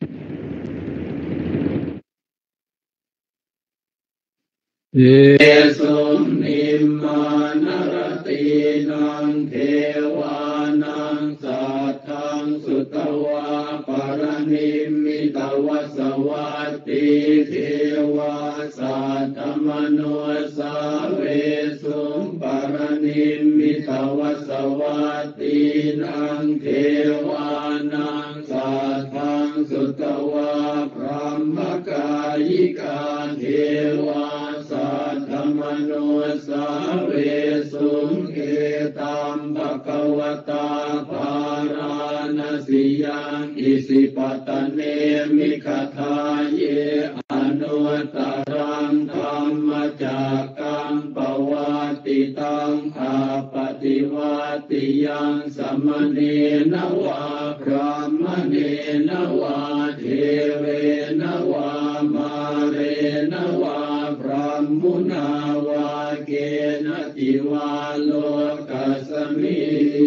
เยสุนิมมานรตินังเทวานังสัทธังสุตวาปรณิมิตวสวัตติเทวาสัตตมโนสาเวสุปรณิมิตวสวัตตินังเทวานังสัทธังสุตวาพรหมกายิกาเทวาสัทธมโนสาเวสุเอตัมภควตาภารณสียังอิสิปตเนมิขทาเยอนุตตรังธรรมจักกังปวัตติตังอาปฏิวัติยังสมเนนวาพรหมเนนวาเทเวนวามาเรนวาพรหมุนาวาเกณติวาโลกัสมิ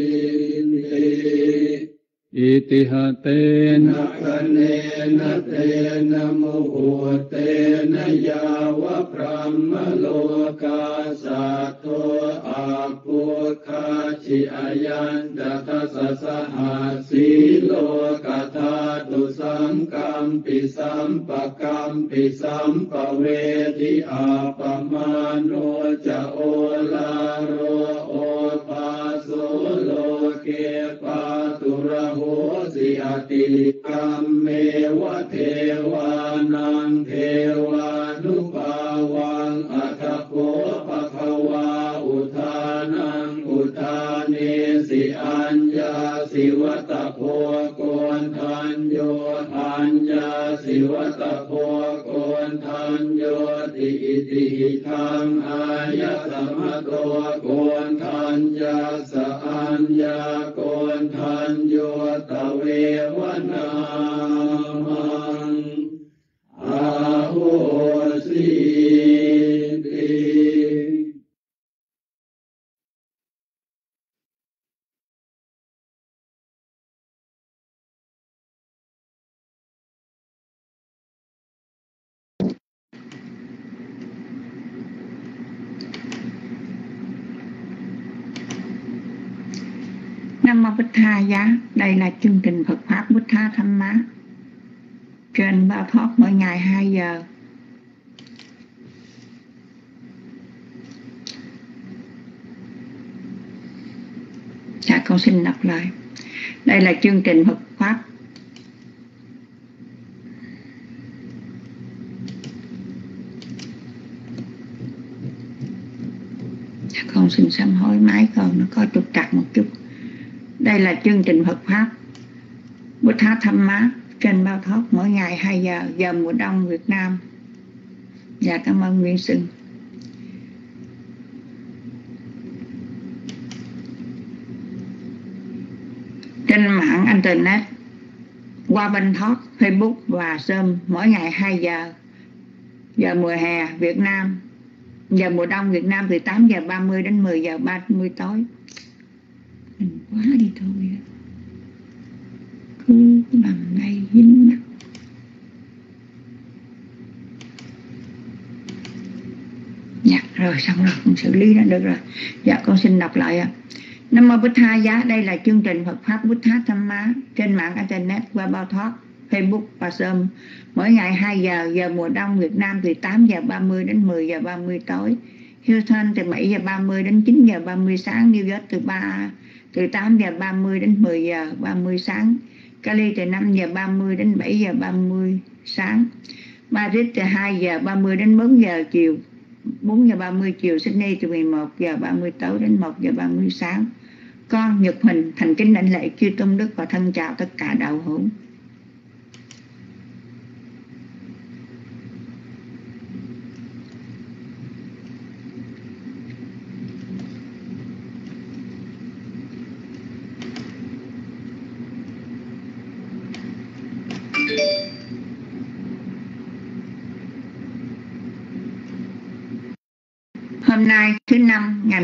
อิติหเตนะคะเนนะเตนะโมโหเตนะยาวะพรหมโลกาสัตโตอาปุคาชิอายันตทัสสะหัสสีโลกธาตุสังกัมปิสัมปะกัมปิสัมปะเวทิอาปมาโนจะโอลาโรโอปาโสโลเกปาตุระโหสิอติกัมเมวะเทวานังเทวานุภาวังอัตถโคปะคะวาอุทานังอุทาเนสิอัญญาสิวัตโพโกนทัญโยอัญญาสิวัตโพโกนทัญโยติอิติหิทังอายะสัมมโตโกนทัญญาสะอัญญาโกนทัญโยตะเววนามังอาโหสิติ Nam Mô Bụt Tha Giá. Đây là chương trình Phật Pháp Bụt Tha Tham Má trên Bao Thoát mỗi ngày 2 giờ. Dạ con xin đọc lại. Đây là chương trình Phật Pháp con xin sám hối máy con nó có trục trặc một chút. Đây là chương trình Phật Pháp Bụt Tha Tham Má trên Bao Thoát mỗi ngày 2 giờ, giờ mùa đông Việt Nam. Dạ cảm ơn Nguyên Sưng. Trên mạng Internet qua Ban Thoát, Facebook và Zoom mỗi ngày 2 giờ, giờ mùa hè Việt Nam. Giờ mùa đông Việt Nam từ 8 giờ 30 đến 10 giờ 30 tối. Mình quá đi thôi. Cứ nằm đây dính mắt. Dạ rồi xong rồi, con xử lý nó được rồi. Dạ con xin đọc lại ạ. Nam Mô Bụt Tha Giá. Đây là chương trình Phật Pháp Bụt Tha Tham Má trên mạng Internet qua Bao Thoát, Facebook và Zoom mỗi ngày 2 giờ, giờ mùa đông Việt Nam từ 8 giờ 30 đến 10 giờ 30 tối. Houston từ 7 giờ 30 đến 9 giờ 30 sáng. New York từ 8 giờ 30 đến 10 giờ 30 sáng. Cali từ 5 giờ 30 đến 7 giờ 30 sáng. Madrid từ 2 giờ 30 đến 4 giờ chiều, 4 giờ 30 chiều. Sydney từ 11 giờ 30 tối đến 1 giờ 30 sáng. Con Nhật Huỳnh thành kính đảnh lễ chư tôn đức và thân chào tất cả đạo hữu. Hôm nay thứ Năm ngày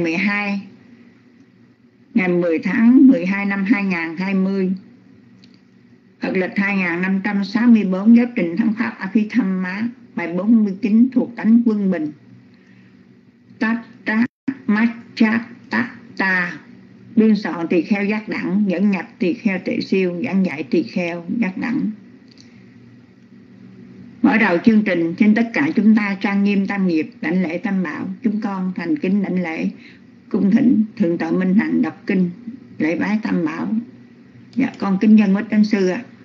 10 tháng 12 năm 2020, Phật Phật lịch 2564, giáo trình thắng pháp Abhidhamma, bài 49 thuộc tánh quân bình. Tatra Machata, biên soạn tỳ kheo giác đẳng, dẫn nhập tỳ kheo tuệ siêu, giảng dạy tỳ kheo giác đẳng. Mở đầu chương trình, xin tất cả chúng ta trang nghiêm tam nghiệp, đảnh lễ tam bảo. Chúng con thành kính đảnh lễ cung thỉnh Thượng tọa Minh Hạnh đọc kinh lễ bái tam bảo. Dạ, con kính dân mít đến sư ạ.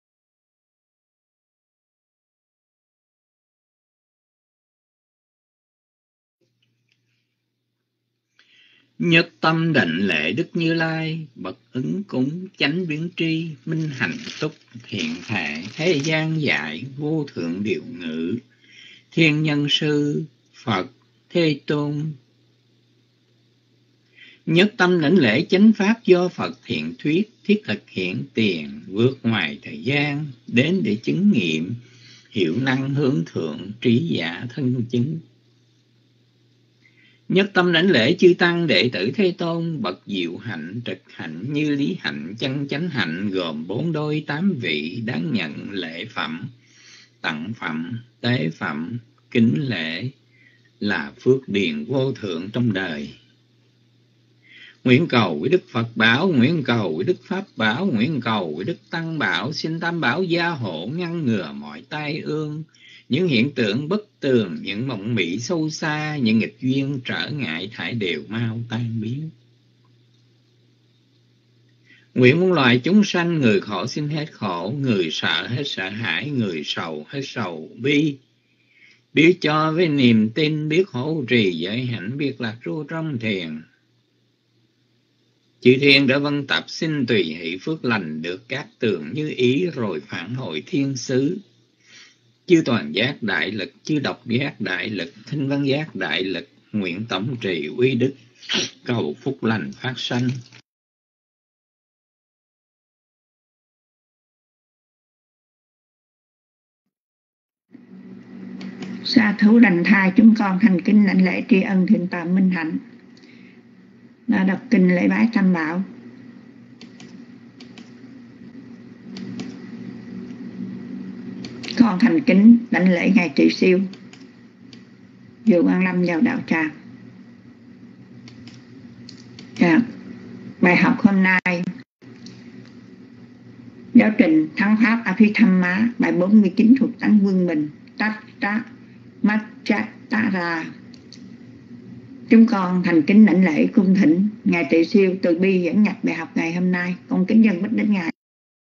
Nhất tâm đảnh lễ Đức Như Lai, bậc ứng cúng chánh biến tri, minh hạnh túc thiện thể, thế gian dạy vô thượng điều ngữ, thiên nhân sư Phật Thế Tôn. Nhất tâm đảnh lễ chánh pháp do Phật thiện thuyết, thiết thực hiện tiền, vượt ngoài thời gian, đến để chứng nghiệm, hiểu năng hướng thượng, trí giả thân chứng. Nhất tâm đảnh lễ chư tăng đệ tử Thế Tôn, bậc diệu hạnh, trực hạnh, như lý hạnh, chân chánh hạnh, gồm 4 đôi 8 vị, đáng nhận lễ phẩm, tặng phẩm, tế phẩm, kính lễ, là phước điền vô thượng trong đời. Nguyện cầu với Đức Phật bảo, nguyện cầu với Đức Pháp bảo, nguyện cầu với Đức Tăng bảo, xin Tam bảo gia hộ ngăn ngừa mọi tai ương, những hiện tượng bất tường, những mộng mị sâu xa, những nghịch duyên trở ngại thải đều mau tan biến. Nguyện muôn loài chúng sanh, người khổ xin hết khổ, người sợ hết sợ hãi, người sầu hết sầu bi. Biết cho với niềm tin, biết hộ trì giới hạnh, biết lạc ru trong thiền. Chư thiên đã vân tập xin tùy hỷ phước lành, được các tường như ý rồi phản hồi thiên xứ. Chư toàn giác đại lực, chư độc giác đại lực, thinh văn giác đại lực, nguyện tổng trì uy đức, cầu phúc lành phát sanh. Sa thú đành thai, chúng con thành kính lãnh lễ tri ân Thượng tọa Minh Hạnh đã đọc kinh lễ bái tam bảo. Con thành kính đảnh lễ ngài trị siêu Dù Quang Lâm vào đạo tràng. Bài học hôm nay, giáo trình thắng pháp Abhidhamma, bài 49 thuộc tánh quân bình. Tatra Machata, chúng con thành kính lãnh lễ cung thỉnh ngài trị siêu từ bi dẫn nhập bài học ngày hôm nay. Con kính dân bích đến ngài.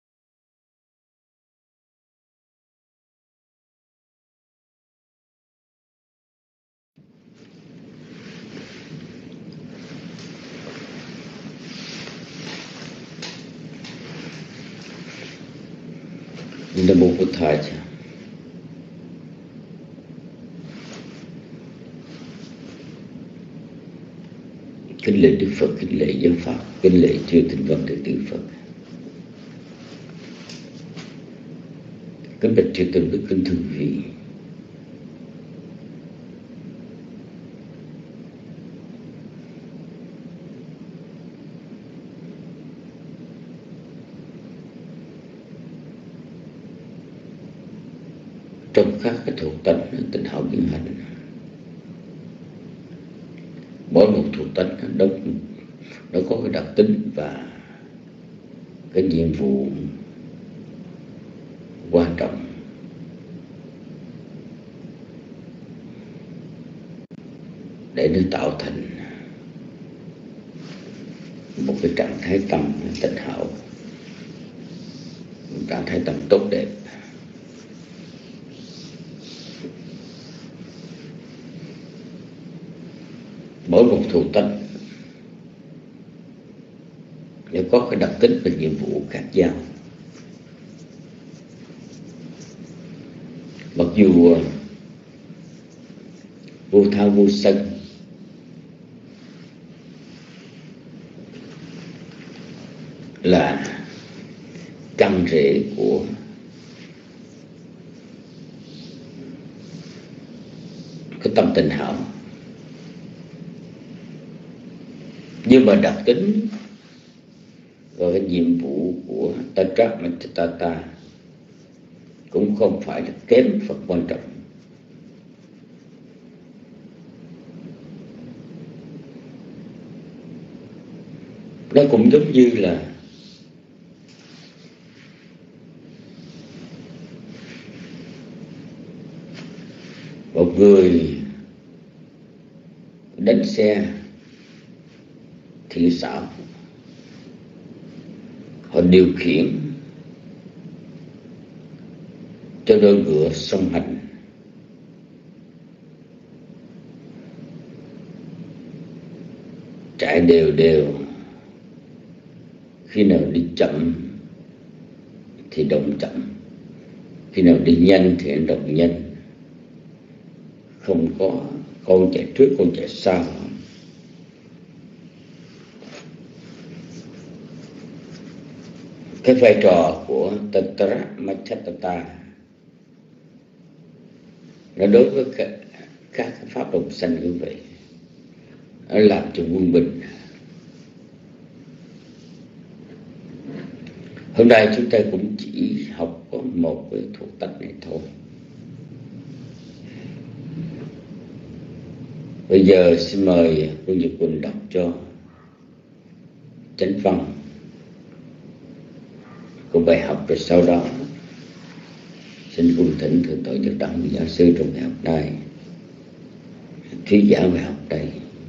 Nam mô Bụt Thầy. Kính lễ Đức Phật, kính lễ Giáo Pháp, kính lễ chư Thánh Văn đệ tử Phật. Kính bạch chư tôn đức kính thưa quý vị. Trong các cái thuộc tánh tịnh hảo biến hành, mỗi một thuộc tánh nó có cái đặc tính và cái nhiệm vụ quan trọng để nó tạo thành một cái trạng thái tâm tịnh hảo, một trạng thái tâm tốt đẹp. Mỗi một thuộc tánh nó có cái đặc tính và nhiệm vụ khác nhau. Mặc dù vô tha vô sân là căn rễ của cái tâm tịnh hảo, nhưng mà đặc tính và cái nhiệm vụ của Tatra Machata cũng không phải là kém phần quan trọng. Nó cũng giống như là một người đánh xe thị xảo, họ điều khiển cho đôi ngựa song hành, chạy đều đều, khi nào đi chậm thì động chậm, khi nào đi nhanh thì động nhanh, không có con chạy trước con chạy sau. Cái vai trò của Tatra Machattata nó đối với các pháp đồng sanh như vậy, nó làm cho quân bình. Hôm nay chúng ta cũng chỉ học có một cái thuộc tánh này thôi. Bây giờ xin mời cô Nhật Quỳnh đọc cho chánh văn của bài học, rồi sau đó xin cung thỉnh Thượng tọa Nhất Đẳng Giáo sư trong bài học này thuyết giảng bài học đây.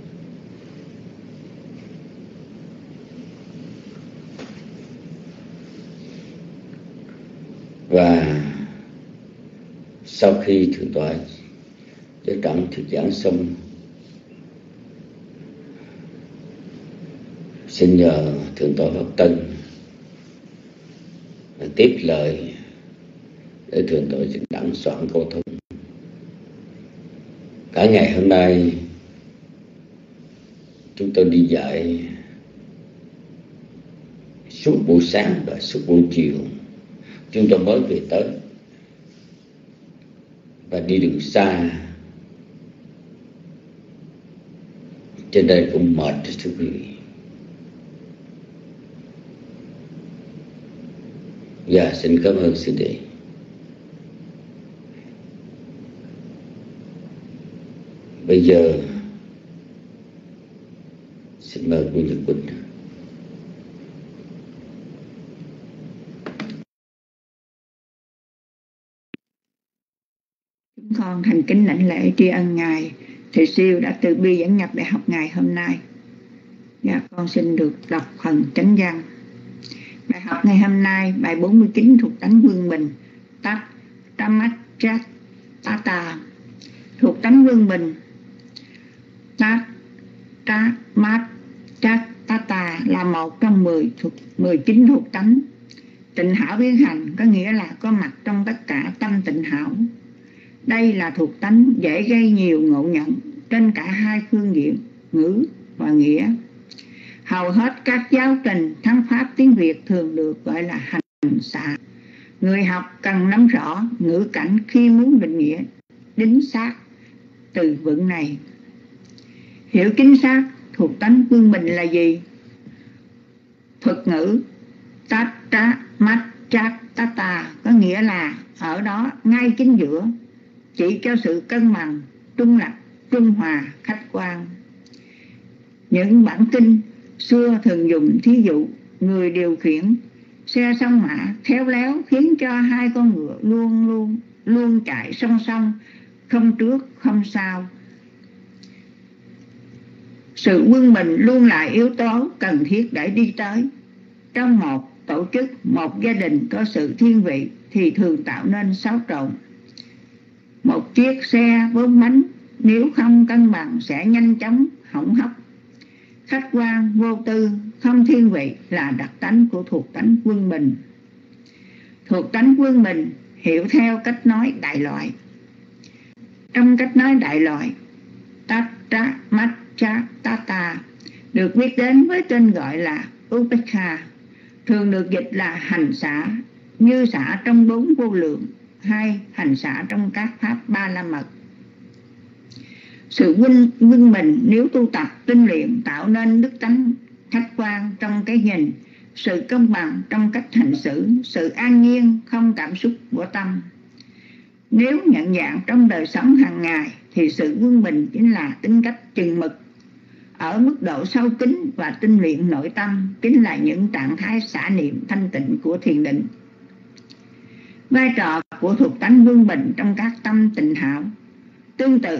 Và sau khi Thượng tọa Nhất Đẳng thuyết giảng xong, xin nhờ Thượng tọa Pháp Tân tiếp lời để Thượng tọa Nhất Đẳng soạn câu thông. Cả ngày hôm nay chúng tôi đi dạy suốt buổi sáng và suốt buổi chiều, chúng tôi mới về tới và đi đường xa, trên đây cũng mệt đó thưa quý vị. Dạ, xin cảm ơn sư đệ. Bây giờ xin mời cô Nhật Quỳnh. Chúng con thành kính lãnh lễ tri ân Ngài Thầy Siêu đã từ bi dẫn nhập bài học ngày hôm nay. Dạ, con xin được đọc phần chánh văn. Bài học ngày hôm nay, bài 49 thuộc tánh Vương Bình, Tattamachattata. Thuộc tánh Vương Bình, Tattamachattata là một trong 19 thuộc tánh. Tịnh hảo biến hành có nghĩa là có mặt trong tất cả tâm tịnh hảo. Đây là thuộc tánh dễ gây nhiều ngộ nhận trên cả hai phương diện ngữ và nghĩa. Hầu hết các giáo trình thắng pháp tiếng Việt thường được gọi là hành xạ. Người học cần nắm rõ ngữ cảnh khi muốn định nghĩa đính xác từ vựng này. Hiểu chính xác thuộc tánh Vương Bình là gì? Thuật ngữ Tattamachattata có nghĩa là ở đó ngay chính giữa, chỉ cho sự cân bằng, trung lập, trung hòa, khách quan. Những bản kinh xưa thường dùng thí dụ người điều khiển xe song mã khéo léo khiến cho hai con ngựa luôn chạy song song, không trước không sau. Sự quân bình luôn là yếu tố cần thiết để đi tới. Trong một tổ chức, một gia đình có sự thiên vị thì thường tạo nên xáo trộn. Một chiếc xe 4 bánh nếu không cân bằng sẽ nhanh chóng hỏng hóc. Khách quan, vô tư, không thiên vị là đặc tánh của thuộc tánh Quân Bình. Thuộc tánh Quân Bình hiểu theo cách nói đại loại. Trong cách nói đại loại, Tattamachattata được biết đến với tên gọi là Upekha, thường được dịch là hành xả, như xả trong 4 vô lượng, hay hành xả trong các pháp Ba La Mật. Sự quân bình nếu tu tập tinh luyện tạo nên đức tánh khách quan trong cái nhìn, sự công bằng trong cách hành xử, sự an nhiên không cảm xúc của tâm. Nếu nhận dạng trong đời sống hàng ngày thì sự quân bình chính là tính cách chừng mực. Ở mức độ sâu kín và tinh luyện nội tâm chính là những trạng thái xả niệm thanh tịnh của thiền định. Vai trò của thuộc tánh quân bình trong các tâm tịnh hảo tương tự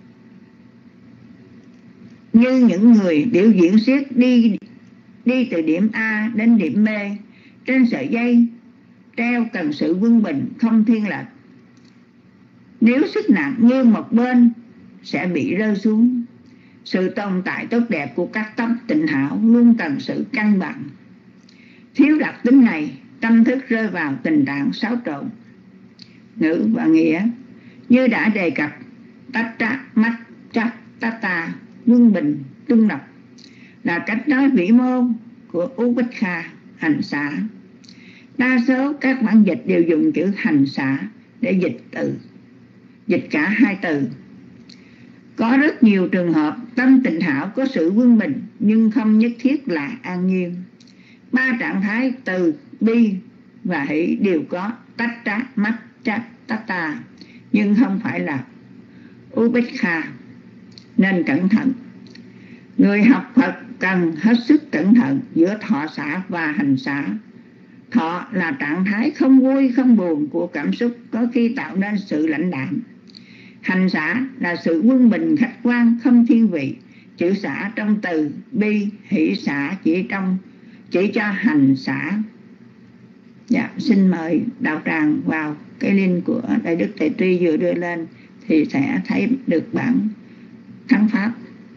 như những người biểu diễn xiếc đi từ điểm A đến điểm B trên sợi dây treo cần sự quân bình không thiên lệch. Nếu sức nặng như một bên sẽ bị rơi xuống. Sự tồn tại tốt đẹp của các tâm tịnh hảo luôn cần sự cân bằng. Thiếu đặc tính này, tâm thức rơi vào tình trạng xáo trộn. Ngữ và nghĩa như đã đề cập, tattva macca tatta, quân bình trung lập, là cách nói vĩ mô của Upekkha, hành xả. Đa số các bản dịch đều dùng chữ hành xả để dịch cả hai từ. Có rất nhiều trường hợp tâm tịnh hảo có sự quân bình nhưng không nhất thiết là an nhiên. 3 trạng thái từ bi và hỷ đều có tattva macca tatta nhưng không phải là Upekkha, nên cẩn thận. Người học Phật cần hết sức cẩn thận giữa thọ xả và hành xả. Thọ là trạng thái không vui không buồn của cảm xúc, có khi tạo nên sự lãnh đạm. Hành xả là sự quân bình khách quan không thiên vị. Chữ xả trong từ bi hỷ xả chỉ cho hành xả. Dạ, xin mời đạo tràng vào cái link của Đại Đức Tề Tri vừa đưa lên thì sẽ thấy được bản thắng pháp.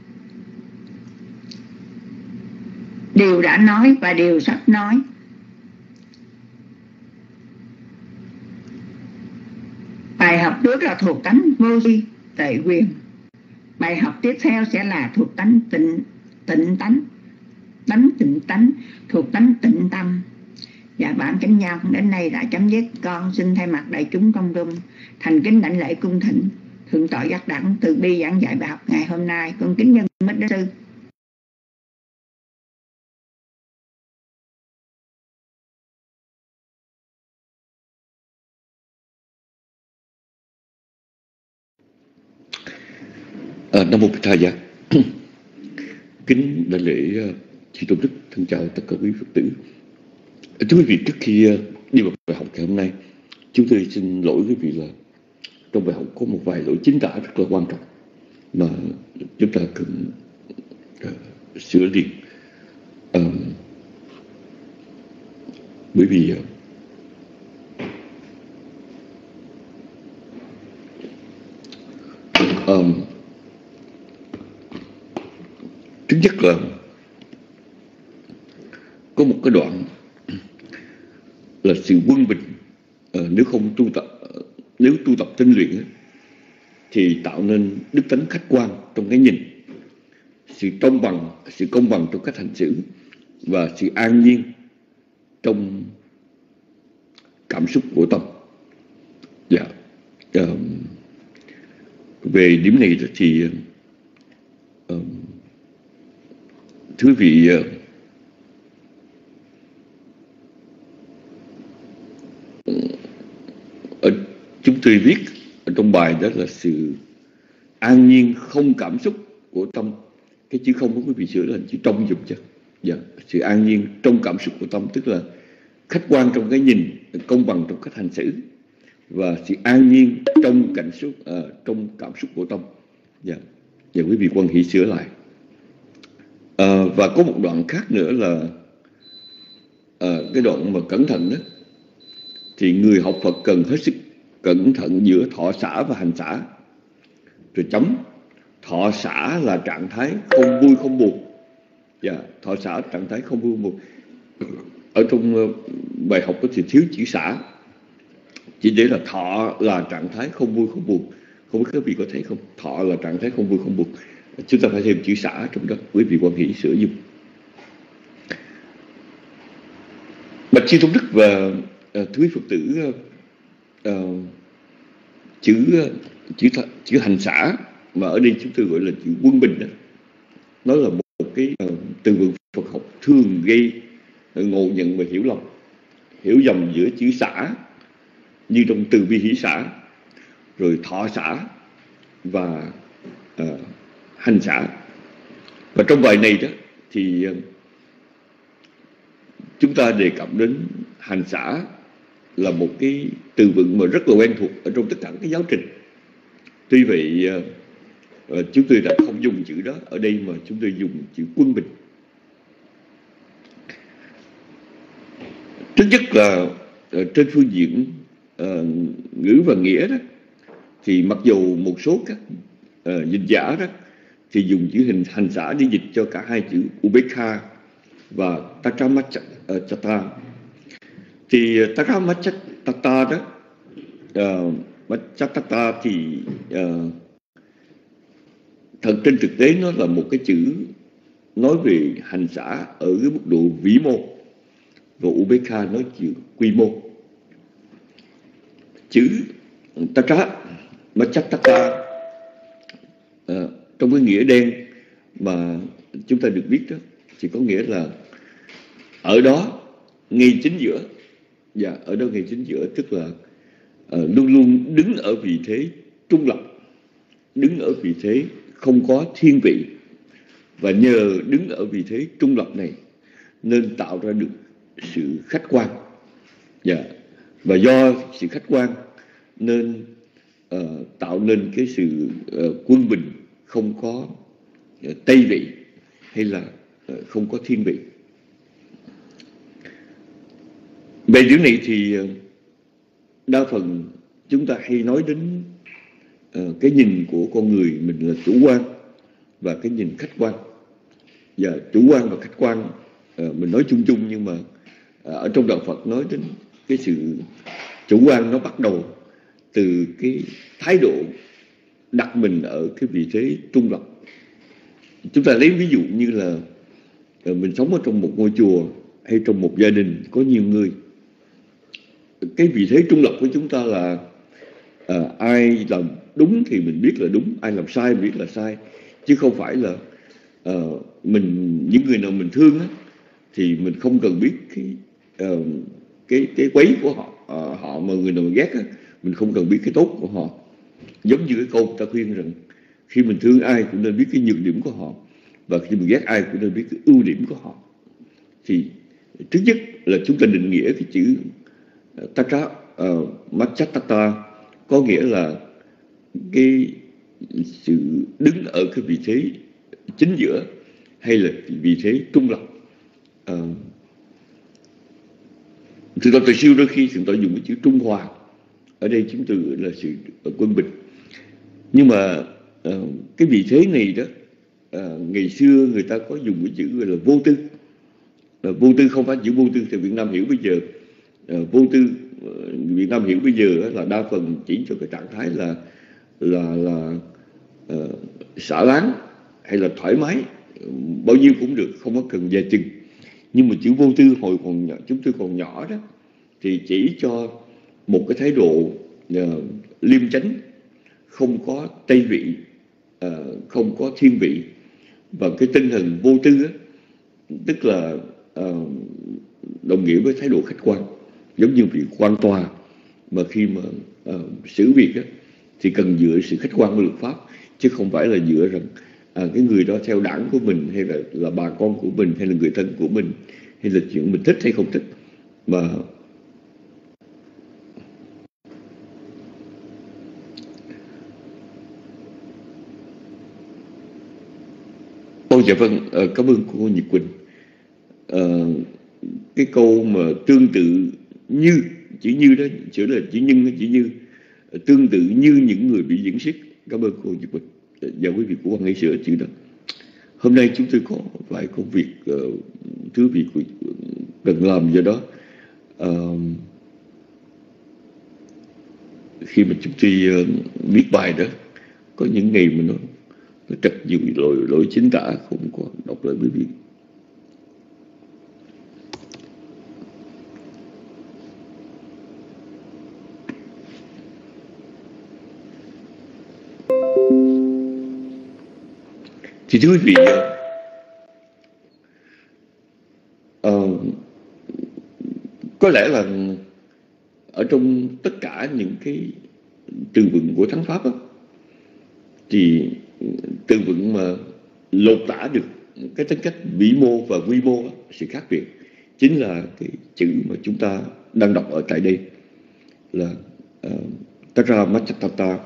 Điều đã nói và điều sắp nói. Bài học trước là thuộc tánh vô vi tệ quyền. Bài học tiếp theo sẽ là thuộc tánh tịnh tánh, thuộc tánh tịnh tâm. Và bản kính nhau đến đây đã chấm dứt. Con xin thay mặt đại chúng công dung thành kính đảnh lễ cung thỉnh thượng tọa giác đẳng từ bi giảng dạy bài học ngày hôm nay. Con kính nhân mít đức sư. Nam mô Bích Tha Giá. Kính đại lễ chư tôn đức, thân chào tất cả quý Phật tử. Thưa quý vị, trước khi đi vào bài học ngày hôm nay, chúng tôi xin lỗi quý vị là trong bài học có một vài lỗi chính tả rất là quan trọng mà chúng ta cần sửa liền. Bởi vì thứ nhất là có một cái đoạn là sự quân bình, nếu tu tập tinh luyện thì tạo nên đức tánh khách quan trong cái nhìn, sự công bằng trong cách hành xử và sự an nhiên trong cảm xúc của tâm. Dạ. Về điểm này thì thưa quý vị, chúng tôi viết ở trong bài đó là sự an nhiên không cảm xúc của tâm. Cái chữ không của quý vị sửa là chữ trong dùng chứ. Dạ. Sự an nhiên trong cảm xúc của tâm tức là khách quan trong cái nhìn, công bằng trong cách hành xử và sự an nhiên trong cảm xúc của tâm. Dạ. Và quý vị quan hỷ sửa lại. Và có một đoạn khác nữa là cái đoạn mà cẩn thận đó, thì người học Phật cần hết sức cẩn thận giữa thọ xả và hành xả. Rồi chấm. Thọ xả là trạng thái không vui không buồn. Thọ xả trạng thái không vui không buồn. Ở trong bài học có thì thiếu chữ xả, chỉ để là thọ là trạng thái không vui không buồn. Không biết các vị có thấy không? Thọ là trạng thái không vui không buồn. Chúng ta phải thêm chữ xả trong đó. Quý vị quan hỷ sửa dùng. Bạch chư tôn đức và thưa quý Phật tử, chữ hành xả mà ở đây chúng tôi gọi là chữ quân bình đó, nó là một cái từ vựng Phật học thường gây ngộ nhận và hiểu lầm, hiểu nhầm giữa chữ xả như trong từ bi hỷ xả rồi thọ xả và hành xả. Và trong bài này đó thì chúng ta đề cập đến hành xả là một cái từ vựng mà rất là quen thuộc ở trong tất cả các giáo trình. Tuy vậy chúng tôi đã không dùng chữ đó ở đây mà chúng tôi dùng chữ quân bình. Thứ nhất là trên phương diện ngữ và nghĩa đó, thì mặc dù một số các dịch giả đó thì dùng chữ hành xả để dịch cho cả hai chữ Ubekha và Takamachata. Thì Takamachata đó, Machata thì thật trên thực tế nó là một cái chữ nói về hành xả ở cái mức độ vĩ mô, và Ubekha nói chữ quy mô. Chữ Machata trong cái nghĩa đen mà chúng ta được biết đó thì có nghĩa là ở đó ngay chính giữa, và ở đó ngay chính giữa tức là luôn luôn đứng ở vị thế trung lập, đứng ở vị thế không có thiên vị, và nhờ đứng ở vị thế trung lập này nên tạo ra được sự khách quan, và do sự khách quan nên tạo nên cái sự quân bình, không có tây vị hay là không có thiên vị. Về điều này thì đa phần chúng ta hay nói đến cái nhìn của con người mình là chủ quan và cái nhìn khách quan. Và chủ quan và khách quan mình nói chung chung, nhưng mà ở trong đạo Phật nói đến cái sự chủ quan nó bắt đầu từ cái thái độ đặt mình ở cái vị thế trung lập. Chúng ta lấy ví dụ như là mình sống ở trong một ngôi chùa hay trong một gia đình có nhiều người. Cái vị thế trung lập của chúng ta là ai làm đúng thì mình biết là đúng, ai làm sai mình biết là sai, chứ không phải là những người nào mình thương á, thì mình không cần biết cái quấy của họ, mà người nào mình ghét á, mình không cần biết cái tốt của họ. Giống như cái câu ta khuyên rằng khi mình thương ai cũng nên biết cái nhược điểm của họ, và khi mình ghét ai cũng nên biết cái ưu điểm của họ. Thì thứ nhất là chúng ta định nghĩa cái chữ Machata có nghĩa là cái sự đứng ở cái vị thế chính giữa hay là vị thế trung lập. Từ đó từ siêu đôi khi chúng ta dùng cái chữ trung hòa, ở đây chúng tôi là sự quân bình. Nhưng mà cái vị thế này đó, ngày xưa người ta có dùng cái chữ gọi là vô tư. Vô tư không phải chữ vô tư thì Việt Nam hiểu bây giờ. Vô tư Việt Nam hiểu bây giờ là đa phần chỉ cho cái trạng thái là xả láng hay là thoải mái, bao nhiêu cũng được, không có cần dè chừng. Nhưng mà chữ vô tư hồi còn nhỏ, chúng tôi còn nhỏ đó, thì chỉ cho một cái thái độ liêm chánh, không có tây vị, không có thiên vị, và cái tinh thần vô tư đó, tức là đồng nghĩa với thái độ khách quan, giống như vị quan tòa mà khi mà xử việc đó, thì cần dựa sự khách quan của luật pháp, chứ không phải là dựa rằng cái người đó theo đảng của mình, hay là bà con của mình, hay là người thân của mình, hay là chuyện mình thích hay không thích. Mà dạ vâng, cảm ơn cô Nhật Quỳnh. Cái câu mà tương tự như, chữ như đó, chữ là chữ nhân, chữ như, tương tự như những người bị diễn xiết. Cảm ơn cô Nhật Quỳnh và quý vị của Quan Hệ sửa chữ đó. Hôm nay chúng tôi có vài công việc thứ việc cần làm, do đó khi mà chúng tôi viết bài đó, có những ngày mà nó trật nhiều lỗi chính tả, không có đọc lại quý vị. Thì thưa quý vị, có lẽ là ở trong tất cả những cái từ vựng của Thắng Pháp á, thì từ vựng mà lột tả được cái tính cách vĩ mô và quy mô á, sự khác biệt chính là cái chữ mà chúng ta đang đọc ở tại đây là Tara Machatata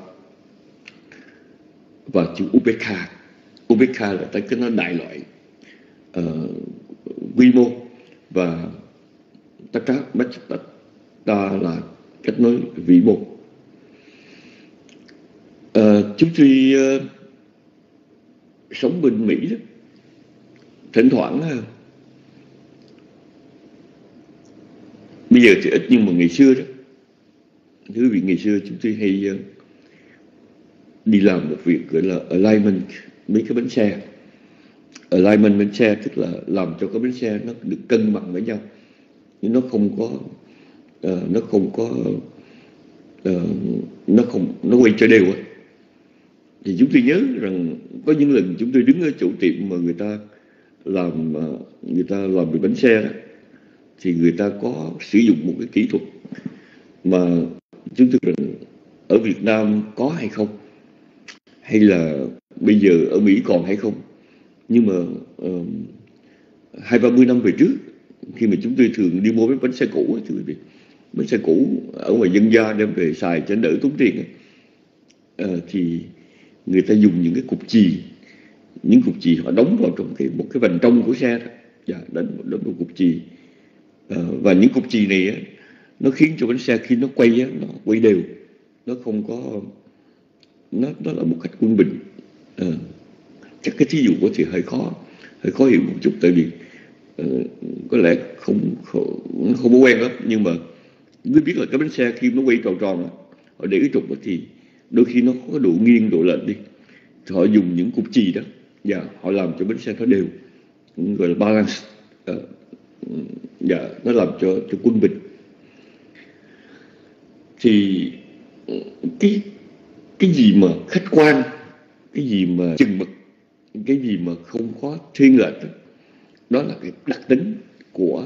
và chữ Ubekha. Ubekha là cái nó đại loại quy mô, và Tara Machatata là cách nói vĩ mô. Chúng tôi sống bên Mỹ đó, thỉnh thoảng bây giờ thì ít nhưng mà ngày xưa đó, thưa quý vị, ngày xưa chúng tôi hay đi làm một việc gọi là alignment mấy cái bánh xe. Alignment bánh xe tức là làm cho cái bánh xe nó được cân bằng với nhau, nhưng nó nó quay cho đều á. Thì chúng tôi nhớ rằng có những lần chúng tôi đứng ở chỗ tiệm mà người ta làm về bánh xe đó, thì người ta có sử dụng một cái kỹ thuật mà chúng tôi rằng ở Việt Nam có hay không, hay là bây giờ ở Mỹ còn hay không. Nhưng mà 20-30 năm về trước, khi mà chúng tôi thường đi mua mấy bánh xe cũ ấy, bánh xe cũ ở ngoài dân gia đem về xài cho đỡ tốn tiền ấy, thì người ta dùng những cái cục chì, những cục chì họ đóng vào trong một cái vành trong của xe đó, đánh một cục chì, và những cục chì này á, nó khiến cho bánh xe khi nó quay á, nó quay đều, nó không có nó là một cách quân bình. Chắc cái thí dụ có thể hơi khó hiểu một chút, tại vì có lẽ không có quen lắm, nhưng mà quý biết là cái bánh xe khi nó quay tròn tròn họ để cái trục đó, thì đôi khi nó có độ nghiêng độ lệch đi, thì họ dùng những cục chì đó và họ làm cho bánh xe nó đều, gọi là balance, nó làm cho quân bình. Thì cái gì mà khách quan, cái gì mà chừng mực, cái gì mà không có thiên lệch đó là cái đặc tính của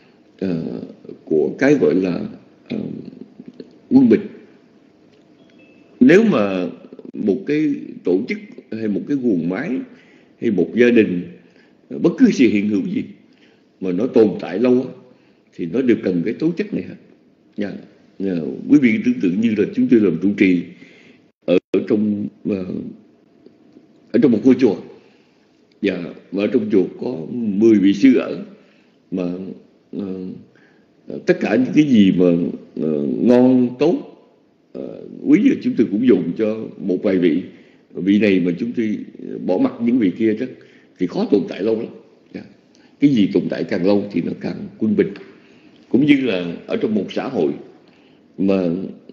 cái gọi là quân bình. Nếu mà một cái tổ chức hay một cái guồng máy hay một gia đình, bất cứ sự hiện hữu gì mà nó tồn tại lâu thì nó đều cần cái tố chất này hết. Quý vị tưởng tượng như là chúng tôi làm trụ trì ở trong một ngôi chùa, mà ở trong chùa có 10 vị sư ở, mà tất cả những cái gì mà ngon tốt quý thì chúng tôi cũng dùng cho một vài vị này, mà chúng tôi bỏ mặc những vị kia chắc thì khó tồn tại lâu lắm. Cái gì tồn tại càng lâu thì nó càng quân bình. Cũng như là ở trong một xã hội mà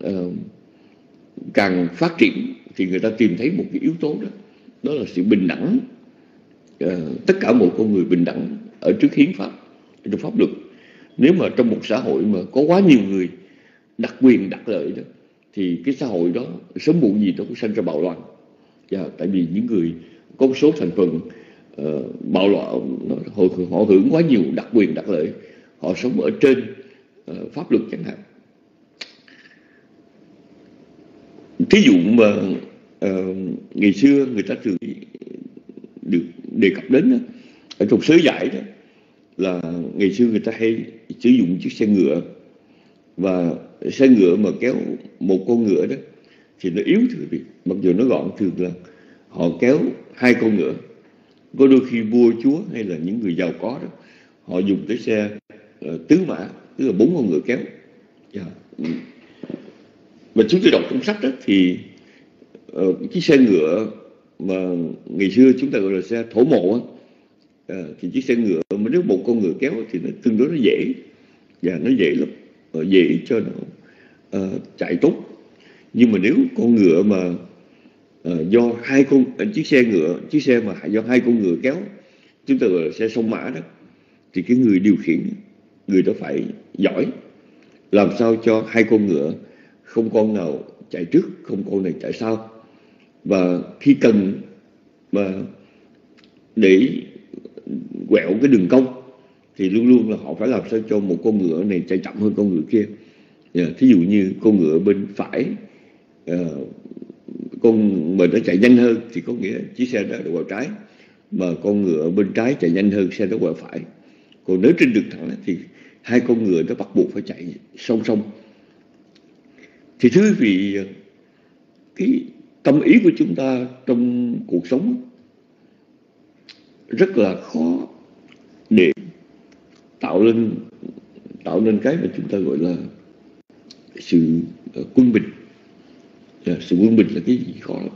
càng phát triển thì người ta tìm thấy một cái yếu tố đó là sự bình đẳng. Tất cả mọi con người bình đẳng ở trước hiến pháp, trong pháp luật. Nếu mà trong một xã hội mà có quá nhiều người đặc quyền đặc lợi đó, thì cái xã hội đó sớm muộn gì nó cũng sinh ra bạo loạn. Tại vì những người có một số thành phần bạo loạn, họ hưởng quá nhiều đặc quyền đặc lợi, họ sống ở trên pháp luật chẳng hạn. Thí dụ mà ngày xưa người ta thường được đề cập đến đó, ở trong sớ giải đó, là ngày xưa người ta hay sử dụng chiếc xe ngựa, và xe ngựa mà kéo một con ngựa đó thì nó yếu thưa quý vị. Mặc dù nó gọn, thường là họ kéo 2 con ngựa. Có đôi khi vua chúa hay là những người giàu có đó, họ dùng cái xe tứ mã, tức là 4 con ngựa kéo. Và chúng tôi đọc trong sách đó thì chiếc xe ngựa mà ngày xưa chúng ta gọi là xe thổ mộ thì chiếc xe ngựa mà nếu một con ngựa kéo thì nó tương đối nó dễ, và nó dễ lắm, dễ cho nó chạy tốt. Nhưng mà nếu con ngựa mà do chiếc xe mà do 2 con ngựa kéo, chúng ta gọi là xe sông mã đó, thì cái người điều khiển, người đó phải giỏi, làm sao cho 2 con ngựa không con nào chạy trước, không con này chạy sau. Và khi cần mà để quẹo cái đường cong thì luôn luôn là họ phải làm sao cho một con ngựa này chạy chậm hơn con ngựa kia. Thí dụ như con ngựa bên phải con mà nó chạy nhanh hơn thì có nghĩa chiếc xe đó đậu vào trái, mà con ngựa bên trái chạy nhanh hơn xe đó qua phải. Còn nếu trên đường thẳng thì hai con ngựa nó bắt buộc phải chạy song song. Thì thưa quý vị, cái tâm ý của chúng ta trong cuộc sống rất là khó để tạo nên cái mà chúng ta gọi là sự quân bình. Sự quân bình là cái gì khó lắm.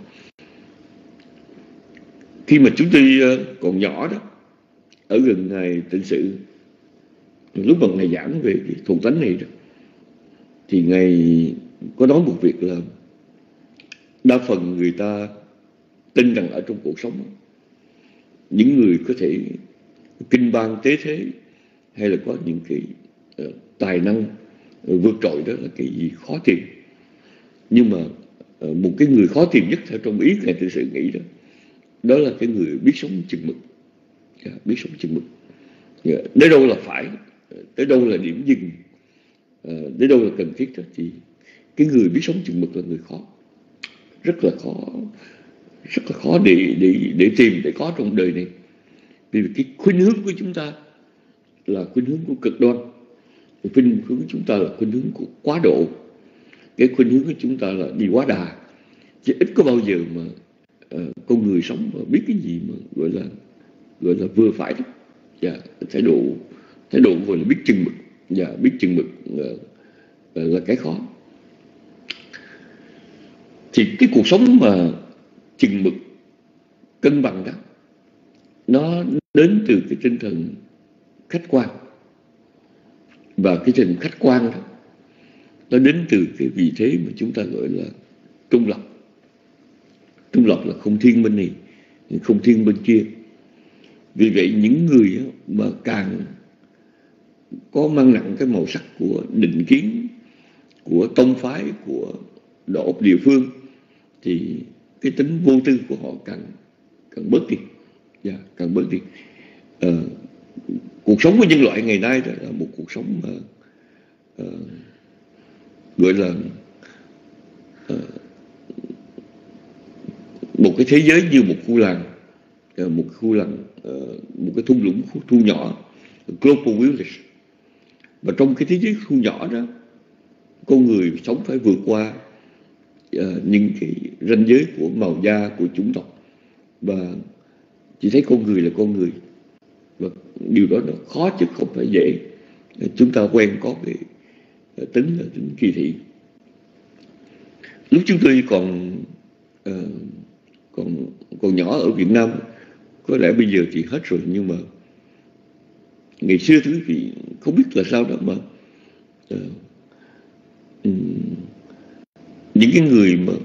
Khi mà chúng tôi còn nhỏ đó, ở gần Ngài Tịnh Sự, lúc mà Ngài giảng về cái thuần tánh này đó, thì Ngài có nói một việc là đa phần người ta tin rằng ở trong cuộc sống, những người có thể kinh ban tế thế hay là có những cái tài năng vượt trội đó là cái gì khó tìm. Nhưng mà một cái người khó tìm nhất theo trong ý Ngài Tịnh Sự nghĩ đó, đó là cái người biết sống chừng mực. Biết sống chừng mực. Đến đâu là phải, tới đâu là điểm dừng, đến đâu là cần thiết đó, thì cái người biết sống chừng mực là người khó. Rất là khó để tìm, để có trong đời này. Vì cái khuynh hướng của chúng ta là khuynh hướng của cực đoan, khuynh hướng của chúng ta là khuynh hướng của quá độ, cái khuynh hướng của chúng ta là đi quá đà. Chứ ít có bao giờ mà con người sống mà biết cái gì mà gọi là vừa phải đó. Thái độ gọi là biết chừng mực. Biết chừng mực là cái khó. Thì cái cuộc sống mà chừng mực, cân bằng đó, nó đến từ cái tinh thần khách quan. Và cái tinh thần khách quan đó, nó đến từ cái vị thế mà chúng ta gọi là trung lập. Trung lập là không thiên bên này, không thiên bên kia. Vì vậy những người mà càng có mang nặng cái màu sắc của định kiến, của tông phái, của đạo óc địa phương, thì cái tính vô tư của họ càng bớt đi. Càng bớt đi. Cuộc sống của nhân loại ngày nay đó là một cuộc sống mà gọi là một cái thế giới như một khu làng, một cái thung lũng thu nhỏ, global village. Và trong cái thế giới thu nhỏ đó, con người sống phải vượt qua những cái ranh giới của màu da, của chủng tộc, và chỉ thấy con người là con người. Và điều đó nó khó chứ không phải dễ. Chúng ta quen có cái tính là tính kỳ thị. Lúc chúng tôi còn nhỏ ở Việt Nam, có lẽ bây giờ thì hết rồi, nhưng mà ngày xưa thứ thì không biết là sao đó mà những cái người mà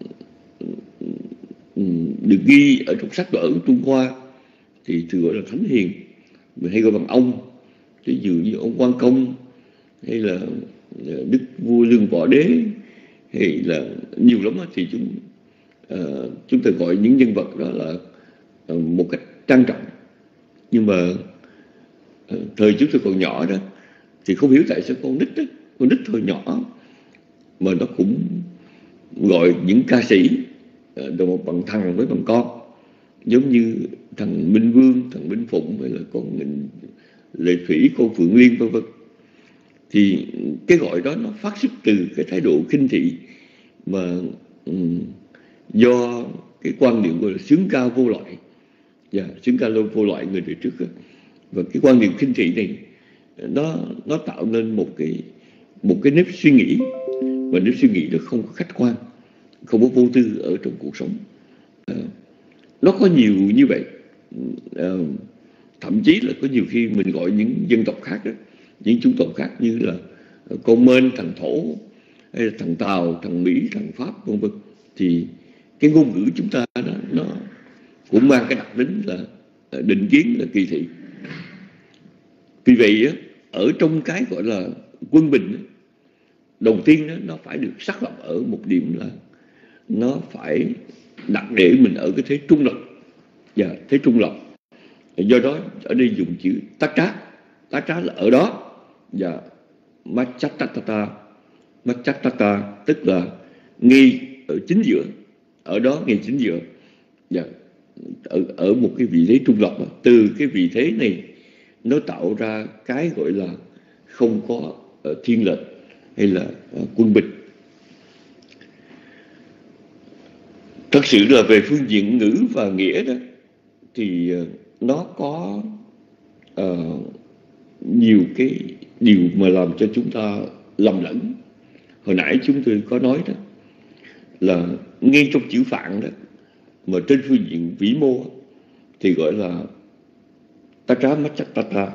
được ghi ở trong sách vở Trung Hoa thì thường gọi là thánh hiền, mình hay gọi bằng ông. Ví dụ như ông Quan Công, hay là Đức Vua Lương Võ Đế, hay là nhiều lắm thì chúng ta gọi những nhân vật đó là một cách trang trọng. Nhưng mà thời chúng tôi còn nhỏ đó thì không hiểu tại sao con nít thôi nhỏ mà nó cũng gọi những ca sĩ bằng thằng với bằng con, giống như thằng Minh Vương, thằng Minh Phụng, hay là con Lệ Thủy, con Phượng Liên, vân vân. Thì cái gọi đó nó phát xuất từ cái thái độ khinh thị mà do cái quan niệm gọi là xướng ca vô loại. Xướng ca vô loại người đời trước đó. Và cái quan niệm khinh thị này nó tạo nên một cái nếp suy nghĩ, và nếp suy nghĩ đó không có khách quan, không có vô tư ở trong cuộc sống. Nó có nhiều như vậy. Thậm chí là có nhiều khi mình gọi những dân tộc khác đó, những chủng tộc khác như là con Mên, thằng Thổ, hay là thằng Tàu, thằng Mỹ, thằng Pháp, vân vân, thì cái ngôn ngữ chúng ta đó, nó cũng mang cái đặc tính là định kiến, là kỳ thị. Vì vậy ở trong cái gọi là quân bình, đầu tiên nó phải được xác lập ở một điểm là nó phải đặt để mình ở cái thế trung lập. Thế trung lập. Do đó ở đây dùng chữ tác trá là ở đó. Machattata tức là nghi ở chính giữa, ở đó ngay chính giữa. Dạ. Ở một cái vị thế trung lập. Từ cái vị thế này nó tạo ra cái gọi là không có thiên lệch hay là quân bình. Thật sự là về phương diện ngữ và nghĩa đó thì nó có nhiều cái điều mà làm cho chúng ta lầm lẫn. Hồi nãy chúng tôi có nói đó là ngay trong chữ Phạn đó, mà trên phương diện vĩ mô thì gọi là Tatra.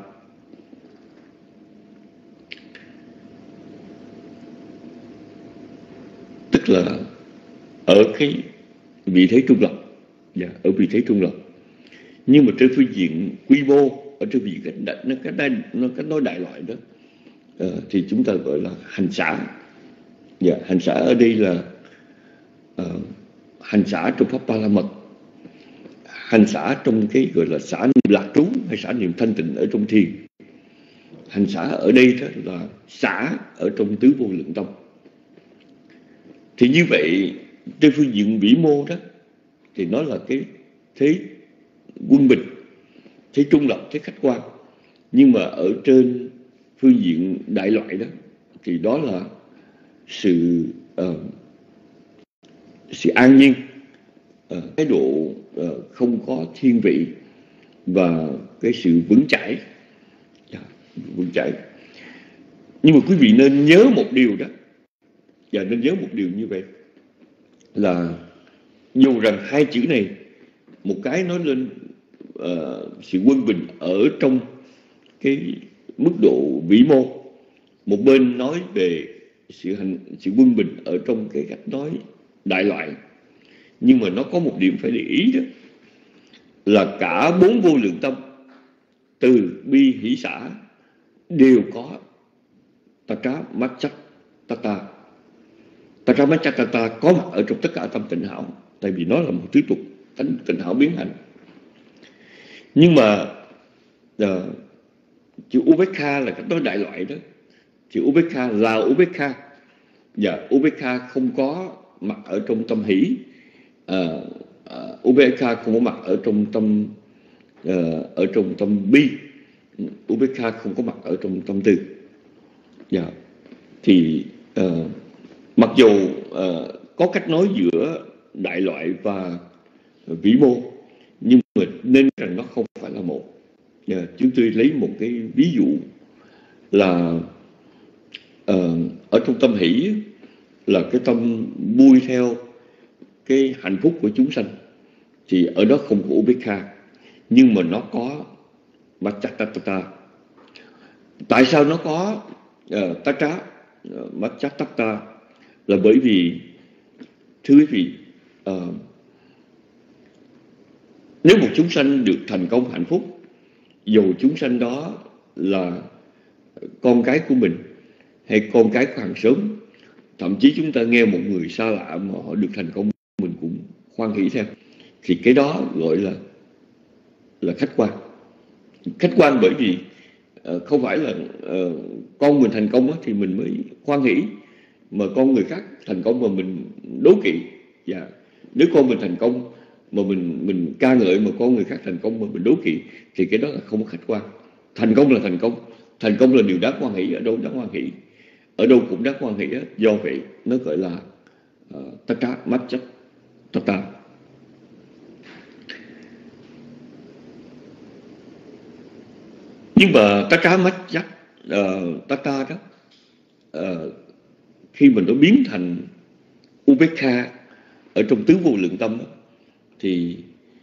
Tức là ở cái vị thế trung lập, ở vị thế trung lập. Nhưng mà trên phương diện quy mô, ở trên vị nó cách nói đại loại đó, thì chúng ta gọi là hành xã. Hành xã ở đây là hành xã trong pháp Ba La Mật, hành xã trong cái gọi là xã niệm lạc trú hay xã niệm thanh tịnh ở trong thiền. Hành xã ở đây đó là xã ở trong tứ vô lượng tâm. Thì như vậy trên phương diện vĩ mô đó thì nó là cái thế quân bình, thế trung lập, thế khách quan. Nhưng mà ở trên phương diện đại loại đó thì đó là sự an nhiên, cái độ không có thiên vị và cái sự vững chãi. Nhưng mà quý vị nên nhớ một điều đó, và nên nhớ một điều như vậy là dù rằng hai chữ này, một cái nói lên sự quân bình ở trong cái mức độ vĩ mô, một bên nói về sự quân bình ở trong cái cách nói đại loại. Nhưng mà nó có một điểm phải để ý đó là cả bốn vô lượng tâm, từ bi hỷ xả, đều có Tatra Machchattata. Tatra Machchattata có mặt ở trong tất cả tâm tịnh hảo, tại vì nó là một thứ tục tánh tịnh hảo biến hành. Nhưng mà chữ Ubekha là cách nói đại loại đó. Chữ Ubekha là Ubekha, và Ubekha không có mặt ở trong tâm hỷ. Ubekha không có mặt ở trong tâm bi. Ubekha không có mặt ở trong tâm từ. Thì mặc dù có cách nói giữa đại loại và vĩ mô, nhưng mà nên rằng nó không phải là một. Chúng tôi lấy một cái ví dụ là ở trong tâm hỷ là cái tâm vui theo cái hạnh phúc của chúng sanh, thì ở đó không có Ubekha, nhưng mà nó có Machchattata. Tại sao nó có Tatra Machchattata? Là bởi vì, thưa quý vị, nếu một chúng sanh được thành công hạnh phúc, dù chúng sanh đó là con cái của mình hay con cái của hàng xóm, thậm chí chúng ta nghe một người xa lạ mà họ được thành công, mình cũng hoan hỷ theo, thì cái đó gọi là khách quan. Khách quan bởi vì không phải là con mình thành công thì mình mới hoan hỷ, mà con người khác thành công mà mình đố kỵ. Và nếu con mình thành công mà mình ca ngợi, mà con người khác thành công mà mình đố kỵ, thì cái đó là không có khách quan. Thành công là thành công là điều đáng hoan hỷ. Ở đâu đáng hoan hỷ, ở đâu cũng đáng hoan hỷ. Do vậy nó gọi là Tatra Machchattata. Nhưng mà Tatra Machchattata đó, khi mình nó biến thành Ubekha ở trong tứ vô lượng tâm đó, thì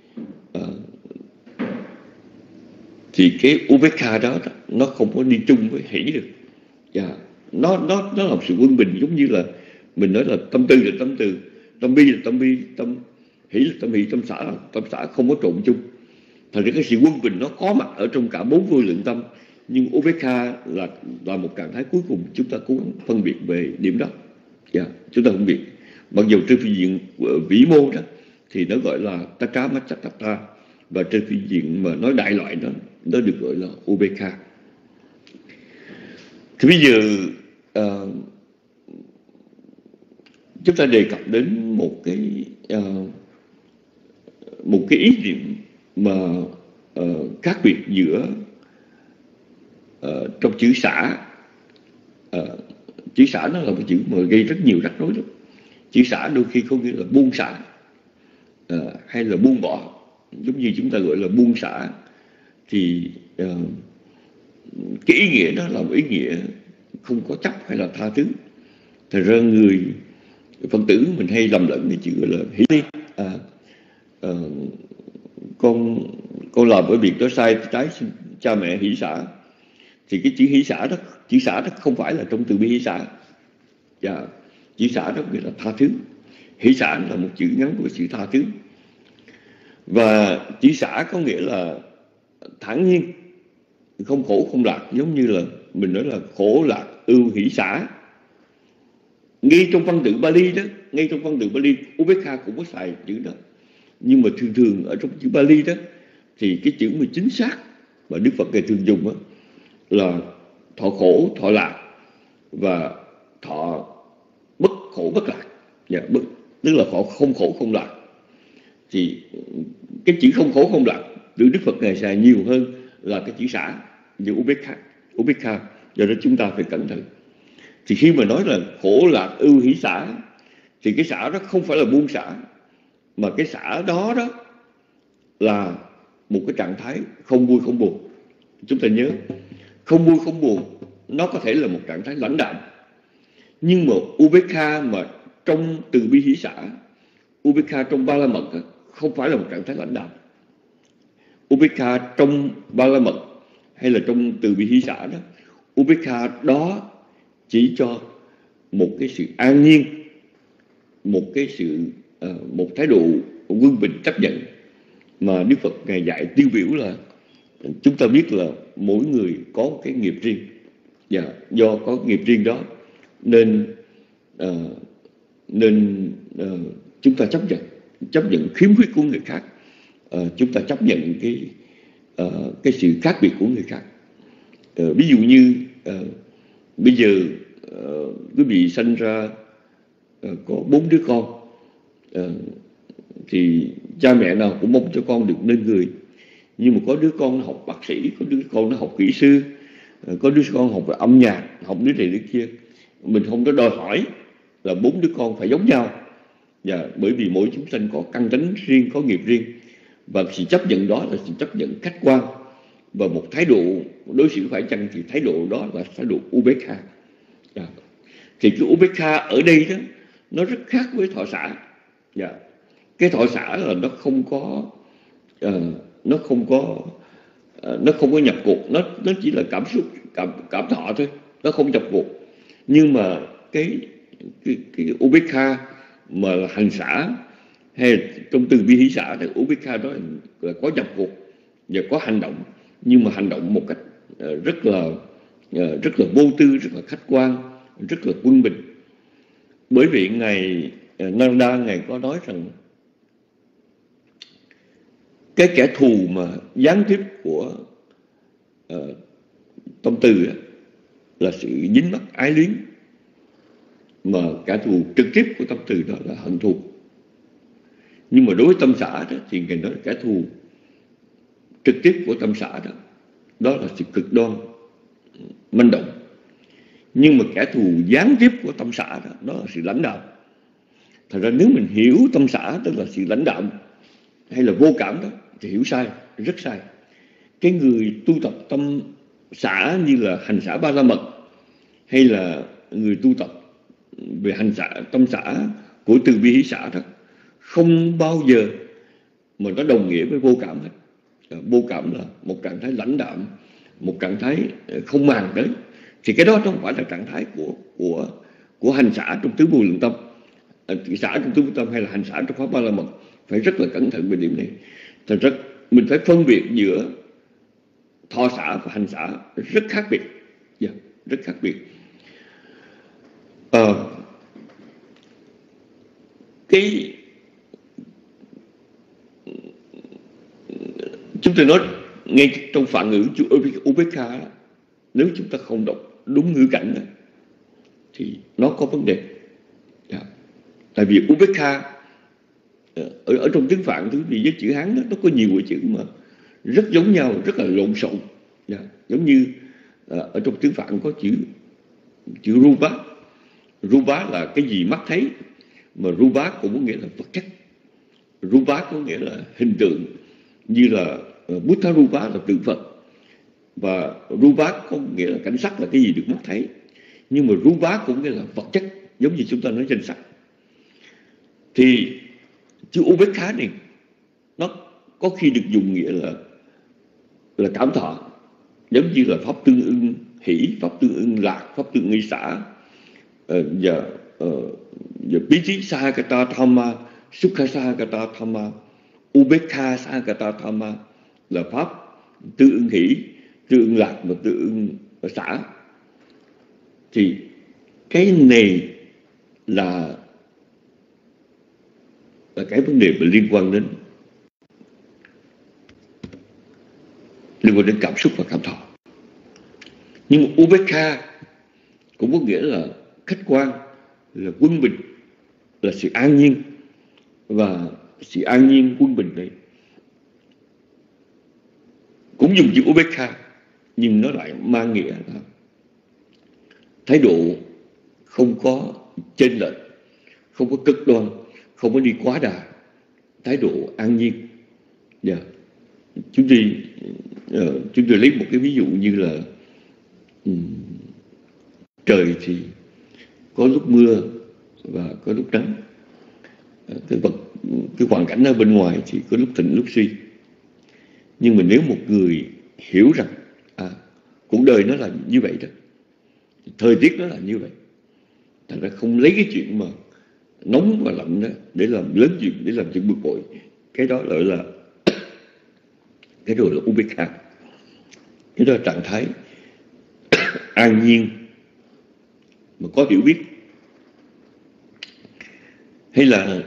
cái Ubekha đó nó không có đi chung với hỷ được. Nó là một sự quân bình, giống như là mình nói là tâm tư là tâm từ, tâm bi là tâm bi, tâm hỷ là tâm hỷ, tâm xã không có trộn chung. Thành ra cái sự quân bình nó có mặt ở trong cả bốn vô lượng tâm, nhưng Ubekha là một trạng thái cuối cùng. Chúng ta cố gắng phân biệt về điểm đó. Chúng ta phân biệt. Mặc dù trên phương diện vĩ mô đó thì nó gọi là Tatra Machchattata, và trên phương diện mà nói đại loại đó, nó được gọi là Ubekha. Thì bây giờ chúng ta đề cập đến một cái ý niệm mà khác biệt giữa trong chữ xả. Chữ xả nó là một chữ mà gây rất nhiều rắc rối lắm. Chữ xả đôi khi có nghĩa là buông xả hay là buông bỏ, giống như chúng ta gọi là buông xả. Thì cái ý nghĩa đó là một ý nghĩa không có chấp hay là tha thứ. Thật ra người Phật tử mình hay lầm lẫn cái chữ gọi là hỷ ly. Con làm cái việc đó sai trái, xin cha mẹ hỷ xả. Thì cái chữ hỷ xả đó không phải là trong từ bi hỷ xả. Chữ xả đó nghĩa là tha thứ. Hỷ xả là một chữ ngắn của sự tha thứ. Và chữ xả có nghĩa là thản nhiên, không khổ không lạc. Giống như là mình nói là khổ lạc ưu hỷ xả. Ngay trong văn tự Bali đó, Upekha cũng có xài chữ đó. Nhưng mà thường ở trong chữ Bali đó thì cái chữ mà chính xác mà Đức Phật Ngài thường dùng đó là thọ khổ, thọ lạc và thọ bất khổ bất lạc. Tức là họ không khổ không lạc. Thì cái chữ không khổ không lạc được Đức Phật Ngài xài nhiều hơn là cái chữ xả, như Upekha. Do đó chúng ta phải cẩn thận. Thì khi mà nói là khổ lạc ưu hỷ xả, thì cái xả đó không phải là buông xả, mà cái xả đó là một cái trạng thái không vui không buồn. Chúng ta nhớ, không vui không buồn nó có thể là một trạng thái lãnh đạm. Nhưng mà Upekha mà trong từ bi hỷ xả, Upekha trong Ba La Mật không phải là một trạng thái lãnh đạm. Upekha trong Ba La Mật hay là trong từ bi hỷ xả đó, Upekha đó chỉ cho một cái sự an nhiên, một thái độ quân bình chấp nhận mà Đức Phật Ngài dạy tiêu biểu là chúng ta biết là mỗi người có một cái nghiệp riêng, và do có nghiệp riêng đó nên chúng ta chấp nhận khiếm khuyết của người khác, chúng ta chấp nhận cái sự khác biệt của người khác. Ví dụ như bây giờ quý vị sanh ra có 4 đứa con, thì cha mẹ nào cũng mong cho con được nên người. Nhưng mà có đứa con nó học bác sĩ, có đứa con nó học kỹ sư, có đứa con học về âm nhạc, học đứa này đứa kia. Mình không có đòi hỏi là 4 đứa con phải giống nhau, và bởi vì mỗi chúng sanh có căn tánh riêng, có nghiệp riêng. Và sự chấp nhận đó là sự chấp nhận khách quan, và một thái độ đối xử phải chăng thì thái độ đó là thái độ Upekha. Thì cái Upekha ở đây đó nó rất khác với thọ xả. Cái thọ xả là nó không có nhập cuộc, nó chỉ là cảm xúc, cảm thọ thôi, nó không nhập cuộc. Nhưng mà cái Upekha mà là hành xả hay trong từ bi hỷ xả thì Upekha đó là có nhập cuộc và có hành động, nhưng mà hành động một cách rất là vô tư, rất là khách quan, rất là quân bình. Bởi vì ngài Nanda ngài có nói rằng cái kẻ thù mà gián tiếp của tâm từ là sự dính mắc ái luyến, mà kẻ thù trực tiếp của tâm từ đó là hận thù. Nhưng mà đối với tâm xả đó thì ngài nói kẻ thù trực tiếp của tâm xả đó là sự cực đoan, manh động. Nhưng mà kẻ thù gián tiếp của tâm xả đó là sự lãnh đạm. Thật ra nếu mình hiểu tâm xả tức là sự lãnh đạm hay là vô cảm đó thì hiểu sai, rất sai. Cái người tu tập tâm xả như là hành xả Ba La Mật, hay là người tu tập về hành xả tâm xả của từ bi hỷ xả đó, không bao giờ mà nó đồng nghĩa với vô cảm hết. Vô cảm là một trạng thái lãnh đạm, một trạng thái không màng tới. Thì cái đó không phải là trạng thái của hành xả trong tứ vô lượng tâm. Xả trong tứ vô lượng tâm hay là hành xả trong pháp Ba La Mật phải rất là cẩn thận về điểm này. Thật ra mình phải phân biệt giữa thọ xả và hành xả rất khác biệt, rất khác biệt. Chúng tôi nói ngay trong phản ngữ Upekha, nếu chúng ta không đọc đúng ngữ cảnh đó, thì nó có vấn đề. Tại vì Ubekha ở trong tiếng Phạn, thứ vì với chữ Hán đó, nó có nhiều cái chữ mà rất giống nhau, rất là lộn xộn. Giống như ở trong tiếng Phạn có chữ Rupa. Rupa là cái gì mắt thấy, mà Rupa cũng có nghĩa là vật chất. Rupa có nghĩa là hình tượng, như là Buddha Rupa là tượng Phật, và Rupa có nghĩa là cảnh sắc, là cái gì được mắt thấy. Nhưng mà Rupa cũng nghĩa là vật chất, giống như chúng ta nói danh sắc. Thì chữ Ubekha này nó có khi được dùng nghĩa là cảm thọ, giống như là pháp tương ưng hỷ, pháp tương ưng lạc, pháp tương ưng xả, và Piti Sahagata Thamma, Sukha Sahagata Thamma, Ubekha Sahagata Thamma là pháp tương ưng hỷ, tương ưng lạc và tương ưng xả. Thì cái này là cái vấn đề mà liên quan đến cảm xúc và cảm thọ. Nhưng mà Ubekha cũng có nghĩa là khách quan, là quân bình, là sự an nhiên. Và sự an nhiên quân bình này cũng dùng chữ Ubekha, nhưng nó lại mang nghĩa là thái độ không có chênh lệch, không có cực đoan, không có đi quá đà, thái độ an nhiên. Chúng tôi lấy một cái ví dụ như là trời thì có lúc mưa và có lúc nắng. Cái hoàn cảnh ở bên ngoài thì có lúc thịnh lúc suy. Nhưng mà nếu một người hiểu rằng cuộc đời nó là như vậy đó, thời tiết nó là như vậy, thành ra không lấy cái chuyện mà nóng và lạnh đó để làm lớn chuyện, để làm chuyện bực bội, cái đó gọi là Ubekha. Cái đó là trạng thái an nhiên mà có hiểu biết. Hay là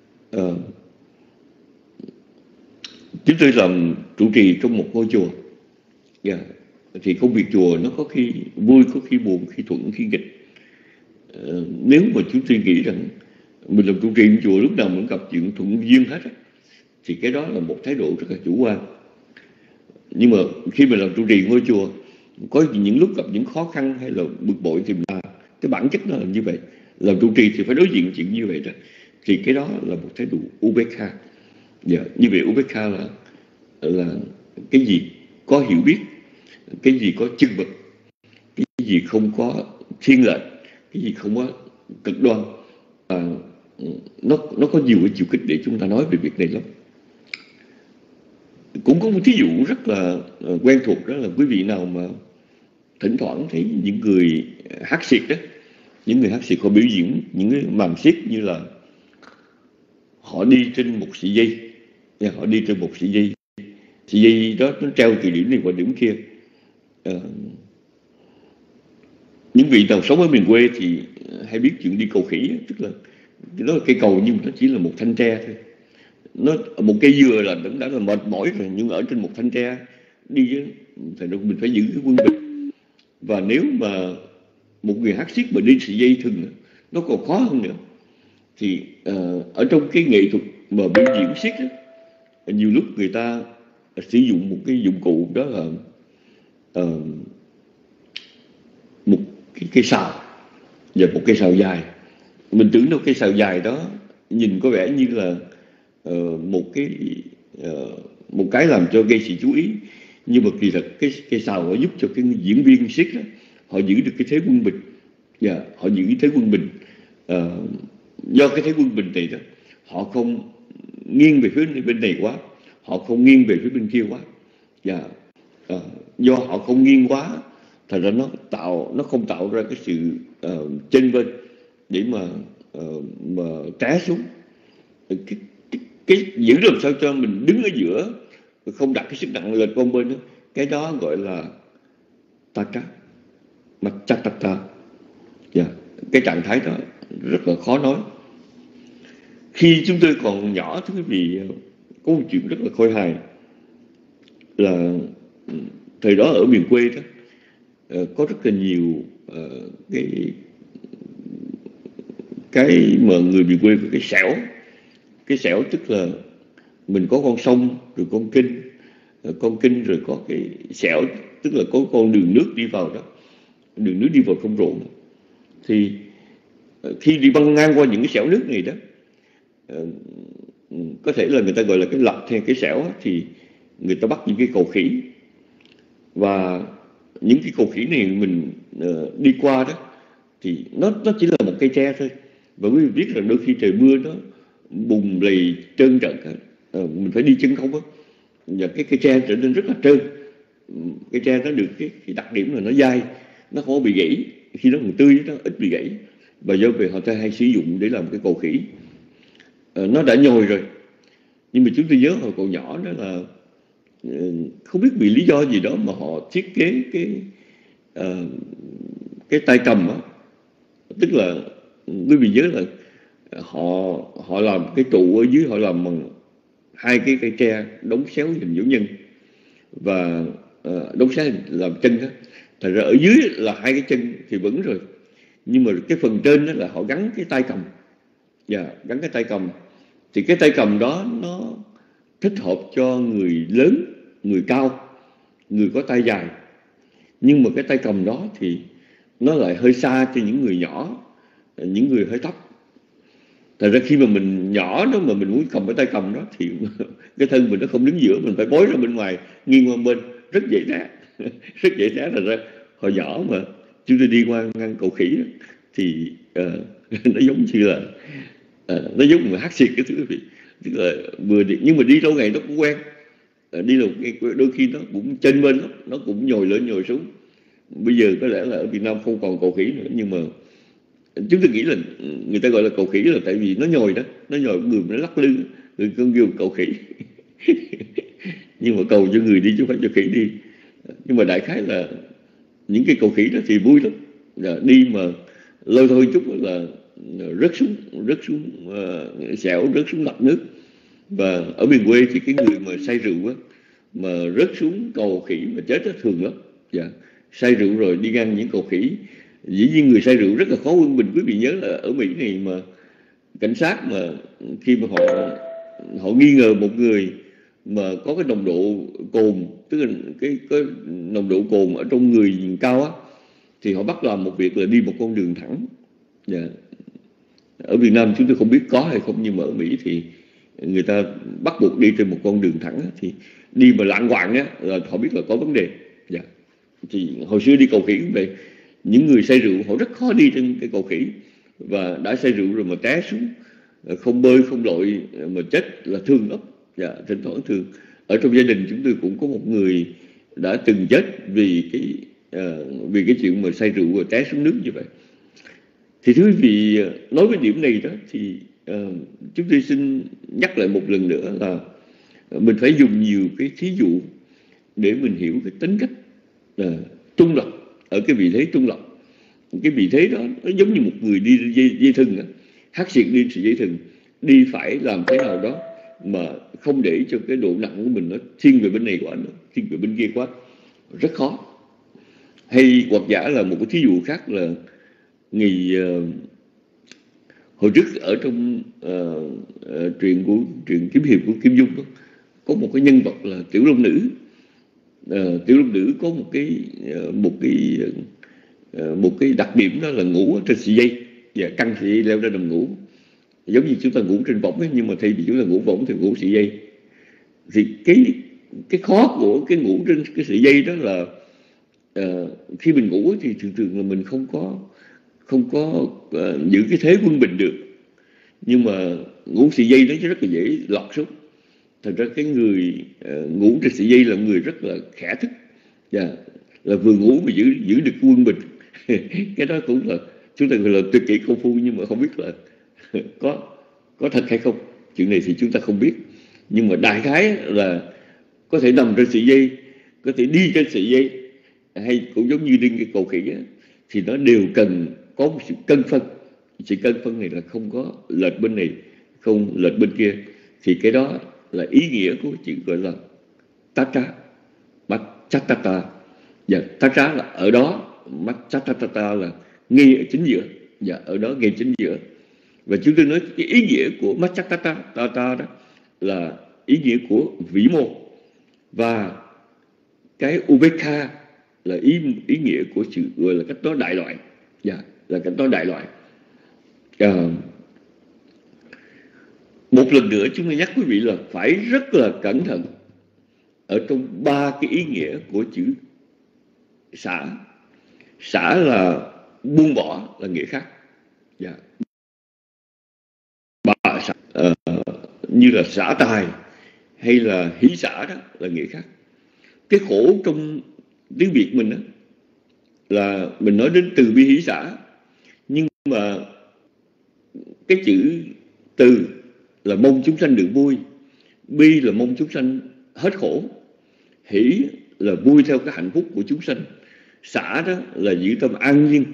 chúng tôi làm trụ trì trong một ngôi chùa, thì công việc chùa nó có khi vui, có khi buồn, khi thuận, khi nghịch. Nếu mà chúng tôi nghĩ rằng mình làm trụ trì trong chùa lúc nào mình gặp chuyện thuận duyên hết, thì cái đó là một thái độ rất là chủ quan. Nhưng mà khi mình làm trụ trì ngôi chùa, có những lúc gặp những khó khăn hay là bực bội, thì cái bản chất nó là như vậy. Làm trụ trì thì phải đối diện chuyện như vậy đó. Thì cái đó là một thái độ Ubekha. Như vậy Ubekha là cái gì có hiểu biết, cái gì có chừng mực, cái gì không có thiên lệch, cái gì không có cực đoan. Nó có nhiều cái chiều kích để chúng ta nói về việc này lắm. Cũng có một thí dụ rất là quen thuộc, đó là quý vị nào mà thỉnh thoảng thấy những người hát xiết đó, những người hát xiết họ biểu diễn những cái màn xiết như là họ đi trên một sợi dây, họ đi trên một sợi dây đó nó treo từ điểm này qua điểm kia. Những vị nào sống ở miền quê thì hay biết chuyện đi cầu khỉ, tức là nó là cây cầu nhưng mà nó chỉ là một thanh tre thôi. Nó một cây dừa là đã là mệt mỏi rồi, nhưng ở trên một thanh tre đi thì mình phải giữ cái quân bình. Và nếu mà một người hát xiết mà đi sợi dây thừng nó còn khó hơn nữa. Thì ở trong cái nghệ thuật mà biểu diễn xiết đó, nhiều lúc người ta sử dụng một cái dụng cụ, đó là một cái cây sào và một cây sào dài. Mình tưởng đâu cây sào dài đó nhìn có vẻ như là một cái làm cho gây sự chú ý, nhưng mà kỳ thật cái sào họ giúp cho cái diễn viên xiết đó, họ giữ được cái thế quân bình. Họ giữ thế quân bình. Do cái thế quân bình này đó, họ không nghiêng về phía bên này quá, họ không nghiêng về phía bên kia quá. Do họ không nghiêng quá, thành ra nó không tạo ra cái sự chênh vênh để mà trá xuống. Cái giữ làm sao cho mình đứng ở giữa, không đặt cái sức nặng lên con bên đó, cái đó gọi là taka machakata. Cái trạng thái đó rất là khó nói. Khi chúng tôi còn nhỏ, thưa quý vị, có một chuyện rất là khôi hài là thời đó ở miền quê đó, có rất là nhiều cái cái mà người miền quê có cái xẻo tức là mình có con sông rồi con kinh rồi có cái xẻo tức là có con đường nước đi vào đó, đường nước đi vào trong ruộng. Thì khi đi băng ngang qua những cái xẻo nước này đó, có thể là người ta gọi là cái lạch hay cái xẻo á, thì người ta bắt những cái cầu khỉ, và những cái cầu khỉ này mình đi qua đó thì nó chỉ là một cây tre thôi, và quý vị biết là đôi khi trời mưa nó bùn lầy trơn trợn, mình phải đi chân không á, và cái cây tre trở nên rất là trơn. Cây tre nó được cái đặc điểm là nó dai, nó không có bị gãy, khi nó còn tươi nó ít bị gãy, và do vậy họ ta hay sử dụng để làm cái cầu khỉ. Nó đã nhồi rồi, nhưng mà chúng tôi nhớ hồi còn nhỏ đó là không biết vì lý do gì đó mà họ thiết kế cái tay cầm á, tức là quý vị nhớ là họ làm cái trụ ở dưới, họ làm bằng hai cái cây tre đóng xéo hình dấu nhân, và đóng xéo làm chân á. Thật ra ở dưới là hai cái chân thì vững rồi, nhưng mà cái phần trên đó là họ gắn cái tay cầm, gắn cái tay cầm. Thì cái tay cầm đó nó thích hợp cho người lớn, người cao, người có tay dài. Nhưng mà cái tay cầm đó thì nó lại hơi xa cho những người nhỏ, những người hơi thấp. Thật ra khi mà mình nhỏ đó mà mình muốn cầm cái tay cầm đó thì cái thân mình nó không đứng giữa, mình phải bối ra bên ngoài, nghiêng qua bên, rất dễ té. Rất dễ té. Thật ra hồi nhỏ mà chúng tôi đi qua ngăn cầu khỉ đó, thì nó giống như là nó giống như hát xịt cái thứ vị, tức là vừa đi, nhưng mà đi lâu ngày nó cũng quen. Đi lâu đôi khi nó cũng chênh bên lắm, nó cũng nhồi lên nhồi xuống. Bây giờ có lẽ là ở Việt Nam không còn cầu khỉ nữa, nhưng mà chúng tôi nghĩ là người ta gọi là cầu khỉ là tại vì nó nhồi đó, nó nhồi người nó lắc lư, người con kêu cầu khỉ. Nhưng mà cầu cho người đi chứ không phải cho khỉ đi. Nhưng mà đại khái là những cái cầu khỉ đó thì vui lắm, đi mà lôi thôi chút là rớt xuống xẻo, rớt xuống lạch nước. Và ở miền quê thì cái người mà say rượu á, mà rớt xuống cầu khỉ mà chết đó thường lắm. Say rượu rồi đi ngang những cầu khỉ, dĩ nhiên người say rượu rất là khó quân bình. Quý vị nhớ là ở Mỹ này mà cảnh sát mà khi mà họ nghi ngờ một người mà có cái nồng độ cồn, tức là cái nồng độ cồn ở trong người cao á, thì họ bắt làm một việc là đi một con đường thẳng. Ở Việt Nam chúng tôi không biết có hay không, nhưng mà ở Mỹ thì người ta bắt buộc đi trên một con đường thẳng á, thì đi mà lạng quạng á là họ biết là có vấn đề. Thì hồi xưa đi cầu khỉ vậy, những người say rượu họ rất khó đi trên cái cầu khỉ, và đã say rượu rồi mà té xuống, không bơi không lội mà chết là thương lắm. Thỉnh thoảng thương. Ở trong gia đình chúng tôi cũng có một người đã từng chết vì cái chuyện mà say rượu rồi té xuống nước như vậy. Thì thưa quý vị, nói với điểm này đó thì chúng tôi xin nhắc lại một lần nữa là mình phải dùng nhiều cái thí dụ để mình hiểu cái tính cách trung lập, ở cái vị thế trung lập. Cái vị thế đó nó giống như một người đi dây thừng, hát xiệt đi sợi dây thừng, đi phải làm thế nào đó mà không để cho cái độ nặng của mình nó thiên về bên này quá, nó thiên về bên kia quá, rất khó. Hay hoặc giả là một cái thí dụ khác là hồi trước ở trong truyện kiếm hiệp của Kim Dung đó, có một cái nhân vật là Tiểu Long Nữ. Tiểu Long Nữ có một cái đặc điểm đó là ngủ ở trên sợi dây, và căng sợi dây leo ra nằm ngủ, giống như chúng ta ngủ trên võng ấy, nhưng mà thay vì chúng ta ngủ võng thì ngủ sợi dây. Thì cái khó của cái ngủ trên cái sợi dây đó là khi mình ngủ thì thường là mình không có giữ cái thế quân bình được, nhưng mà ngủ sợi dây nó rất là dễ lọt xuống. Thật ra cái người ngủ trên sợi dây là người rất là khẽ thức, là vừa ngủ mà giữ được quân bình. Cái đó cũng là chúng ta gọi là tuyệt kỹ công phu, nhưng mà không biết là có thật hay không. Chuyện này thì chúng ta không biết, nhưng mà đại khái là có thể nằm trên sợi dây, có thể đi trên sợi dây, hay cũng giống như đi cái cầu khỉ á, thì nó đều cần có một sự cân phân. Sự cân phân này là không có lệch bên này, không lệch bên kia. Thì cái đó là ý nghĩa của chữ gọi là tatra, machchatata. Và tatra là ở đó, machchatata là ngay ở chính giữa, và ở đó ngay chính giữa. Và chúng tôi nói cái ý nghĩa của Macchatata đó là ý nghĩa của vĩ mô, và cái Ubekha là ý nghĩa của sự gọi là cách nói đại loại. Là cách nói đại loại. Một lần nữa chúng tôi nhắc quý vị là phải rất là cẩn thận ở trong ba cái ý nghĩa của chữ xả. Xả là buông bỏ là nghĩa khác. Xả, như là xả tài hay là hỷ xả đó là nghĩa khác. Cái khổ trong tiếng Việt mình đó là mình nói đến từ bi hỷ xả, nhưng mà cái chữ từ là mong chúng sanh được vui, bi là mong chúng sanh hết khổ, hỷ là vui theo cái hạnh phúc của chúng sanh, xả đó là giữ tâm an nhiên.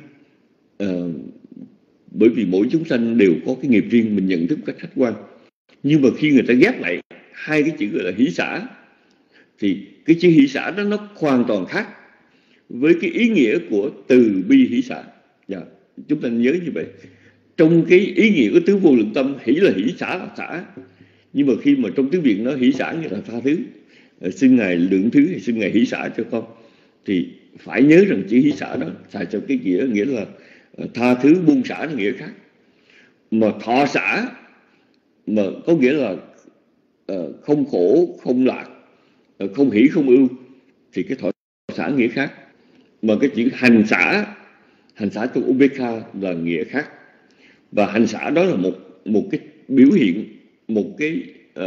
Bởi vì mỗi chúng sanh đều có cái nghiệp riêng, mình nhận thức cách khách quan. Nhưng mà khi người ta ghép lại hai cái chữ gọi là hỷ xả, thì cái chữ hỷ xả đó nó hoàn toàn khác với cái ý nghĩa của từ bi hỷ xả. Chúng ta nhớ như vậy. Trong cái ý nghĩa của tứ vô lượng tâm, hỷ là hỷ, xả là xả. Nhưng mà khi mà trong tiếng Việt nó hỷ xả như là tha thứ, xin Ngài lượng thứ hay xin Ngài hỷ xả cho con, thì phải nhớ rằng chữ hỷ xả đó xài cho cái nghĩa là tha thứ buông xả là nghĩa khác. Mà thọ xả mà có nghĩa là không khổ không lạc, không hỷ không ưu, thì cái thọ xả nghĩa khác. Mà cái chữ hành xả trong Ubekha là nghĩa khác. Và hành xả đó là một cái biểu hiện, một cái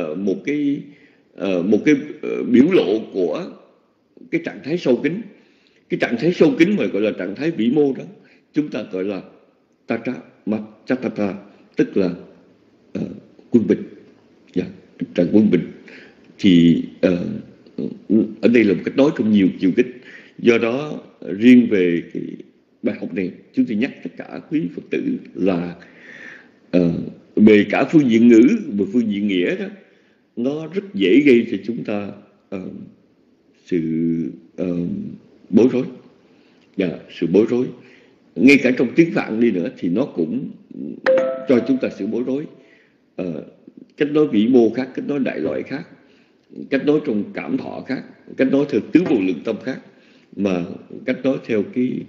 biểu lộ của cái trạng thái sâu kín. Cái trạng thái sâu kín mà gọi là trạng thái vĩ mô đó chúng ta gọi là Tatra Macchatata, tức là quân bình. Trạng quân bình thì ở đây là một cách nói trong nhiều chiều kích. Do đó riêng về cái bài học này, chúng tôi nhắc tất cả quý Phật tử là về cả phương diện ngữ và phương diện nghĩa đó, nó rất dễ gây cho chúng ta sự bối rối. Sự bối rối. Ngay cả trong tiếng Phạn đi nữa thì nó cũng cho chúng ta sự bối rối. Cách nói vĩ mô khác, cách nói đại loại khác, cách nói trong cảm thọ khác, cách nói theo tứ vô lượng tâm khác, mà cách nói theo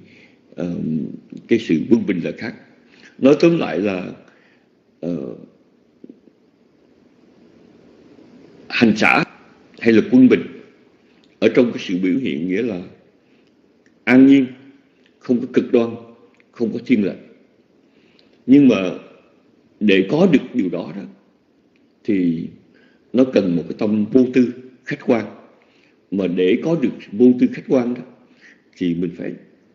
cái sự quân bình là khác. Nói tóm lại là hành xả hay là quân bình ở trong cái sự biểu hiện nghĩa là an nhiên, không có cực đoan, không có thiên lệch. Nhưng mà để có được điều đó thì nó cần một cái tâm vô tư khách quan. Mà để có được vô tư khách quan đó thì mình phải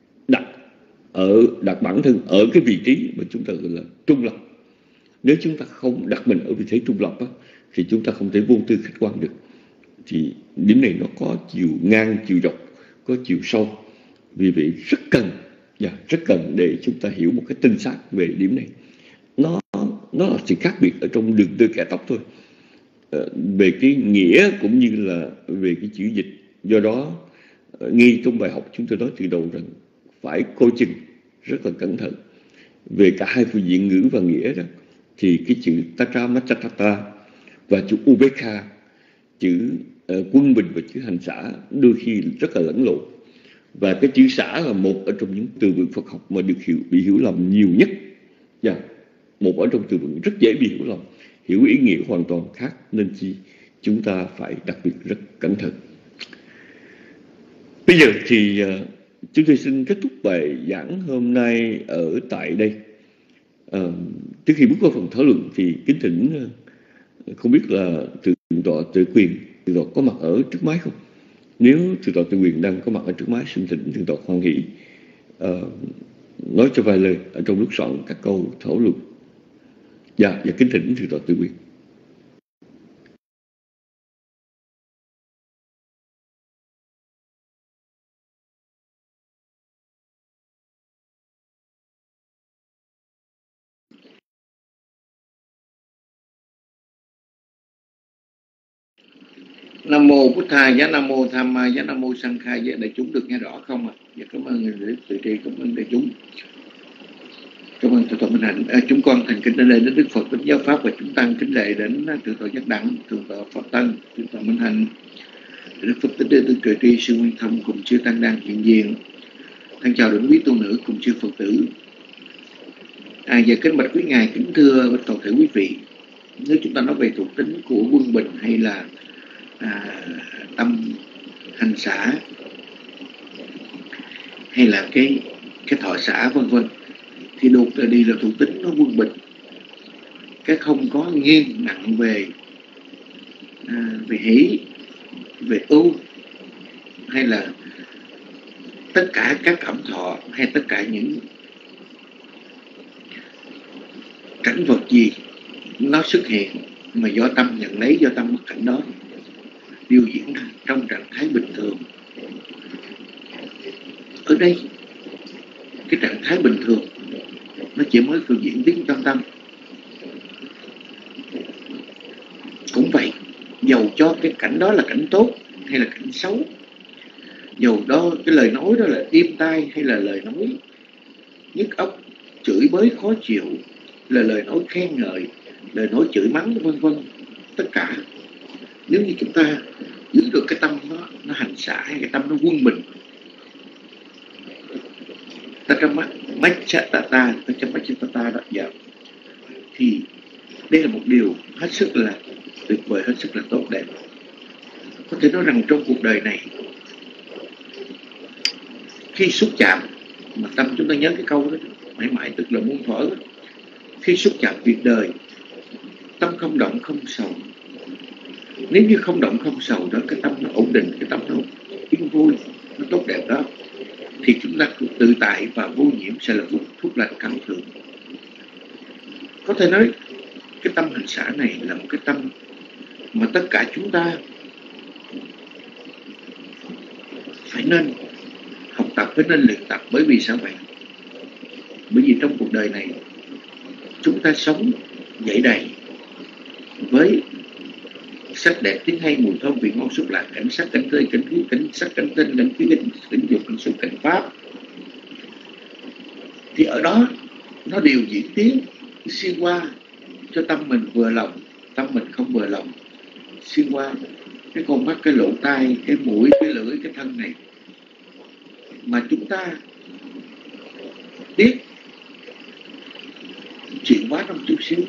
đặt bản thân ở cái vị trí mà chúng ta gọi là trung lập. Nếu chúng ta không đặt mình ở vị trí trung lập thì chúng ta không thể vô tư khách quan được. Thì điểm này nó có chiều ngang, chiều dọc, có chiều sâu. Vì vậy rất cần để chúng ta hiểu một cái tinh xác về điểm này. Nó là sự khác biệt ở trong đường tơ kẻ tóc thôi, về cái nghĩa cũng như là về cái chữ dịch. Do đó ngay trong bài học chúng tôi nói từ đầu rằng phải coi chừng rất là cẩn thận về cả hai phương diện ngữ và nghĩa đó. Thì cái chữ Tatra Macchatata và chữ Ubekha, chữ quân bình và chữ hành xả đôi khi rất là lẫn lộn. Và cái chữ xả là một ở trong những từ vựng Phật học mà được bị hiểu lầm nhiều nhất. Một ở trong từ vựng rất dễ bị hiểu lầm, hiểu ý nghĩa hoàn toàn khác, nên chúng ta phải đặc biệt rất cẩn thận. Bây giờ thì chúng tôi xin kết thúc bài giảng hôm nay ở tại đây. Trước khi bước vào phần thảo luận thì kính thỉnh, không biết là Thượng tọa Tuệ Quyền có mặt ở trước máy không? Nếu Thượng tọa Tuệ Quyền đang có mặt ở trước máy, xin thỉnh Thượng tọa hoan hỷ nói cho vài lời ở trong lúc soạn các câu thảo luận. Và kính thỉnh Thượng tọa Tuệ Quyền. Nam mô Bụt Thầy, giá Nam mô Tham Ma, giá Nam mô Sang Khai. Giá đại chúng được nghe rõ không ạ? Dạ, cảm ơn người tự trì, cảm ơn đại chúng. Cảm Cảm ơn Thượng tọa Minh Hạnh. Chúng con thành kính lễ đến Đức Phật, Đức Giáo Pháp và chúng tăng kính lễ đến Thượng tọa Giác Đẳng, Thượng tọa Pháp Tân, Thượng tọa Minh Hạnh, Đức Phật Tích Đức Tuệ Tri Sư Nguyên Thông cùng chư tăng đang hiện diện. Thân chào đến quý tu nữ cùng chư Phật tử. Giờ kính bạch quý ngài, kính thưa toàn thể quý vị, nếu chúng ta nói về thuộc tính của quân bình hay là tâm hành xã hay là cái thọ xã vân vân, thì đột đi là thuộc tính nó quân bình, cái không có nghiêng nặng về hỷ, về ưu, hay là tất cả các cảm thọ hay tất cả những cảnh vật gì nó xuất hiện mà do tâm nhận lấy, do tâm mặc cảnh đó đều diễn trong trạng thái bình thường. Ở đây cái trạng thái bình thường nó chỉ mới cứ diễn biến trong tâm. Cũng vậy, dầu cho cái cảnh đó là cảnh tốt hay là cảnh xấu, dầu đó cái lời nói đó là êm tai hay là lời nói nhức óc, chửi bới khó chịu, là lời nói khen ngợi, lời nói chửi mắng vân vân, tất cả nếu như chúng ta giữ được cái tâm nó hành xả, hay cái tâm nó quân bình, ta trong ta đó, dạ, thì đây là một điều hết sức là tuyệt vời, hết sức là tốt đẹp. Có thể nói rằng trong cuộc đời này, khi xúc chạm, mà tâm chúng ta nhớ cái câu đó mãi mãi, tức là muôn thuở, khi xúc chạm việc đời, tâm không động không sầu. Nếu như không động không sầu đó, cái tâm nó ổn định, cái tâm nó yên vui, nó tốt đẹp đó, thì chúng ta tự tại và vô nhiễm sẽ là phúc lành cao thượng. Có thể nói cái tâm hành xả này là một cái tâm mà tất cả chúng ta phải nên học tập, phải nên luyện tập. Bởi vì sao vậy? Bởi vì trong cuộc đời này chúng ta sống dậy đầy với sắc đẹp, tiếng hay, mùi thơm, vị ngon, xúc lạc, cảnh sắc, cảnh tươi, cảnh khí, cảnh sắc, cảnh tinh, cảnh khí, cảnh dục, cảnh xúc, cảnh pháp. Thì ở đó nó đều diễn tiến xuyên qua cho tâm mình vừa lòng, tâm mình không vừa lòng, xuyên qua cái con mắt, cái lỗ tai, cái mũi, cái lưỡi, cái thân này. Mà chúng ta biết chuyển hóa trong chút xíu,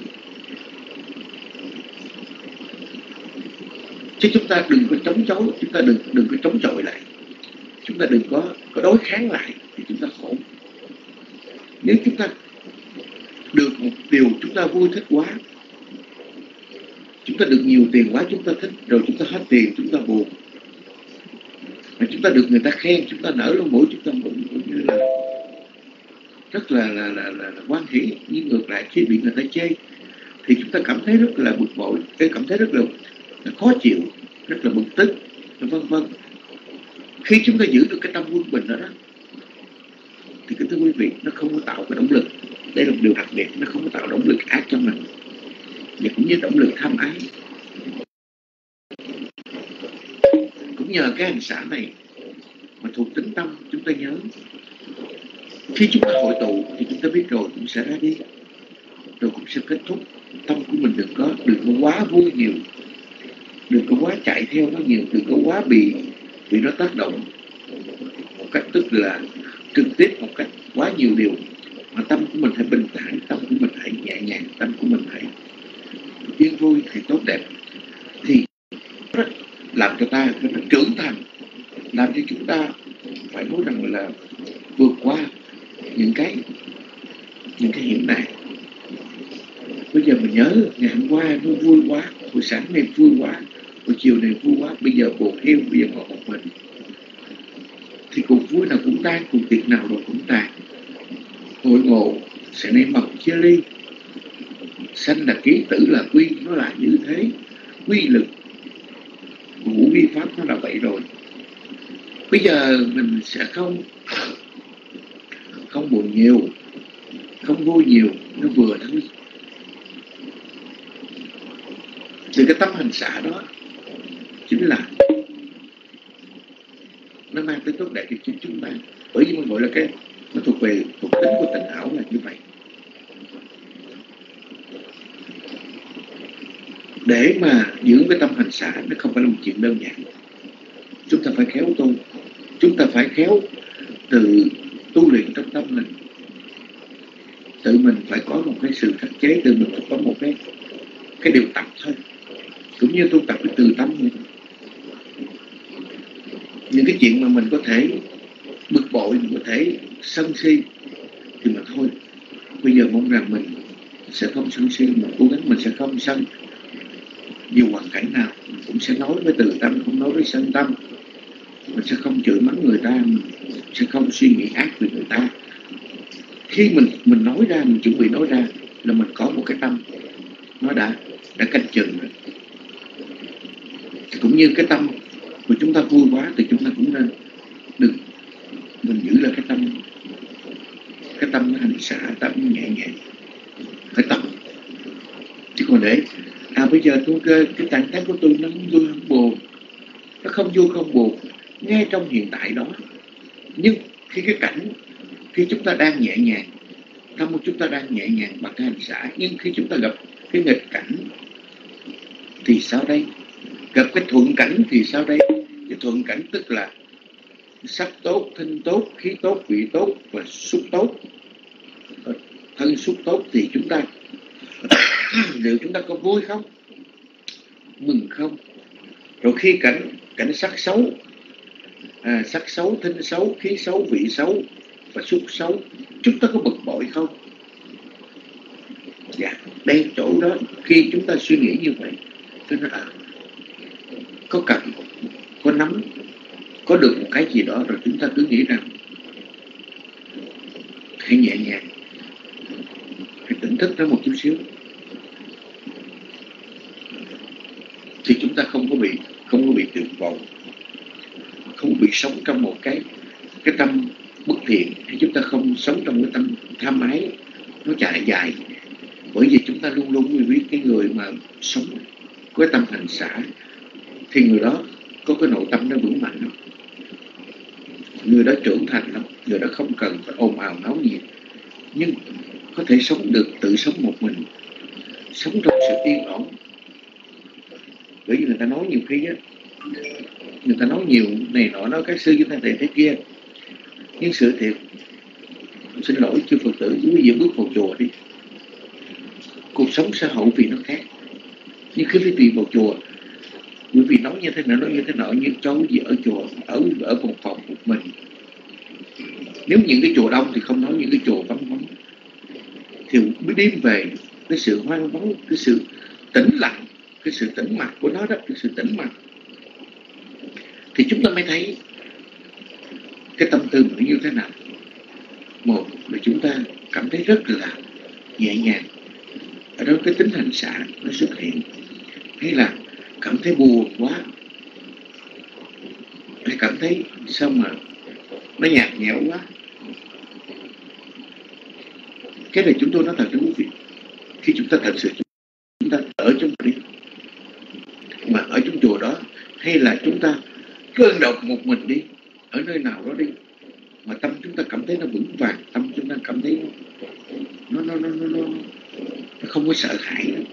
chứ chúng ta đừng có chống chối, chúng ta đừng có chống chọi lại, chúng ta đừng có đối kháng lại thì chúng ta khổ. Nếu chúng ta được một điều chúng ta vui thích quá, chúng ta được nhiều tiền quá chúng ta thích, rồi chúng ta hết tiền chúng ta buồn. Mà chúng ta được người ta khen, chúng ta nở lông mũi, chúng ta như là rất là hoan hỉ. Nhưng ngược lại khi bị người ta chê thì chúng ta cảm thấy rất là bực bội, cảm thấy rất là khó chịu, rất là bực tức, vân vân. Khi chúng ta giữ được cái tâm quân bình đó, thì kính thưa quý vị, nó không có tạo cái động lực. Đây là một điều đặc biệt, nó không có tạo động lực ác cho mình, và cũng như động lực tham ái. Cũng nhờ cái hành xả này mà thuộc tính tâm chúng ta nhớ. Khi chúng ta hội tụ thì chúng ta biết rồi cũng sẽ ra đi, rồi cũng sẽ kết thúc. Tâm của mình đừng có quá vui nhiều, đừng có quá chạy theo nó nhiều, đừng có quá bị nó tác động một cách tức là trực tiếp, một cách quá nhiều điều. Mà tâm của mình hãy bình thản, tâm của mình hãy nhẹ nhàng, tâm của mình hãy yên vui thì tốt đẹp. Thì nó làm cho ta nó trưởng thành, làm cho chúng ta phải nói rằng là vượt qua những cái hiểm nạn. Bây giờ mình nhớ ngày hôm qua nó vui quá, buổi sáng này vui quá, buổi chiều này vui quá, bây giờ buồn hiu, bây giờ ngồi một mình. Thì cuộc vui nào cũng tan, cuộc tiệc nào rồi cũng tàn. Hội ngộ sẽ nảy mầm chia ly, sanh là ký, tử là quy, nó là như thế. Quy lực ngũ vi pháp nó là vậy rồi. Bây giờ mình sẽ không buồn nhiều, không vui nhiều, nó vừa thôi. Thì cái tâm hành xả đó chính là nó mang tới tốt đẹp cho chúng ta. Bởi vì mình gọi là nó thuộc về thuộc tính của tình ảo là như vậy. để mà giữ cái tâm hành xả nó không phải là một chuyện đơn giản. Chúng ta phải khéo tu, chúng ta phải khéo tự tu luyện trong tâm mình. Tự mình phải có một cái sự khắc chế, tự mình phải có một cái điều tập thôi. Cũng như tu tập cái từ tâm vậy. Những cái chuyện mà mình có thể bực bội, mình có thể sân si thì mà thôi. Bây giờ mong rằng mình sẽ không sân si, mình cố gắng mình sẽ không sân. Dù hoàn cảnh nào mình cũng sẽ nói với từ tâm, không nói với sân tâm. Mình sẽ không chửi mắng người ta, mình sẽ không suy nghĩ ác về người ta. Khi mình nói ra, mình chuẩn bị nói ra là mình có một cái tâm nó đã canh chừng rồi. Cũng như cái tâm của chúng ta vui quá thì chúng ta cũng nên đừng, mình giữ lại cái tâm nó hành xả, tâm nhẹ nhẹ, phải tập. Chứ còn để bây giờ tôi cái trạng thái của tôi nó vui không buồn, nó không vui không buồn ngay trong hiện tại đó. Nhưng khi chúng ta đang nhẹ nhàng, tâm của chúng ta đang nhẹ nhàng bằng cái hành xả, nhưng khi chúng ta gặp cái nghịch cảnh thì sao đây? Gặp cái thuận cảnh thì sao đây? Cái thuận cảnh tức là sắc tốt, thinh tốt, khí tốt, vị tốt và xúc tốt, thân xúc tốt thì chúng ta liệu chúng ta có vui không? Mừng không? Rồi khi cảnh sắc xấu, sắc xấu, thinh xấu, khí xấu, vị xấu và xúc xấu, chúng ta có bực bội không? Dạ, đây chỗ đó khi chúng ta suy nghĩ như vậy, tôi nói có cần, có nắm, có được một cái gì đó rồi chúng ta cứ nghĩ rằng hãy nhẹ nhàng, hãy tỉnh thức nó một chút xíu, thì chúng ta không có bị tuyệt vọng, không bị sống trong một cái tâm bất thiện, hay chúng ta không sống trong cái tâm tham ái nó chạy dài. Bởi vì chúng ta luôn luôn biết cái người mà sống với tâm hành xả thì người đó có cái nội tâm nó vững mạnh lắm, người đó trưởng thành lắm, người đó không cần phải ồn ào náo nhiệt, nhưng có thể sống được, tự sống một mình, sống trong sự yên ổn. Bởi vì người ta nói nhiều khi á, người ta nói nhiều này nọ, nói các sư chúng ta thế kia, nhưng sự thiệt, xin lỗi chư Phật tử, quý vị bước vào chùa đi, cuộc sống xã hội vì nó khác. Nhưng khi quý vị vào chùa, quý vị nói như thế nào, nói như thế nọ, nhưng cho quý vị ở chùa, ở một phòng một mình. Nếu những cái chùa đông thì không nói, những cái chùa vắng vắng thì mới đêm về cái sự hoang vắng, cái sự tĩnh lặng, cái sự tĩnh mặc của nó đó, cái sự tĩnh mặc, thì chúng ta mới thấy cái tâm tư nó như thế nào. Một là chúng ta cảm thấy rất là nhẹ nhàng, ở đó cái tính hành xả nó xuất hiện. Hay là cảm thấy buồn quá, hay cảm thấy sao mà nó nhạt nhẽo quá. Cái này chúng tôi nói thật cho quý vị, khi chúng ta thật sự chúng ta ở trong đi, mà ở trong chùa đó, hay là chúng ta đơn độc một mình đi, ở nơi nào đó đi, mà tâm chúng ta cảm thấy nó vững vàng, tâm chúng ta cảm thấy nó không có sợ hãi nữa,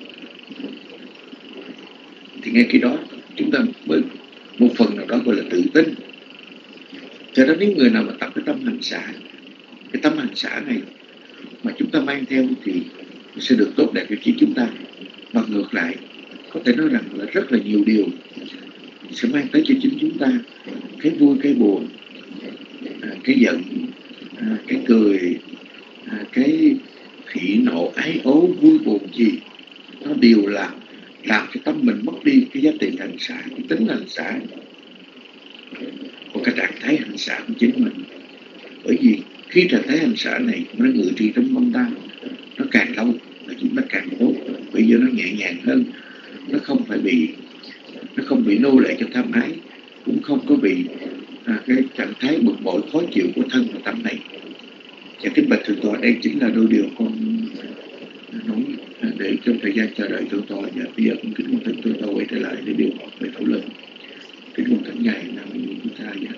thì ngay khi đó chúng ta mới một phần nào đó gọi là tự tin. Cho đó nếu người nào mà tập cái tâm hành xả, cái tâm hành xả này mà chúng ta mang theo thì sẽ được tốt đẹp cho chính chúng ta. Và ngược lại, có thể nói rằng là rất là nhiều điều sẽ mang tới cho chính chúng ta cái vui, cái buồn, cái giận, cái cười, cái hỉ nộ ái ố, vui buồn gì, nó đều làm cho tâm mình mất đi cái giá trị hành xả, cái tính hành xả, một cái trạng thái hành xả của chính mình. Bởi vì khi trạng thái hành xả này nó ngự trị trong tâm ta, nó càng lâu là chúng ta càng tốt. Bây giờ nó nhẹ nhàng hơn, nó không bị nô lệ cho tham ái, cũng không có bị cái trạng thái bực bội khó chịu của thân và tâm này. Và kính bạch thượng tọa, đây chính là đôi điều con nói để trong thời gian chờ đợi thượng tọa. Và bây giờ cũng kính mong thượng tọa quay trở lại để điều hỏi về thảo luận. Kính mong thánh ngài nào chúng ta vậy.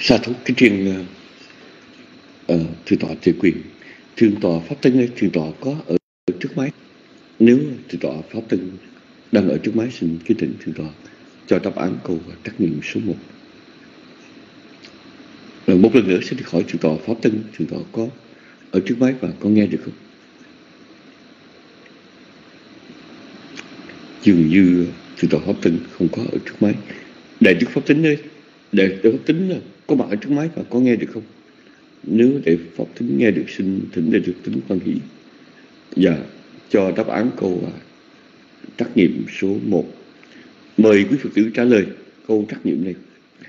Sa thú cái chuyện thượng tọa Tề Quyền, thượng tọa Pháp Tân ơi, thượng tọa có ở trước máy. Nếu thượng tọa Pháp Tân đang ở trước máy, xin kính thỉnh thượng tọa cho đáp án câu trắc nghiệm số 1. Một lần nữa xin được hỏi thượng tọa Pháp Tân, thượng tọa có ở trước máy và có nghe được không? Dường như thượng tọa Pháp Tân không có ở trước máy. Đại đức Pháp Tính ơi, Đại đức Pháp Tính có mặt ở trước máy và có nghe được không? Nếu Đại đức Pháp Tính nghe được, xin thỉnh Đại đức Tính quan hỷ và cho đáp án câu trắc nghiệm số 1. Mời quý Phật tử trả lời câu trắc nghiệm này.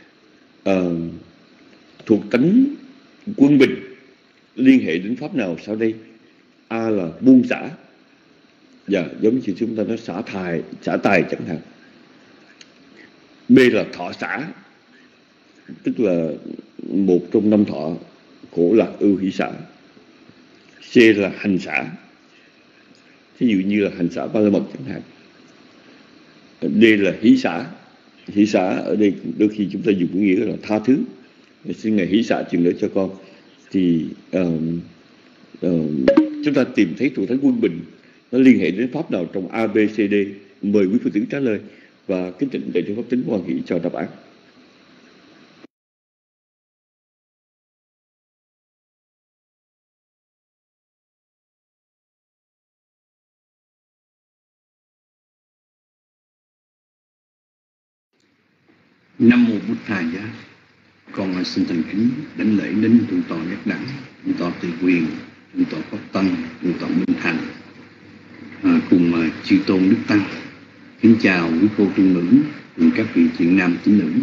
Thuộc tánh quân bình liên hệ đến pháp nào sau đây? A là buông xả, và giống như chúng ta nói xả tài chẳng hạn. B là thọ xả, tức là một trong 5 thọ khổ lạc ưu hỷ xả. C là hành xả, ví dụ như là hành xả ba la mật chẳng hạn. D là hỷ xả. Hỷ xả ở đây đôi khi chúng ta dùng nghĩa là tha thứ, xin Ngài hỷ xả chuyện nữa cho con. Thì chúng ta tìm thấy thuộc tánh quân bình nó liên hệ đến pháp nào trong A, B, C, D? Mời quý Phật tử trả lời và kính thỉnh Đại đức Pháp Tính quan hỷ cho đáp án. Nam mô Bụt Thầy Giá. Con xin thành kính đảnh lễ đến thượng tọa Giác Đẳng, thượng tọa Tề Quyền, thượng tọa Pháp Tân, thượng tọa Minh Thành, cùng chư tôn đức tăng. Kính chào quý cô tu nữ cùng các vị thiện nam tín nữ.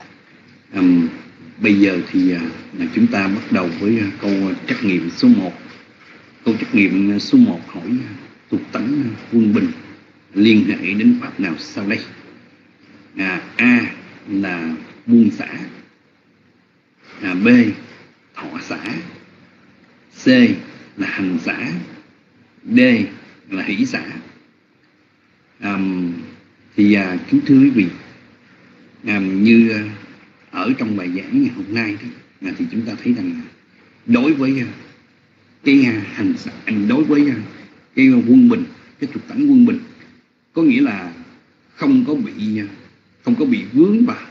Bây giờ thì chúng ta bắt đầu với câu trắc nghiệm số 1. Câu trắc nghiệm số 1 hỏi thuộc tánh quân bình liên hệ đến pháp nào sau đây? A là buông xả, B thọ xả, C là hành xả, D là hỷ xả. Kính thưa quý vị, như ở trong bài giảng ngày hôm nay đó, thì chúng ta thấy rằng đối với cái hành xả, đối với cái quân bình, cái thuộc tánh quân bình, có nghĩa là không có bị vướng vào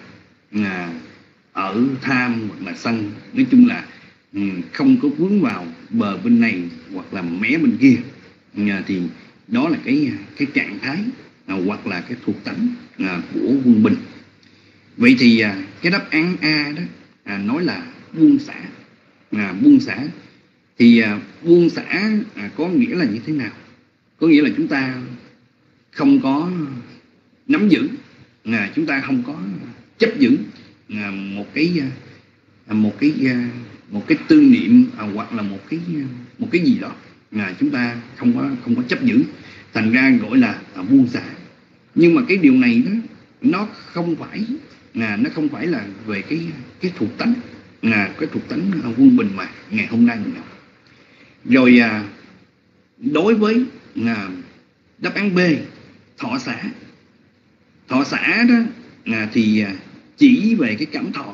ở tham hoặc là sân. Nói chung là không có vướng vào bờ bên này hoặc là mé bên kia. Thì đó là cái trạng thái hoặc là cái thuộc tánh của quân bình. Vậy thì cái đáp án A đó nói là buông xả. Buông xả thì buông xả có nghĩa là như thế nào? Có nghĩa là chúng ta không có nắm giữ, chúng ta không có chấp giữ một cái tư niệm hoặc là một cái gì đó, chúng ta không có chấp giữ, thành ra gọi là buông xả. Nhưng mà cái điều này đó nó không phải là về cái thuộc tánh, cái thuộc tánh quân bình mà ngày hôm nay mình học. Rồi đối với đáp án B thọ xả đó thì chỉ về cái cảm thọ,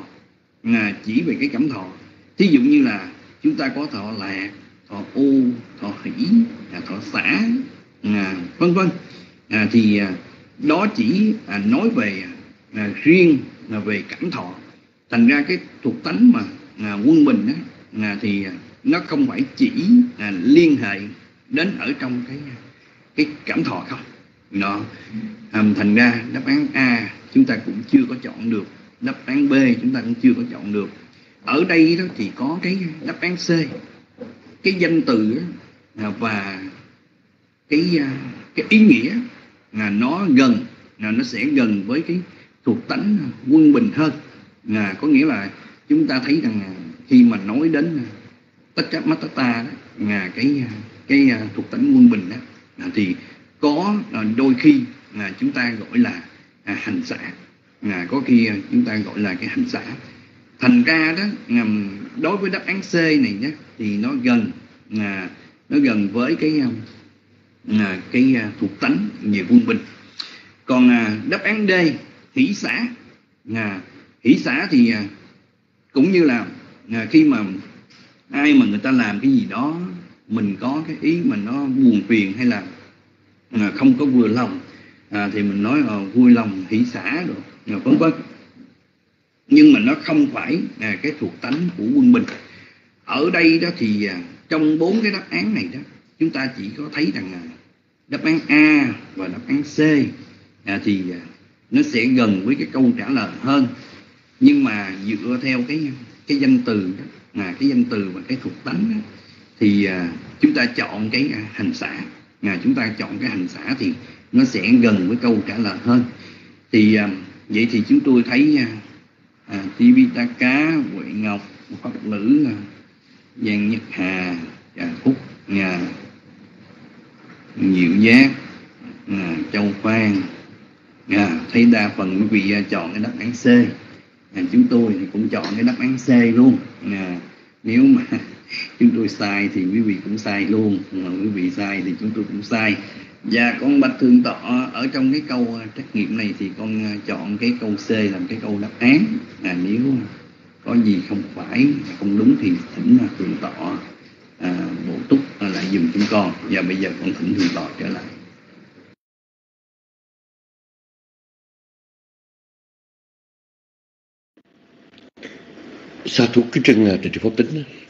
thí dụ như là chúng ta có thọ lạc, thọ ô, thọ hỷ, thọ xả, vân vân. Thì đó chỉ nói về riêng về cảm thọ. Thành ra cái thuộc tánh mà quân bình đó, thì nó không phải chỉ liên hệ đến ở trong cái cảm thọ không. Đó. Thành ra đáp án A chúng ta cũng chưa có chọn được, đáp án B chúng ta cũng chưa có chọn được. Ở đây đó thì có cái đáp án C, cái danh từ và cái ý nghĩa nó sẽ gần với cái thuộc tánh quân bình hơn. Có nghĩa là chúng ta thấy rằng khi mà nói đến tất cả Mattata đó, cái thuộc tánh quân bình đó, thì có đôi khi chúng ta gọi là hành xả, có khi chúng ta gọi là cái hành xả. Thành ra đó đối với đáp án C này nhé, thì nó gần với cái thuộc tánh về quân bình. Còn đáp án D hỷ xả thì Cũng như là khi mà ai mà người ta làm cái gì đó mình có cái ý mà nó buồn phiền hay là không có vừa lòng, thì mình nói vui lòng hỷ xả rồi vân vân. Nhưng mà nó không phải cái thuộc tánh của quân bình. Ở đây đó thì trong 4 cái đáp án này đó, chúng ta chỉ có thấy rằng đáp án A và đáp án C thì nó sẽ gần với cái câu trả lời hơn. Nhưng mà dựa theo cái danh từ đó, cái danh từ và cái thuộc tánh đó, thì chúng ta chọn cái hành xả. Chúng ta chọn cái hành xả thì nó sẽ gần với câu trả lời hơn. Thì vậy thì chúng tôi thấy Tipitaka, Huệ Ngọc, Pháp Lữ, Giang Nhất Hà, Phúc, Diệu Giác, Châu Phan, thấy đa phần quý vị chọn cái đáp án C. Chúng tôi thì cũng chọn cái đáp án C luôn. Nếu mà chúng tôi sai thì quý vị cũng sai luôn, quý vị sai thì chúng tôi cũng sai. Và con bạch thượng tọa ở trong cái câu trắc nghiệm này thì con chọn cái câu C làm cái câu đáp án. Nếu có gì không phải, không đúng thì thỉnh thượng tọa bổ túc lại dùm chúng con. Và bây giờ con thỉnh thượng tọa trở lại. Sa thú cái chân trì pháp tính.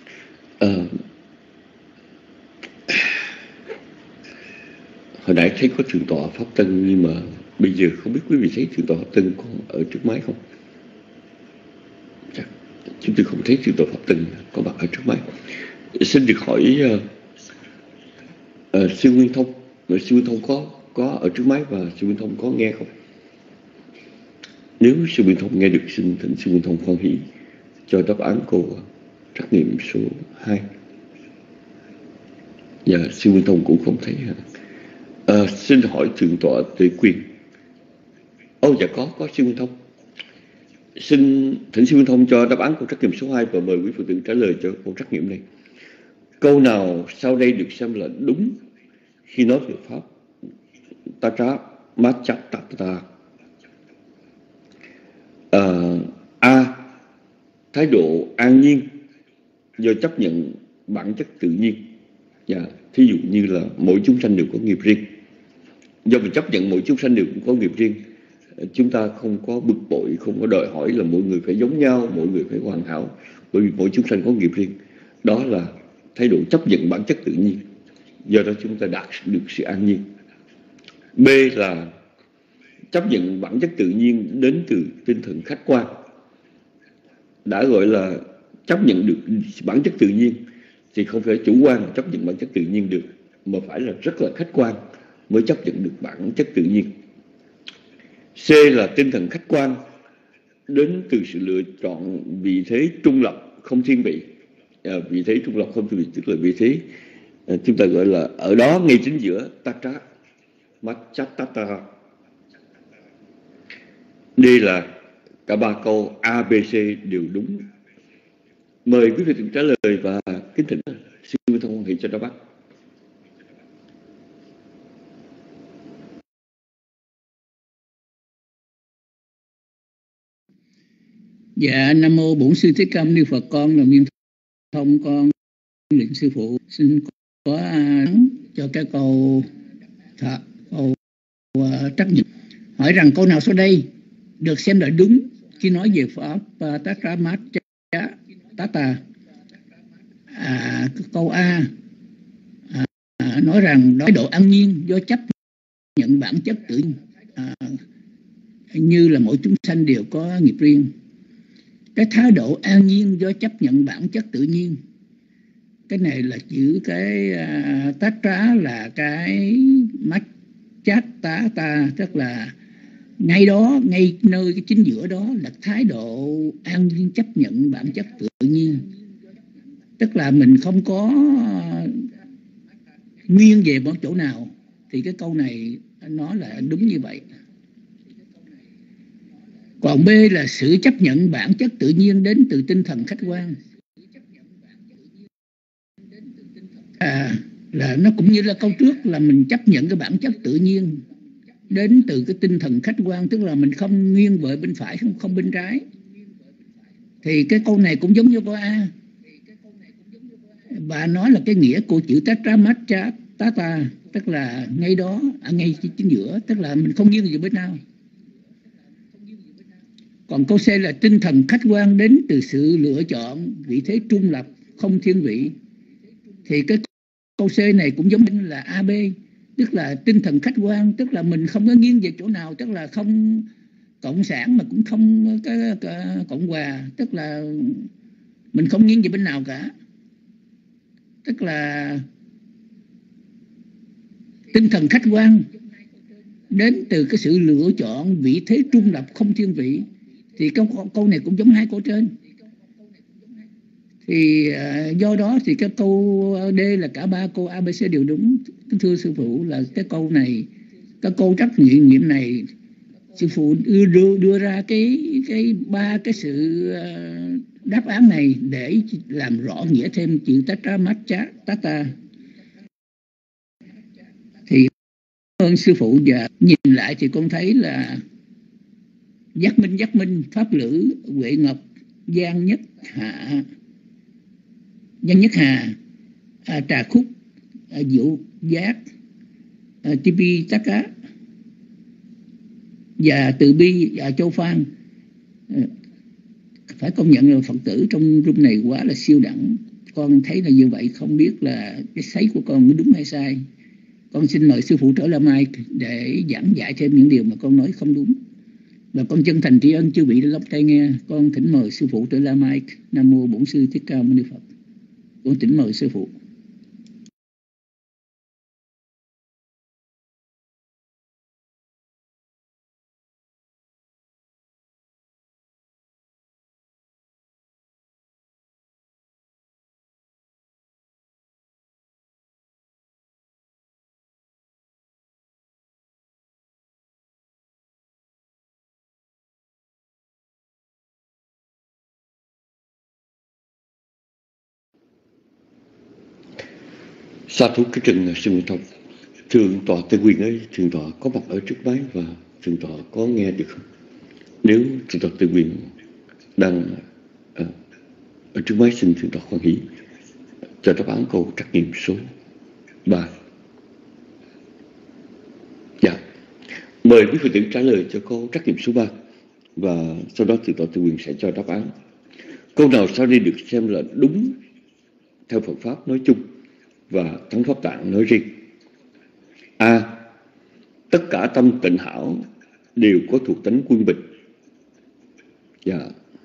Hồi nãy thấy có thượng tọa Pháp Tân, nhưng mà bây giờ không biết quý vị thấy thượng tọa Pháp Tân còn ở trước máy không? Chắc chúng tôi không thấy thượng tọa Pháp Tân có mặt ở trước máy. Xin được hỏi sư Nguyên Thông, sư Nguyên Thông có ở trước máy và sư Nguyên Thông có nghe không? Nếu sư Nguyên Thông nghe được, xin thỉnh sư Nguyên Thông khoan hỷ cho đáp án của trắc nghiệm số 2. Và sư Nguyên Thông cũng không thấy. Xin hỏi thượng tọa Tuệ Quyền. Dạ có sư Nguyên Thông. Xin thỉnh sư Nguyên Thông cho đáp án của trắc nghiệm số 2 và mời quý Phật tử trả lời cho câu trắc nghiệm này. Câu nào sau đây được xem là đúng khi nói về pháp Tatra Machattata? A. Thái độ an nhiên do chấp nhận bản chất tự nhiên. Thí dụ như là mỗi chúng sanh đều có nghiệp riêng. Do mình chấp nhận mỗi chúng sanh đều cũng có nghiệp riêng, chúng ta không có bực bội, không có đòi hỏi là mỗi người phải giống nhau, mỗi người phải hoàn hảo, bởi vì mỗi chúng sanh có nghiệp riêng. Đó là thái độ chấp nhận bản chất tự nhiên, do đó chúng ta đạt được sự an nhiên. B là chấp nhận bản chất tự nhiên đến từ tinh thần khách quan. Đã gọi là chấp nhận được bản chất tự nhiên thì không phải chủ quan chấp nhận bản chất tự nhiên được, mà phải là rất là khách quan mới chấp nhận được bản chất tự nhiên. C là tinh thần khách quan đến từ sự lựa chọn vị thế trung lập không thiên vị. Vị thế trung lập không thiên vị tức là vị thế chúng ta gọi là ở đó ngay chính giữa Tatra Machattata. Đây là cả 3 câu A, B, C đều đúng. Mời quý vị trả lời và kính thỉnh sư Nguyên Thông hãy cho đáp án. Dạ, Nam mô Bổn Sư Thích Ca Mâu Ni Phật. Con là Nguyên Thông, con lệnh sư phụ xin có cho cái câu trắc nghiệm. Hỏi rằng câu nào sau đây được xem là đúng khi nói về pháp Tatra Machattata? Câu A nói rằng thái độ an nhiên do chấp nhận bản chất tự nhiên, như là mỗi chúng sanh đều có nghiệp riêng. Cái thái độ an nhiên do chấp nhận bản chất tự nhiên, cái này là chữ cái Tatra là cái Machattata, tức là ngay đó, ngay nơi cái chính giữa đó là thái độ an nhiên chấp nhận bản chất tự nhiên. Tức là mình không có nghiêng về một chỗ nào, thì cái câu này nó là đúng như vậy. Còn B là sự chấp nhận bản chất tự nhiên đến từ tinh thần khách quan. Là nó cũng như là câu trước là mình chấp nhận cái bản chất tự nhiên đến từ cái tinh thần khách quan, tức là mình không nghiêng về bên phải, không bên trái. Thì cái câu này cũng giống như câu A. Bà nói là cái nghĩa của chữ Tatra, tức là ngay đó, ngay chính giữa, tức là mình không nghiêng về bên nào. Còn câu C là tinh thần khách quan đến từ sự lựa chọn, vị thế trung lập, không thiên vị. Thì cái câu C này cũng giống như là AB, tức là tinh thần khách quan, tức là mình không có nghiêng về chỗ nào, tức là không cộng sản mà cũng không cái cộng hòa, tức là mình không nghiêng về bên nào cả. Tức là tinh thần khách quan đến từ cái sự lựa chọn, vị thế trung lập, không thiên vị. Thì câu này cũng giống hai câu trên. Thì do đó thì cái câu D là cả ba câu ABC đều đúng. Thưa sư phụ, là cái câu này, cái câu trắc nghiệm này, sư phụ đưa ra cái ba cái sự đáp án này để làm rõ nghĩa thêm chữ Tatra. Thì ơn sư phụ, và nhìn lại thì con thấy là giác minh, pháp lữ, Huệ Ngọc, Giang Nhất Hà, Trà Khúc, Diệu Giác, TP Tất Cá và Từ Bi và Châu Phan. Phải công nhận là Phật tử trong room này quá là siêu đẳng. Con thấy là như vậy, không biết là cái sấy của con đúng hay sai. Con xin mời sư phụ trở lại mic để giảng dạy thêm những điều mà con nói không đúng. Và con chân thành tri ân chư vị đã lắng tai nghe. Con thỉnh mời sư phụ trở lại mic. Nam mô Bổn Sư Thích Ca Mâu Ni Phật. Con thỉnh mời sư phụ. Sa thú cái trừng sư Nguyễn Thông. Thượng tọa Tây Nguyên ấy, thượng tọa có mặt ở trước máy và thượng tọa có nghe được không? Nếu thượng tọa Tây Nguyên đang ở trước máy, xin thượng tọa khoan hỷ cho đáp án câu trắc nghiệm số 3. Dạ, mời quý Phật tử trả lời cho câu trắc nghiệm số 3 và sau đó thượng tọa Tây Nguyên sẽ cho đáp án. Câu nào sau đây được xem là đúng theo Phật pháp nói chung và Thắng Pháp Tạng nói riêng? A. Tất cả tâm tịnh hảo đều có thuộc tánh quân bình. Dạ.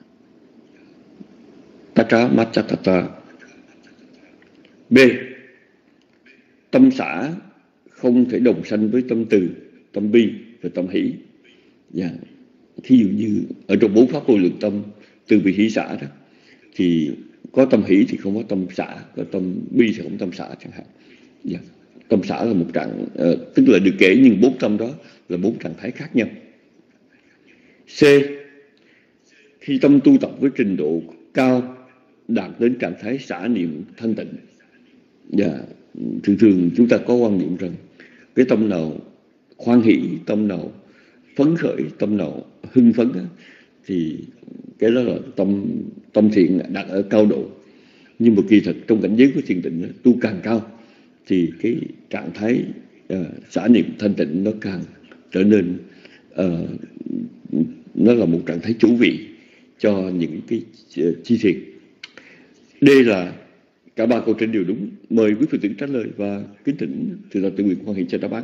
Tatra Mattatata. B. Tâm xả không thể đồng sanh với tâm từ, tâm bi và tâm hỷ. Dạ. Thí dụ như ở trong 4 pháp vô lượng tâm, từ bi hỷ xả đó, thì có tâm hỷ thì không có tâm xả, có tâm bi thì không tâm xả chẳng hạn. Dạ. Tâm xả là một trạng, tức là được kể nhưng 4 tâm đó là 4 trạng thái khác nhau. C. Khi tâm tu tập với trình độ cao đạt đến trạng thái xả niệm thanh tịnh. Dạ. Thường chúng ta có quan niệm rằng cái tâm nào hoan hỷ, tâm nào phấn khởi, tâm nào hưng phấn á, thì cái đó là tâm thiện đặt ở cao độ. Nhưng mà kỳ thực trong cảnh giới của thiền định tu càng cao thì cái trạng thái xả niệm thanh tịnh nó càng trở nên nó là một trạng thái chủ vị cho những cái chi thiền. Đây là cả 3 câu trên đều đúng. Mời quý Phật tử trả lời và kính thỉnh thượng tọa Tự Nguyện hoan hỷ cho đáp án.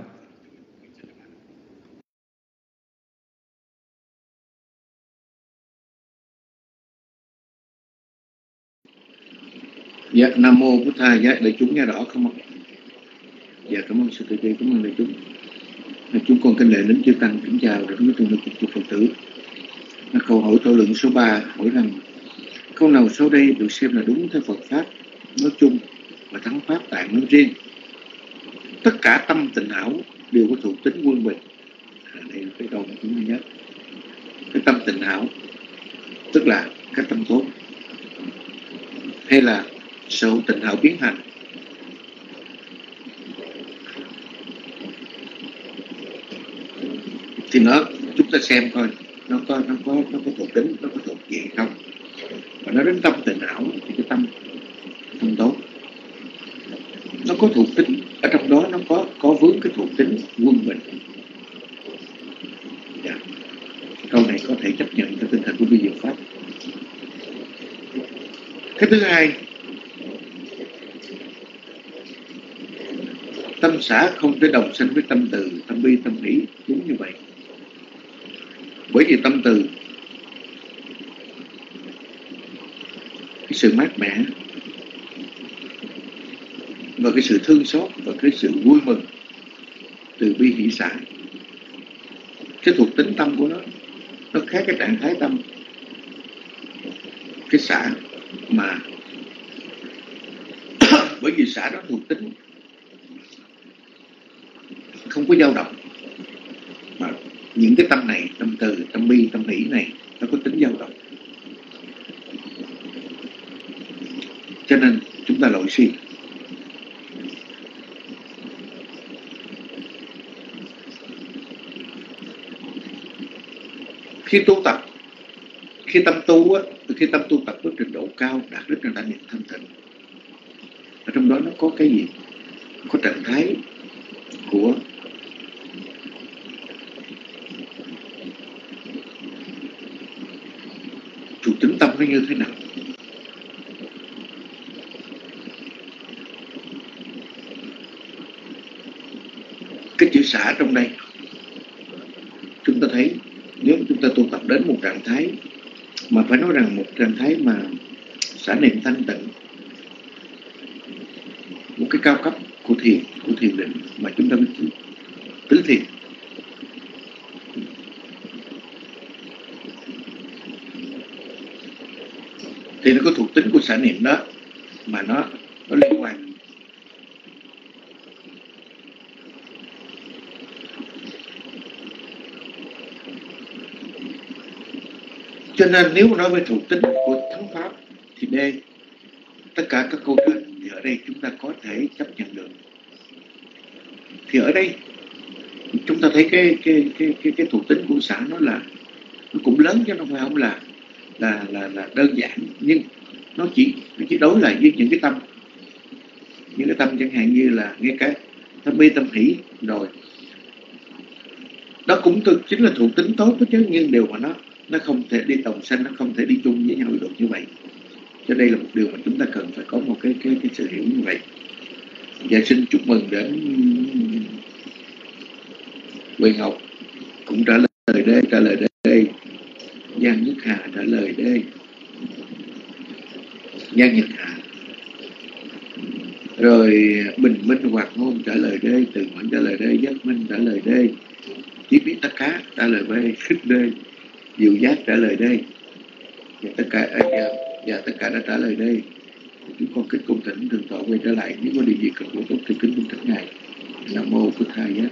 Dạ, Nam Mô Bổn Thầy. Dạ, đại chúng nghe rõ không ạ? Dạ, cảm ơn sự tự trí, cảm ơn đại chúng. Chúng con kính lễ đến chư tăng, kính chào đến với từng chư Phật tử. Câu hỏi thảo luận số 3 hỏi rằng câu nào sau đây được xem là đúng theo Phật pháp nói chung và Thắng Pháp Tạng nói riêng? Tất cả tâm tịnh hảo đều có thuộc tính quân bình. Đây là cái câu mà chúng ta nhớ. Cái tâm tịnh hảo tức là cái tâm tốt, hay là sở hữu tịnh hảo biến hành. Thì chúng ta xem coi nó có thuộc tính, nó có thuộc gì không. Và nói đến tâm tịnh ảo thì cái tâm không tốt, nó có thuộc tính ở trong đó, nó có vướng cái thuộc tính quân bình. Dạ. Câu này có thể chấp nhận theo tinh thần của vi diệu pháp. Cái thứ hai, tâm xã không thể đồng sanh với tâm từ, tâm bi, tâm hỷ. Đúng như vậy. Bởi vì tâm từ, cái sự mát mẻ và cái sự thương xót và cái sự vui mừng từ bi hỷ xả, cái thuộc tính tâm của nó khác cái trạng thái tâm cái xả. Mà bởi vì xả nó thuộc tính không có dao động, mà những cái tâm này, tâm từ, tâm bi, tâm hỷ này, nó có tính dao động. Cho nên chúng ta lội suy. Khi tu tập, khi tâm tu tập với trình độ cao, đạt đến trạng niệm thanh tịnh, ở trong đó nó có cái gì? Có trạng thái của thuộc tính tâm nó như thế nào? Cái chữ xả trong đây, chúng ta thấy nếu chúng ta tu tập đến một trạng thái, mà phải nói rằng một trạng thái mà xả niệm thanh tịnh, một cái cao cấp của thiền định mà chúng ta biết tứ thiền, thì nó có thuộc tính của xả niệm đó, mà nó liên quan. Cho nên nếu mà nói về thuộc tính của thắng pháp thì đây, tất cả các câu chuyện thì ở đây chúng ta có thể chấp nhận được. Thì ở đây chúng ta thấy cái thuộc tính của xả nó cũng lớn, chứ không phải không là đơn giản, nhưng nó chỉ đối lại với những cái tâm chẳng hạn như là ngay cái tâm bi, tâm hỷ rồi, đó cũng chính là thuộc tính tốt đó chứ, nhưng điều mà nó không thể đi tổng sanh, nó không thể đi chung với nhau được như vậy. Cho đây là một điều mà chúng ta cần phải có một cái sự hiểu như vậy. Và xin chúc mừng đến Quỳ Ngọc cũng trả lời đây. Giang Nhất Hà trả lời đây. Giang Nhật Hà. Rồi Bình Minh Hoạt Ngôn trả lời đây. Từ Mạnh trả lời đây. Giác Minh trả lời đây. Chí Biết Tất Cá trả lời đây. Khích đây. Diệu Giác trả lời đây. Và tất cả đã trả lời đây. Chúng con kính cung thỉnh Thượng Tọa quay trở lại. Nếu có điều gì cần bổ túc thì kính cung thỉnh Ngài. Nam Mô Phật Thầy Giác.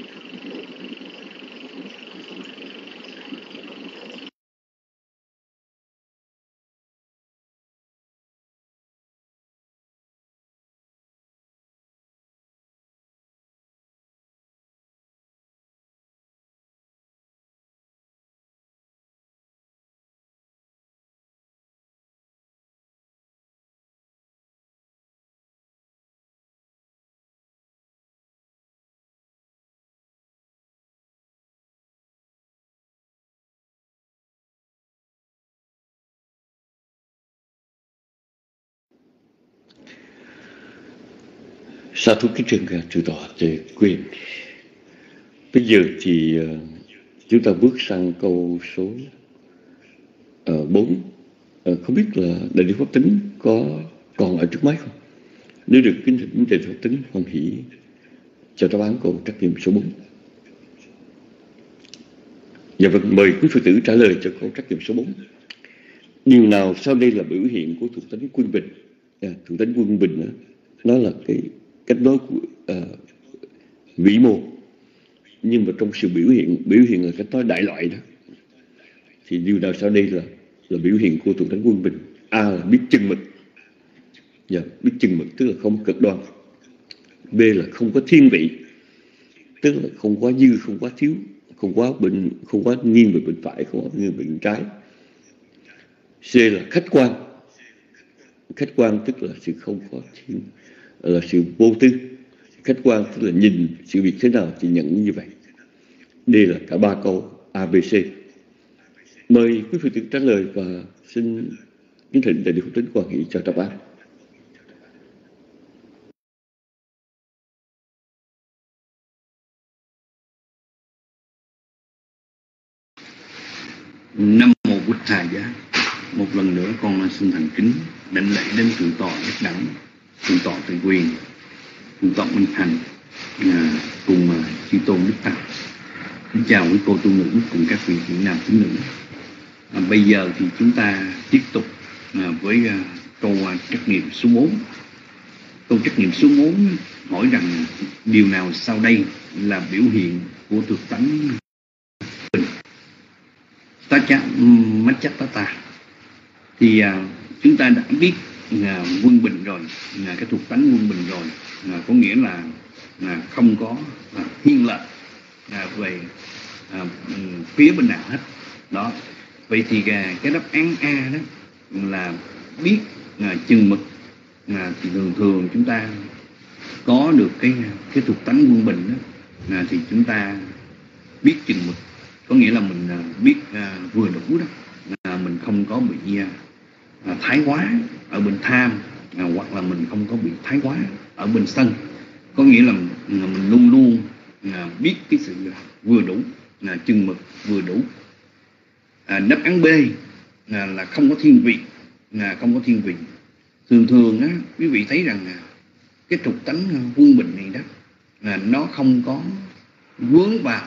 Sa thú kính trân Thượng Tọa Tề Quyền. Bây giờ thì chúng ta bước sang câu số 4. Không biết là Đại Đức Pháp Tính có còn ở trước máy không? Nếu được kính thỉnh Đại Đức Pháp Tính hoan hỷ cho đáp án câu trắc nghiệm số 4. Dạ vâng, mời quý Phật tử trả lời cho câu trắc nghiệm số 4. Điều nào sau đây là biểu hiện của thuộc tính quân bình? Thuộc tính quân bình đó, nó là cái cách nói của vĩ mô, nhưng mà trong sự biểu hiện là cách nói đại loại đó. Thì điều nào sau đây là biểu hiện của thuộc tính quân bình? A là biết chừng mực. Biết chừng mực tức là không cực đoan. B là không có thiên vị, tức là không quá dư, không quá thiếu, không quá nghiêng về bên phải, không quá nghiêng về bên trái. C là khách quan, Khách quan tức là sự không có thiên, là sự vô tư. Khách quan tức là nhìn sự việc thế nào thì nhận như vậy. Đây là cả 3 câu ABC. Mời quý Phật tử trả lời và xin kính thỉnh đại đức Tính Quan Hệ cho đáp án. Nam mô Bụt Thà Giá. Một lần nữa con xin thành kính đảnh lễ đến thượng tọa Nhất Đẳng, thượng tọa Tây Quyền, thượng tọa Minh Thành, cùng chư tôn Đức Tăng. Kính chào quý cô tu nữ cùng các vị thiện nam tín nữ. Bây giờ thì chúng ta tiếp tục với câu trắc nghiệm số 4. Câu trắc nghiệm số 4 hỏi rằng điều nào sau đây là biểu hiện của thực tánh bình? Tachamacchatata. Thì chúng ta đã biết quân bình rồi, cái thuộc tánh quân bình rồi, có nghĩa là không có thiên lệch về phía bên nào hết. Đó. Vậy thì cái đáp án A đó là biết chừng mực. Thì thường chúng ta có được cái thuộc tánh quân bình đó, thì chúng ta biết chừng mực, có nghĩa là mình biết vừa đủ đó, mình không có bị thái quá ở bên tham, hoặc là mình không có bị thái quá ở bên sân, có nghĩa là mình luôn luôn biết cái sự vừa đủ, chừng mực vừa đủ. Đáp án B là không có thiên vị, không có thiên vị. Thường á, quý vị thấy rằng cái trục tánh quân bình này đó nó không có vướng vào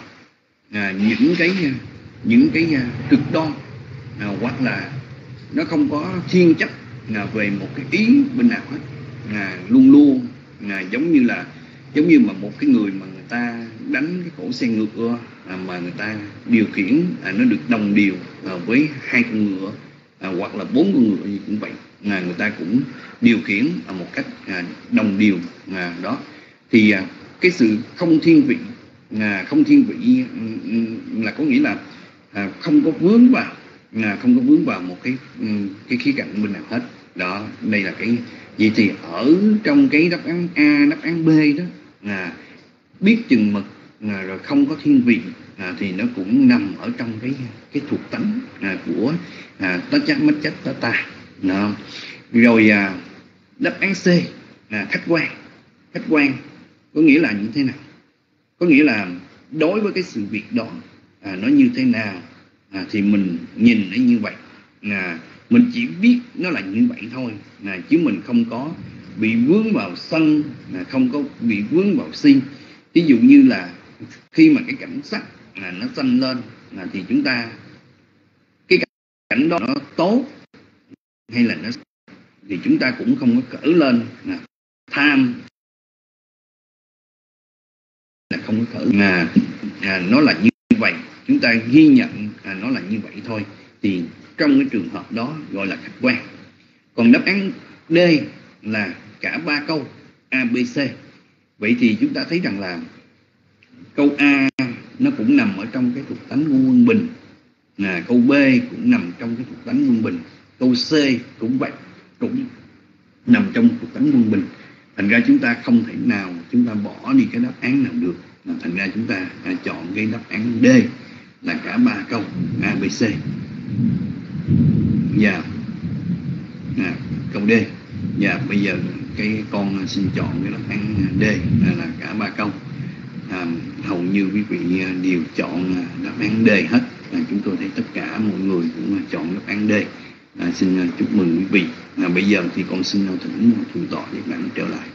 những cái cực đoan, hoặc là nó không có thiên chấp về một cái ý bên nào hết. Luôn luôn giống như mà một cái người mà người ta đánh cái cổ xe ngựa, mà người ta điều khiển nó được đồng đều với 2 con ngựa, hoặc là 4 con ngựa gì cũng vậy, người ta cũng điều khiển một cách đồng đều. Đó thì cái sự không thiên vị là có nghĩa là không có vướng vào một cái khía cạnh bên nào hết. Đó, đây là cái vậy. Thì ở trong cái đáp án A, đáp án B đó biết chừng mực rồi không có thiên vị, thì nó cũng nằm ở trong cái thuộc tánh của Tachamacchatata. Rồi đáp án C khách quan có nghĩa là như thế nào? Có nghĩa là đối với cái sự việc đó nó như thế nào thì mình nhìn nó như vậy, mình chỉ biết nó là như vậy thôi, chứ mình không có bị vướng vào sân, không có bị vướng vào si. Ví dụ như là khi mà cái cảnh sắc nó xanh lên thì chúng ta cái cảnh đó nó tốt hay là nó, thì chúng ta cũng không có cỡ lên tham, là không có cỡ, nó là như vậy, chúng ta ghi nhận nó là như vậy thôi. Thì trong cái trường hợp đó gọi là khách quan. Còn đáp án D là cả 3 câu A, B, C. Vậy thì chúng ta thấy rằng là câu A nó cũng nằm ở trong cái thuộc tánh quân bình, câu B cũng nằm trong cái thuộc tánh quân bình, câu C cũng vậy, cũng nằm trong thuộc tánh quân bình. Thành ra chúng ta không thể nào chúng ta bỏ đi cái đáp án nào được. Thành ra chúng ta chọn cái đáp án D là cả 3 câu A, B, C. Dạ, câu D. Dạ, bây giờ cái con xin chọn cái đáp án D là cả 3 câu. Hầu như quý vị đều chọn đáp án D hết. Chúng tôi thấy tất cả mọi người cũng chọn đáp án D. Xin chúc mừng quý vị. Bây giờ thì con xin thỉnh thượng tọa Nhất Đẳng trở lại.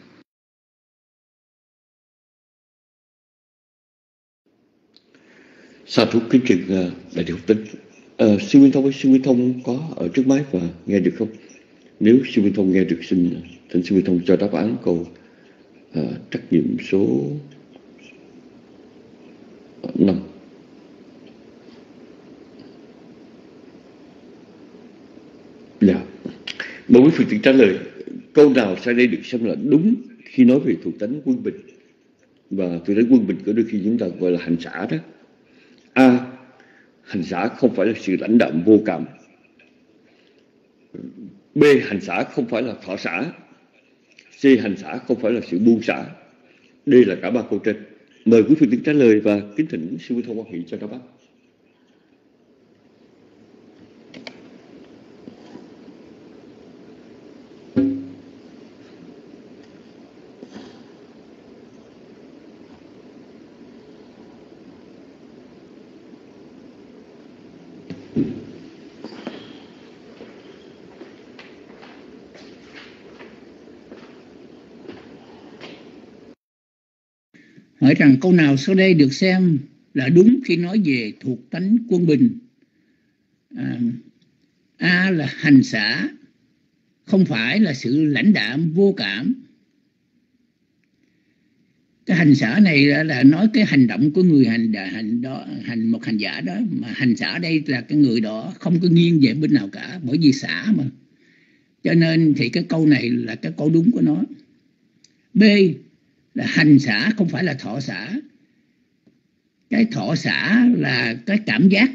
Sa thú kính trình đại đức Tính. Sư Nguyên Thông, sư Nguyên Thông có ở trước máy và nghe được không? Nếu sư Nguyên Thông nghe được, xin thỉnh sư Nguyên Thông cho đáp án câu trắc nghiệm số 5. Dạ. Mời quý Phật tử trả lời câu nào sau đây được xem là đúng khi nói về thuộc tánh quân bình. Và thuộc tánh quân bình có đôi khi chúng ta gọi là hành xả đó. A. Hành xả không phải là sự lãnh đạm vô cảm. B. Hành xả không phải là thọ xả. C. Hành xả không phải là sự buông xả. D là cả ba câu trên. Mời quý phương tiện trả lời và kính thỉnh sư Thông Quan Hỷ cho đáp án. Hỏi rằng câu nào sau đây được xem là đúng khi nói về thuộc tánh quân bình? A là hành xả không phải là sự lãnh đạm vô cảm. Cái hành xả này là nói cái hành động của người một hành giả đó, mà hành xả đây là cái người đó không có nghiêng về bên nào cả, bởi vì xả mà. Cho nên thì cái câu này là cái câu đúng của nó. B là hành xả không phải là thọ xả. Cái thọ xả là cái cảm giác,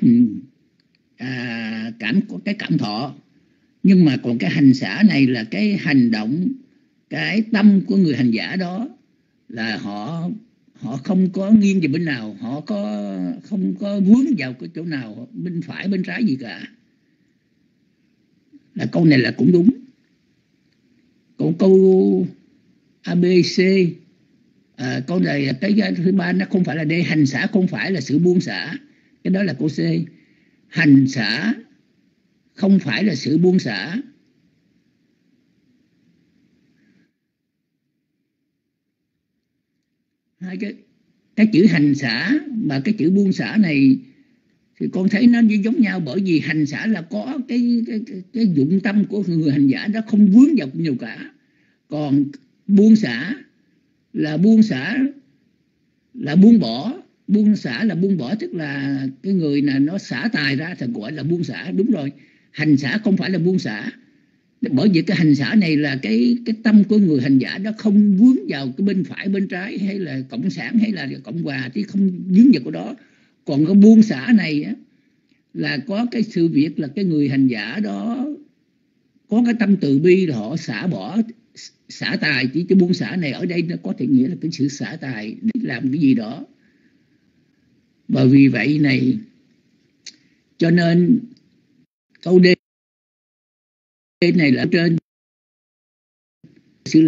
cái cảm thọ. Nhưng mà còn cái hành xả này là cái hành động, cái tâm của người hành giả đó, là họ không có nghiêng về bên nào, họ không có vướng vào cái chỗ nào, bên phải bên trái gì cả. Là câu này là cũng đúng. Còn câu A, B, C, câu này cái thứ ba nó không phải là D. Hành xả không phải là sự buông xả. Cái đó là câu C. Hành xả không phải là sự buông xả. Hai cái chữ hành xả và cái chữ buông xả này thì con thấy nó giống nhau, bởi vì hành xả là có cái dụng tâm của người hành giả đó không vướng vào nhiều cả. Còn buông xả là buông bỏ. Buông xả là buông bỏ, tức là cái người nào nó xả tài ra thì gọi là buông xả. Đúng rồi, hành xả không phải là buông xả, bởi vì cái hành xả này là cái tâm của người hành giả đó không vướng vào cái bên phải bên trái, hay là cộng sản hay là cộng hòa, chứ không vướng vào cái đó. Còn cái buông xả này á, là có cái sự việc là cái người hành giả đó có cái tâm từ bi, là họ xả bỏ, xả tài. Chỉ cái buông xả này ở đây nó có thể nghĩa là cái sự xả tài để làm cái gì đó. Bởi vì vậy này, cho nên câu D này là trên sự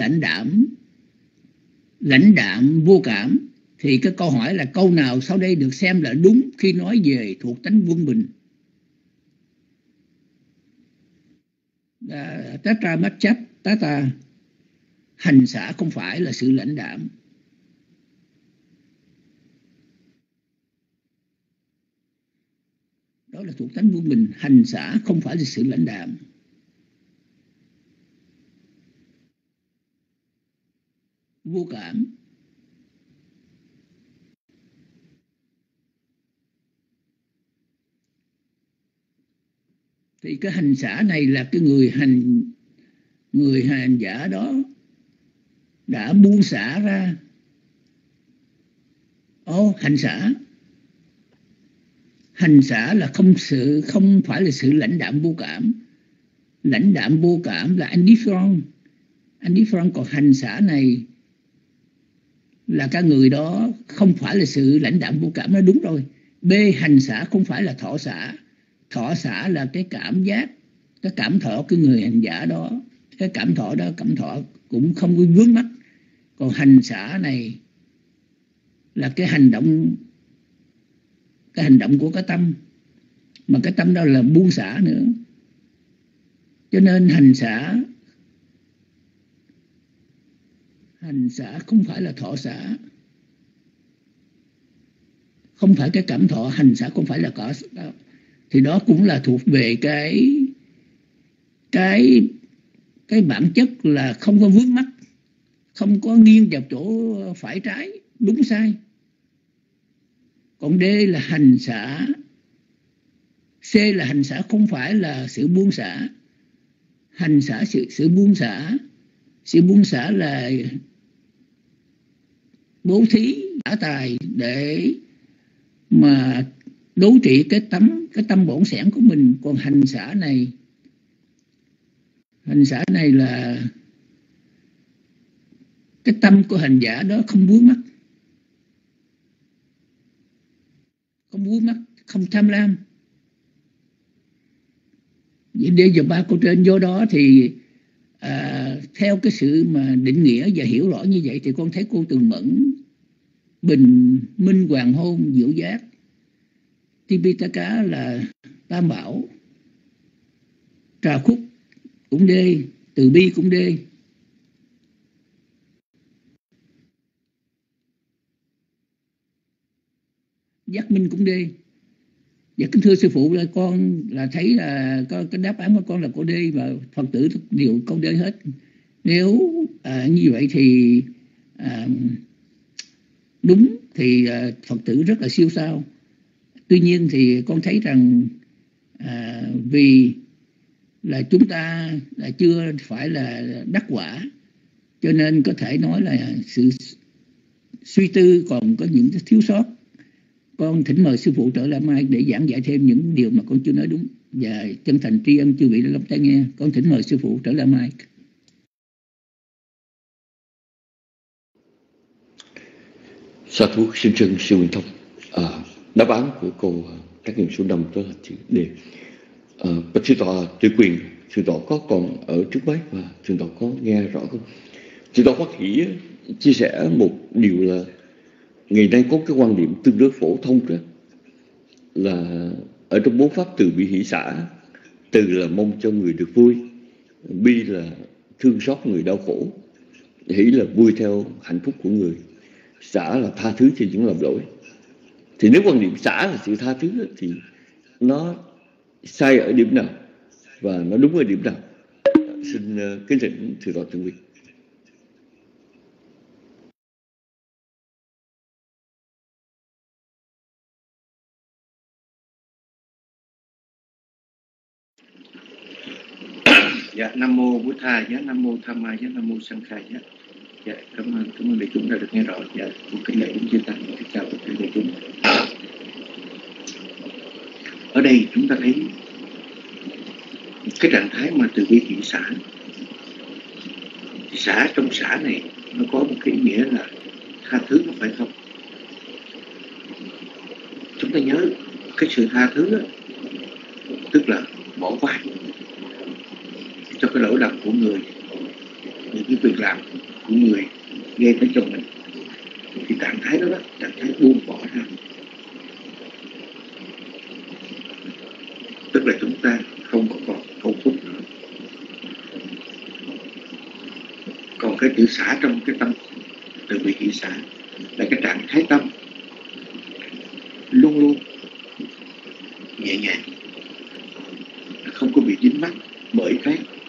lãnh đạm vô cảm. Thì cái câu hỏi là câu nào sau đây được xem là đúng khi nói về thuộc tánh quân bình? Tatra Matchap Tata, hành xả không phải là sự lãnh đạm. Đó là thuộc tánh quân bình. Hành xả không phải là sự lãnh đạm. Vô cảm. Thì cái hành xả này là cái người hành giả đó đã buông xả ra. Hành xả là không phải là sự lãnh đạm vô cảm. Lãnh đạm vô cảm là indifferent. Còn hành xả này là các người đó không phải là sự lãnh đạm vô cảm. Nó đúng rồi. B, hành xả không phải là thọ xả. Thọ xả là cái cảm giác, cái cảm thọ của người hành giả đó. Cái cảm thọ đó, cảm thọ cũng không có vướng mắc. Còn hành xả này là cái hành động của cái tâm, mà cái tâm đó là buông xả nữa. Cho nên hành xả không phải là thọ xả, không phải cái cảm thọ. Hành xả không phải là cỏ, thì đó cũng là thuộc về cái bản chất là không có vướng mắc, không có nghiêng vào chỗ phải trái, đúng sai. Còn D là hành xả. C là hành xả không phải là sự buông xả. Hành xả sự buông xả. Sự buông xả là bố thí xả tài để mà đối trị cái tâm bổn sẻn của mình. Còn hành xả này hành xả này là cái tâm của hành giả đó không vướng mắc, không tham lam. Vậy để giờ ba câu trên do đó thì theo cái sự mà định nghĩa và hiểu rõ như vậy thì con thấy cô Tường Mẫn, bình minh hoàng hôn diệu giác, Tipitaka là tam bảo, trà khúc cũng đê, từ bi cũng đê. Giác minh cũng đê. Và kính thưa sư phụ, là con là thấy là cái đáp án của con là câu đê, và Phật tử đều câu đê hết. Nếu như vậy thì đúng thì Phật tử rất là siêu sao. Tuy nhiên thì con thấy rằng vì là chúng ta là chưa phải là đắc quả, cho nên có thể nói là sự suy tư còn có những thiếu sót. Con thỉnh mời sư phụ trở lại mai để giảng dạy thêm những điều mà con chưa nói đúng, và chân thành tri ân chư vị đã lắng tai nghe. Con thỉnh mời sư phụ trở lại mai. Sa thú xin trân sư Nguyễn Thông. Đáp án của cô trắc nghiệm số 5 đó là chữ D. Bạch sư tọa tự quyền, sư tọa có còn ở trước máy và sư tọa có nghe rõ không? Sư tọa có thể chia sẻ một điều là ngày nay có cái quan điểm tương đối phổ thông đó, là ở trong bốn pháp từ bi hỷ xả, từ là mong cho người được vui, bi là thương xót người đau khổ, hỷ là vui theo hạnh phúc của người, xả là tha thứ cho những lầm lỗi. Thì nếu quan điểm xả là sự tha thứ thì nó sai ở điểm nào và nó đúng ở điểm nào? Xin kính thỉnh thưa tọa Thượng Viên. Dạ, Nam mô Bụt Tha, dạ, Nam mô Tham Ma, dạ, Nam mô Sang Khai, dạ. Dạ, cảm ơn đại chúng đã được nghe rõ. Dạ, cũng kính lễ cũng chư tăng, chào tất cả đại chúng. Ở đây chúng ta thấy cái trạng thái mà từ bi hỷ xả. Xả trong xả này nó có một cái ý nghĩa là tha thứ, có phải không? Chúng ta nhớ cái sự tha thứ đó, tức là bỏ qua cho cái lỗi lầm của người, những cái việc làm của người gây tới cho mình. Thì trạng thái đó, trạng thái buông bỏ ra, tức là chúng ta không còn hạnh phúc nữa. Còn cái chữ xả trong cái tâm từ bi hỷ xả là cái trạng thái tâm luôn luôn nhẹ nhàng, không có bị dính mắc bởi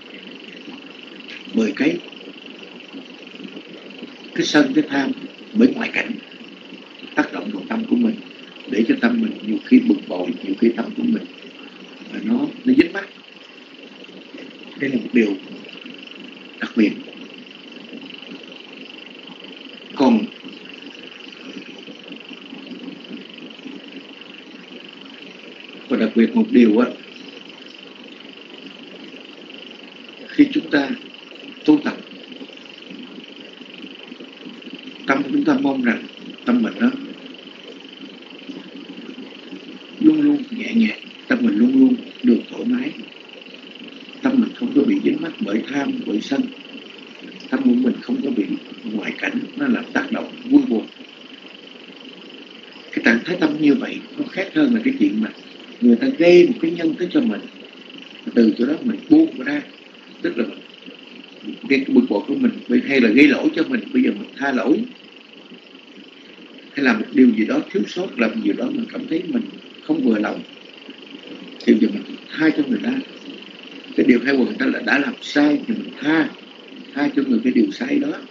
cái sân, cái tham, bởi ngoại cảnh tác động vào tâm của mình, để cho tâm mình nhiều khi bực bội, nhiều khi tâm của mình và nó dính mắc. Đây là một điều đặc biệt. Còn đặc biệt một điều á, khi chúng ta tu tập, tâm chúng ta mong rằng tâm mình đó luôn luôn nhẹ nhàng, tâm mình luôn luôn được thoải mái, tâm mình không có bị dính mắc bởi tham, bởi sân, tâm của mình không có bị ngoại cảnh nó làm tác động vui buồn. Cái trạng thái tâm như vậy nó khác hơn là cái chuyện mà người ta gây một cái nhân tới cho mình, từ chỗ đó mình buông ra, tức là gây cái bực bội của mình, hay là gây lỗi cho mình, bây giờ mình tha lỗi, hay là một điều gì đó thiếu sót, làm gì đó mình cảm thấy mình không vừa lòng, thì giờ mình tha cho người ta. Cái điều hay của người ta là đã làm sai thì mình tha cho người cái điều sai đó.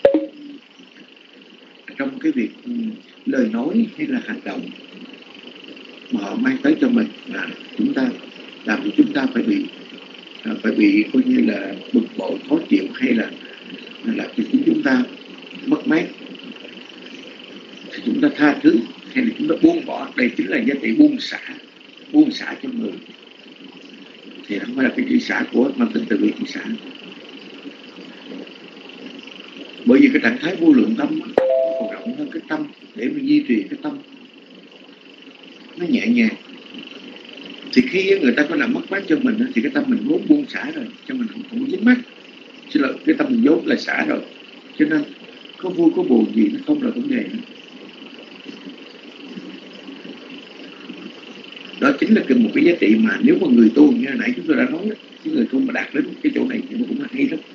Trong cái việc lời nói hay là hành động mà họ mang tới cho mình, là chúng ta làm cho chúng ta phải bị coi như là bực bội, khó chịu, hay là làm cho chúng ta mất mát, thì chúng ta tha thứ hay là chúng ta buông bỏ. Đây chính là giá trị buông xả cho người. thì không phải là cái chữ xả của mang tính từ bi chữ xả. Bởi vì cái trạng thái vô lượng tâm nó còn rộng hơn cái tâm, để mình duy trì cái tâm nó nhẹ nhàng. Thì khi người ta có làm mất mát cho mình thì cái tâm mình vốn buông xả rồi, cho mình không dính mắc. Chứ là cái tâm mình vốn là xả rồi, cho nên có vui có buồn gì nó không là vấn đề nữa. Đó chính là một cái giá trị mà nếu mà người tu như nãy chúng tôi đã nói, cái người tu mà đạt đến cái chỗ này thì nó cũng là hay lắm.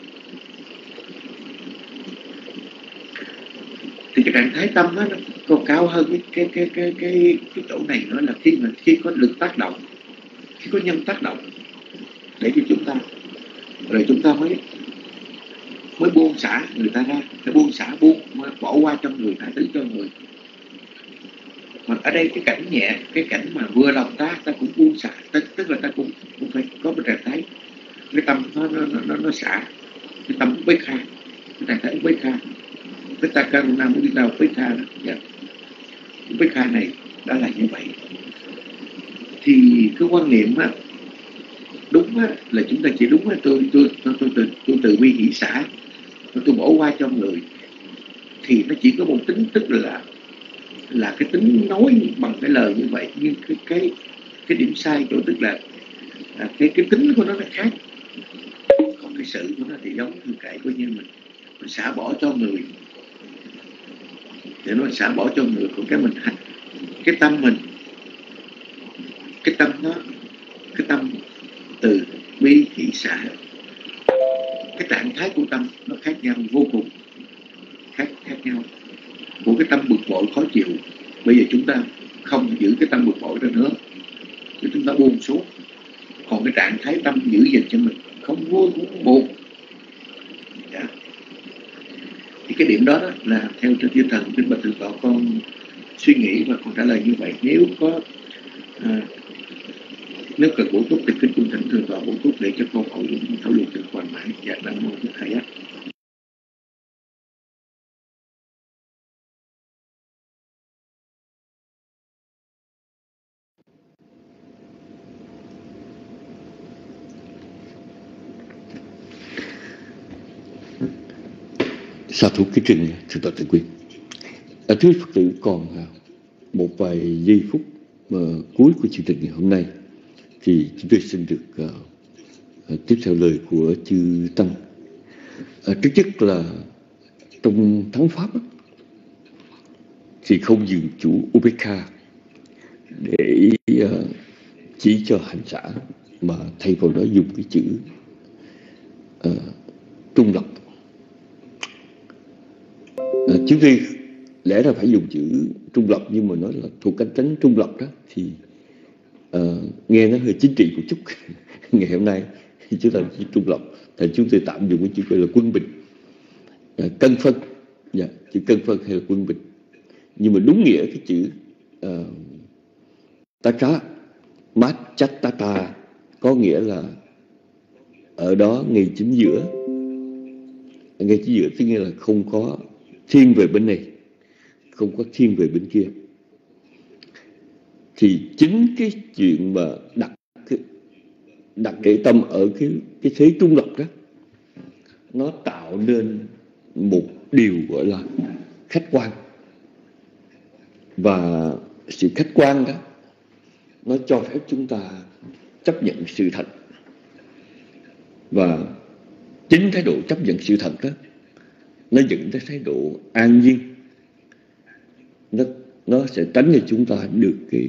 Thì cái trạng thái tâm đó, nó còn cao hơn cái chỗ này nữa, là khi có lực tác động, khi có nhân tác động để cho chúng ta, rồi chúng ta mới buông xả người ta ra, phải buông xả, bỏ qua cho người, tha thứ cho người. Mà ở đây cái cảnh nhẹ, cái cảnh mà vừa lòng ta cũng buông xả, tức là ta cũng phải có một trạng thái cái tâm nó xả, cái tâm bế kha, cái trạng thái bế kha, cái ta karuna mới đi đâu bế kha đó. Dạ. Cái bế kha này đã là như vậy. Thì cái quan niệm á, đúng á, là chúng ta chỉ đúng á, tôi từ bi hỷ xả, tôi bỏ qua cho người, thì nó chỉ có một tính, tức là cái tính nói bằng cái lời như vậy, nhưng cái điểm sai chỗ tức là cái tính của nó khác, còn cái sự của nó thì giống như cái của như mình xả bỏ cho người, để nó xả bỏ cho người. Còn cái mình hành, cái tâm mình, cái tâm từ bi hỷ xả, cái trạng thái của tâm nó khác nhau vô cùng, khác nhau. Của cái tâm bực bội khó chịu, bây giờ chúng ta không giữ cái tâm bực bội ra nữa, thì chúng ta buông xuống. Còn cái trạng thái tâm giữ gìn cho mình, không vui cũng buồn. Dạ. Thì cái điểm đó, là theo trên Chư Thần, trên Bạch Thượng Tọa con suy nghĩ và con trả lời như vậy. Nếu cần bổ túc thì kính cung thỉnh Thượng Tọa bổ túc để cho con hỏi thảo luận được hoàn mãn. Dạ, Nam Mô Thích Thầy. Sa thú kính trình Thượng tọa Tịnh Quyền. Thưa Phật tử, còn một vài giây phút cuối của chương trình ngày hôm nay thì chúng tôi xin được tiếp theo lời của chư Tăng. Trước nhất là trong thắng Pháp thì không dùng chủ Upekha để chỉ cho hành giả, mà thay vào đó dùng cái chữ trung lập. Chúng tôi lẽ ra phải dùng chữ trung lập, nhưng mà nói là thuộc cánh tánh trung lập đó thì nghe nó hơi chính trị một chút. Ngày hôm nay chúng ta chỉ trung lập, thì chúng tôi tạm dùng cái chữ gọi là quân bình, cân phân, chữ cân phân hay là quân bình. Nhưng mà đúng nghĩa cái chữ Taka Machtatata có nghĩa là ở đó ngay chính giữa, tức nghĩa là không có thiên về bên này, không có thiên về bên kia. Thì chính cái chuyện mà đặt cái tâm ở cái thế trung lập đó, nó tạo nên một điều gọi là khách quan. Và sự khách quan đó nó cho phép chúng ta chấp nhận sự thật. Và chính thái độ chấp nhận sự thật đó, nó dẫn tới thái độ an nhiên. Nó sẽ tránh cho chúng ta được cái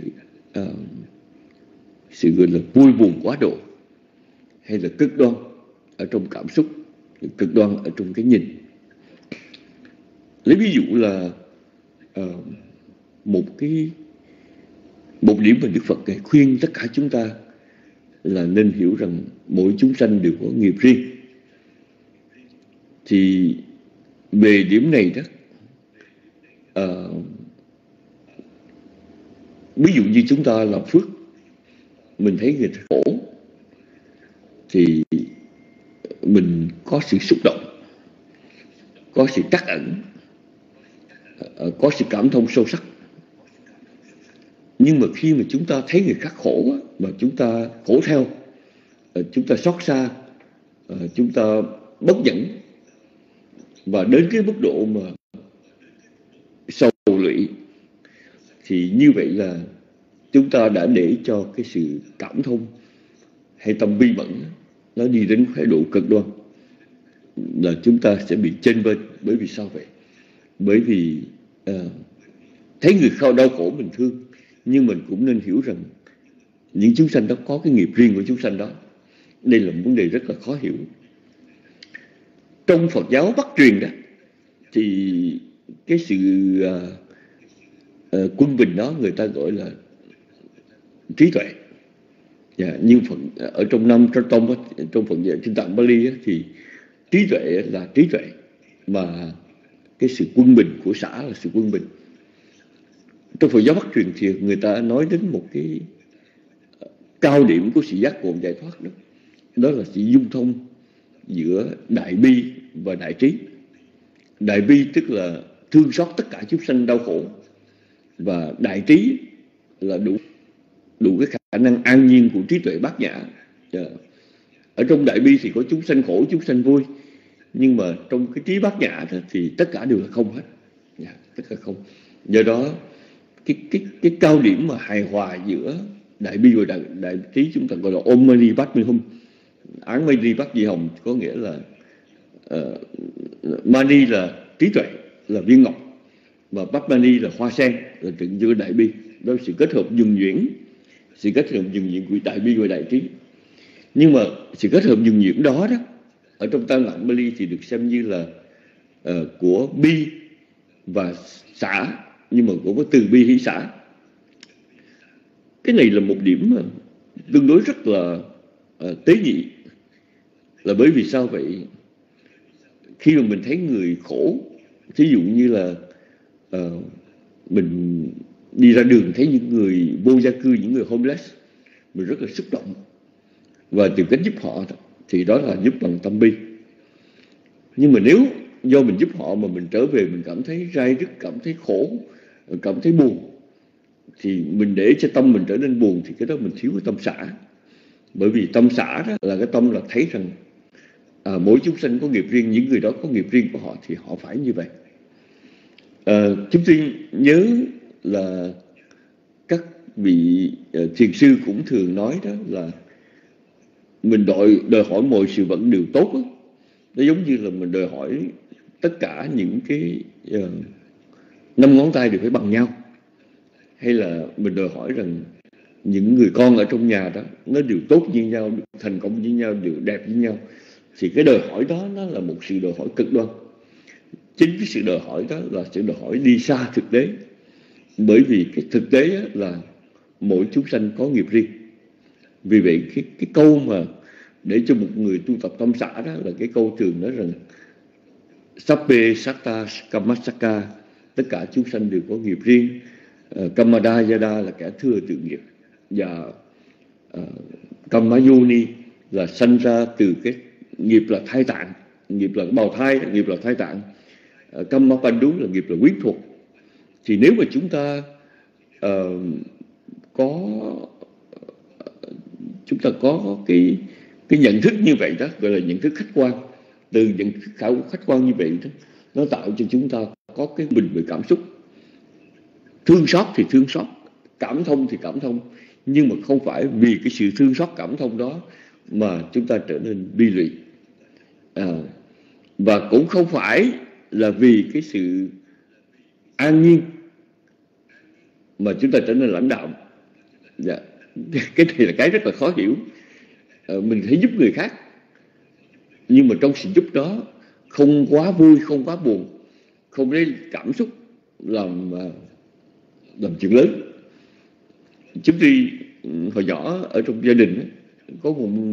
sự gọi là vui buồn quá độ, hay là cực đoan ở trong cảm xúc, cực đoan ở trong cái nhìn. Lấy ví dụ là một điểm mà Đức Phật khuyên tất cả chúng ta là nên hiểu rằng mỗi chúng sanh đều có nghiệp riêng. Thì về điểm này đó, ví dụ như chúng ta làm phước, mình thấy người ta khổ thì mình có sự xúc động, có sự trắc ẩn, có sự cảm thông sâu sắc. Nhưng mà khi mà chúng ta thấy người khác khổ mà chúng ta khổ theo, chúng ta xót xa, chúng ta bất nhẫn, và đến cái mức độ mà sầu lụy, thì như vậy là chúng ta đã để cho cái sự cảm thông hay tâm bi mẫn nó đi đến thái độ cực đoan, là chúng ta sẽ bị chênh vênh. Bởi vì sao vậy? Bởi vì thấy người đau khổ mình thương, nhưng mình cũng nên hiểu rằng những chúng sanh đó có cái nghiệp riêng của chúng sanh đó. Đây là một vấn đề rất là khó hiểu. Trong Phật giáo Bắc truyền đó, thì cái sự quân bình đó người ta gọi là trí tuệ. Nhưng ở trong trong Phật giáo Kinh Tạng Bali thì trí tuệ là trí tuệ, mà cái sự quân bình của xã là sự quân bình. Trong Phật giáo Bắc truyền thì người ta nói đến một cái cao điểm của sự giác ngộ giải thoát đó, đó là sự dung thông giữa đại bi và đại trí. Đại bi tức là thương xót tất cả chúng sanh đau khổ, và đại trí là đủ cái khả năng an nhiên của trí tuệ bát nhã. Ở trong đại bi thì có chúng sanh khổ, chúng sanh vui, nhưng mà trong cái trí bát nhã đó thì tất cả đều là không hết, tất cả không. Do đó cái cao điểm mà hài hòa giữa đại bi và đại trí chúng ta gọi là Om Mani Padme Hum. Án Mani Bát Di Hồng có nghĩa là Mani là trí tuệ, là viên ngọc, và Padmani là hoa sen, là tượng trưng đại bi. Đó là sự kết hợp nhuần nhuyễn, sự kết hợp nhuần nhuyễn của đại bi và đại trí. Nhưng mà sự kết hợp nhuần nhuyễn đó ở trong Tam Tạng Bali thì được xem như là của bi và xả, nhưng mà cũng có từ bi hỷ xả. Cái này là một điểm mà tương đối rất là tế nhị. Là bởi vì sao vậy? Khi mà mình thấy người khổ, thí dụ như là mình đi ra đường thấy những người vô gia cư, những người homeless, mình rất là xúc động và tìm cách giúp họ, thì đó là giúp bằng tâm bi. Nhưng mà nếu do mình giúp họ mà mình trở về mình cảm thấy rai rứt, cảm thấy khổ, cảm thấy buồn, thì mình để cho tâm mình trở nên buồn, thì cái đó mình thiếu cái tâm xả. Bởi vì tâm xả đó là cái tâm là thấy rằng mỗi chúng sanh có nghiệp riêng, những người đó có nghiệp riêng của họ thì họ phải như vậy. Chúng tôi nhớ là các vị thiền sư cũng thường nói đó là mình đòi hỏi mọi sự vẫn đều tốt đó. Nó giống như là mình đòi hỏi tất cả những cái 5 ngón tay đều phải bằng nhau, hay là mình đòi hỏi rằng những người con ở trong nhà đó nó đều tốt như nhau, đều thành công như nhau, đều đẹp như nhau. Thì cái đòi hỏi đó nó là một sự đòi hỏi cực đoan. Chính cái sự đòi hỏi đó là sự đòi hỏi đi xa thực tế. Bởi vì cái thực tế là mỗi chúng sanh có nghiệp riêng. Vì vậy cái câu mà để cho một người tu tập tâm xả đó là cái câu thường nói rằng Sappe Satta Kammasaka, tất cả chúng sanh đều có nghiệp riêng. Kamada Yada là kẻ thừa tự nghiệp, và Kammayoni là sanh ra từ cái nghiệp là thai tạng, nghiệp là bào thai, nghiệp là thai tạng. Kammapandu là nghiệp là quyến thuộc. Thì nếu mà chúng ta có cái nhận thức như vậy đó, gọi là nhận thức khách quan. Từ nhận thức khách quan như vậy đó, nó tạo cho chúng ta có cái bình về cảm xúc. Thương xót thì thương xót, cảm thông thì cảm thông, nhưng mà không phải vì cái sự thương xót cảm thông đó mà chúng ta trở nên bi lụy. Và cũng không phải là vì cái sự an nhiên mà chúng ta trở nên lãnh đạm. Cái này là cái rất là khó hiểu. Mình phải giúp người khác, nhưng mà trong sự giúp đó không quá vui, không quá buồn, không lấy cảm xúc làm chuyện lớn. Chúng tôi hồi nhỏ ở trong gia đình có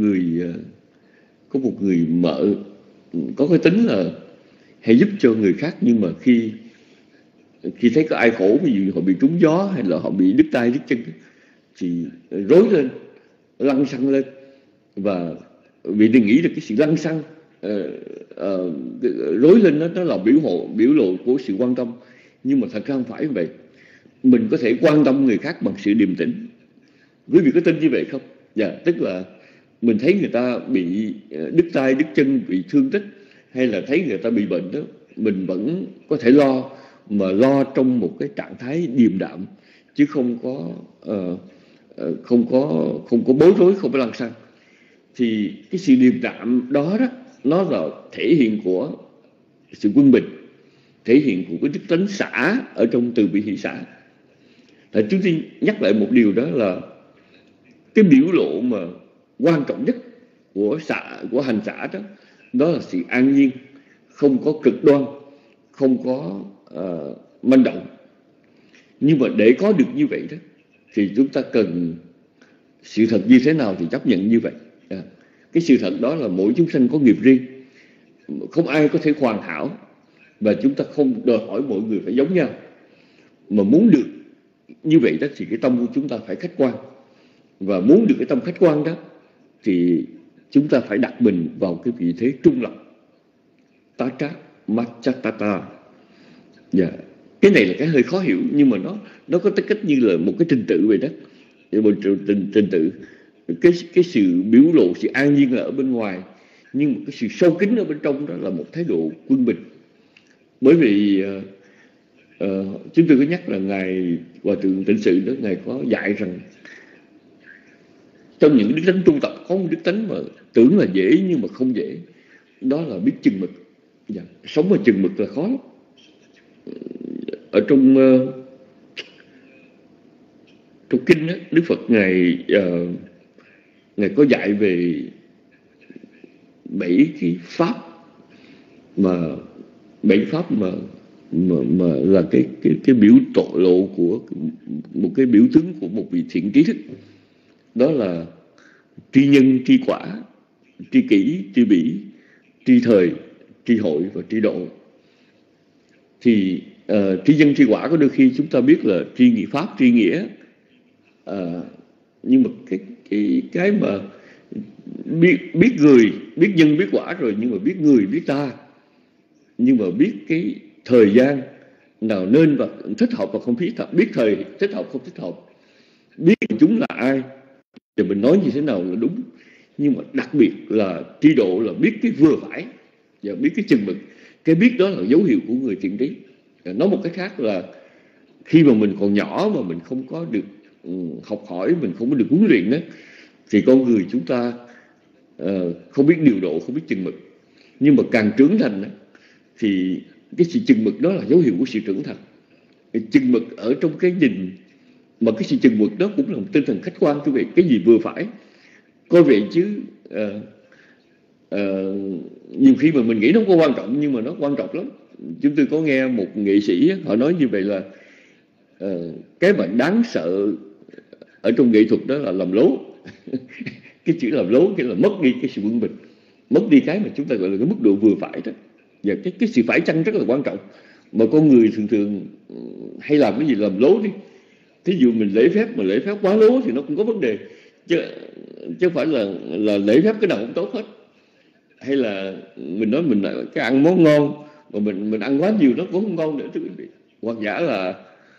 một người mợ có cái tính là hay giúp cho người khác, nhưng mà khi thấy có ai khổ, ví dụ họ bị trúng gió hay là họ bị đứt tay đứt chân, thì rối lên, lăn xăng lên. Và vì đừng nghĩ là cái sự lăn xăng rối lên nó là biểu lộ của sự quan tâm, nhưng mà thật ra không phải như vậy. Mình có thể quan tâm người khác bằng sự điềm tĩnh. Quý vị có tin như vậy không? Tức là mình thấy người ta bị đứt tay đứt chân, bị thương tích, hay là thấy người ta bị bệnh đó, mình vẫn có thể lo, mà lo trong một cái trạng thái điềm đạm, chứ không có bối rối, không có lăng xăng. Thì cái sự điềm đạm đó nó là thể hiện của sự quân bình, thể hiện của cái đức tánh xả ở trong từ bi hỷ xả. Chúng tôi nhắc lại một điều, đó là cái biểu lộ mà quan trọng nhất của hành xả đó là sự an nhiên, không có cực đoan, không có manh động. Nhưng mà để có được như vậy đó, thì chúng ta cần sự thật như thế nào thì chấp nhận như vậy. Cái sự thật đó là mỗi chúng sanh có nghiệp riêng, không ai có thể hoàn hảo, và chúng ta không đòi hỏi mọi người phải giống nhau. Mà muốn được như vậy đó thì cái tâm của chúng ta phải khách quan. Và muốn được cái tâm khách quan đó thì chúng ta phải đặt mình vào cái vị thế trung lập. Tatra Macchatata. Cái này là cái hơi khó hiểu, nhưng mà nó có tính cách như là một cái trình tự vậy đó. Một trình tự. Cái sự biểu lộ, sự an nhiên là ở bên ngoài, nhưng cái sự sâu kín ở bên trong đó là một thái độ quân bình. Bởi vì chúng tôi có nhắc là Ngài Hòa Thượng Tịnh Sự đó, Ngài có dạy rằng trong những đức tánh tu tập có một đức tánh mà tưởng là dễ nhưng mà không dễ, đó là biết chừng mực. Sống mà chừng mực là khó lắm. Ở trong kinh đó, Đức Phật Ngài có dạy về 7 cái pháp mà là cái biểu lộ của một cái biểu tướng của một vị thiện trí thức. Đó là tri nhân, tri quả, tri kỷ, tri bỉ, tri thời, tri hội và tri độ. Thì tri nhân, tri quả có đôi khi chúng ta biết là tri nghĩa pháp, tri nghĩa, nhưng mà cái mà biết người, biết nhân, biết quả rồi, nhưng mà biết người, biết ta, nhưng mà biết cái thời gian nào nên và thích hợp và không thích hợp, biết thời thích hợp không thích hợp, biết chúng là ai thì mình nói như thế nào là đúng. Nhưng mà đặc biệt là tri độ là biết cái vừa phải và biết cái chừng mực. Cái biết đó là dấu hiệu của người thiện trí. Nói một cách khác là khi mà mình còn nhỏ mà mình không có được học hỏi, mình không có được huấn luyện đó, thì con người chúng ta không biết điều độ, không biết chừng mực. Nhưng mà càng trưởng thành đó, thì cái sự chừng mực đó là dấu hiệu của sự trưởng thành. Cái chừng mực ở trong cái nhìn, mà cái sự chừng mực đó cũng là một tinh thần khách quan. Quý vị, cái gì vừa phải coi vậy chứ nhiều khi mà mình nghĩ nó không có quan trọng, nhưng mà nó quan trọng lắm. Chúng tôi có nghe một nghệ sĩ họ nói như vậy là cái mà đáng sợ ở trong nghệ thuật đó là làm lố. Cái chữ làm lố nghĩa là mất đi cái sự quân bình, mất đi cái mà chúng ta gọi là cái mức độ vừa phải đó. Và cái sự phải chăng rất là quan trọng. Mà con người thường hay làm cái gì làm lố đi. Thí dụ mình lễ phép mà lễ phép quá lố thì nó cũng có vấn đề. Chứ không phải là lễ phép cái nào cũng tốt hết. Hay là mình nói mình cái ăn món ngon mà mình ăn quá nhiều nó cũng không ngon nữa, thưa quý vị. Hoặc giả là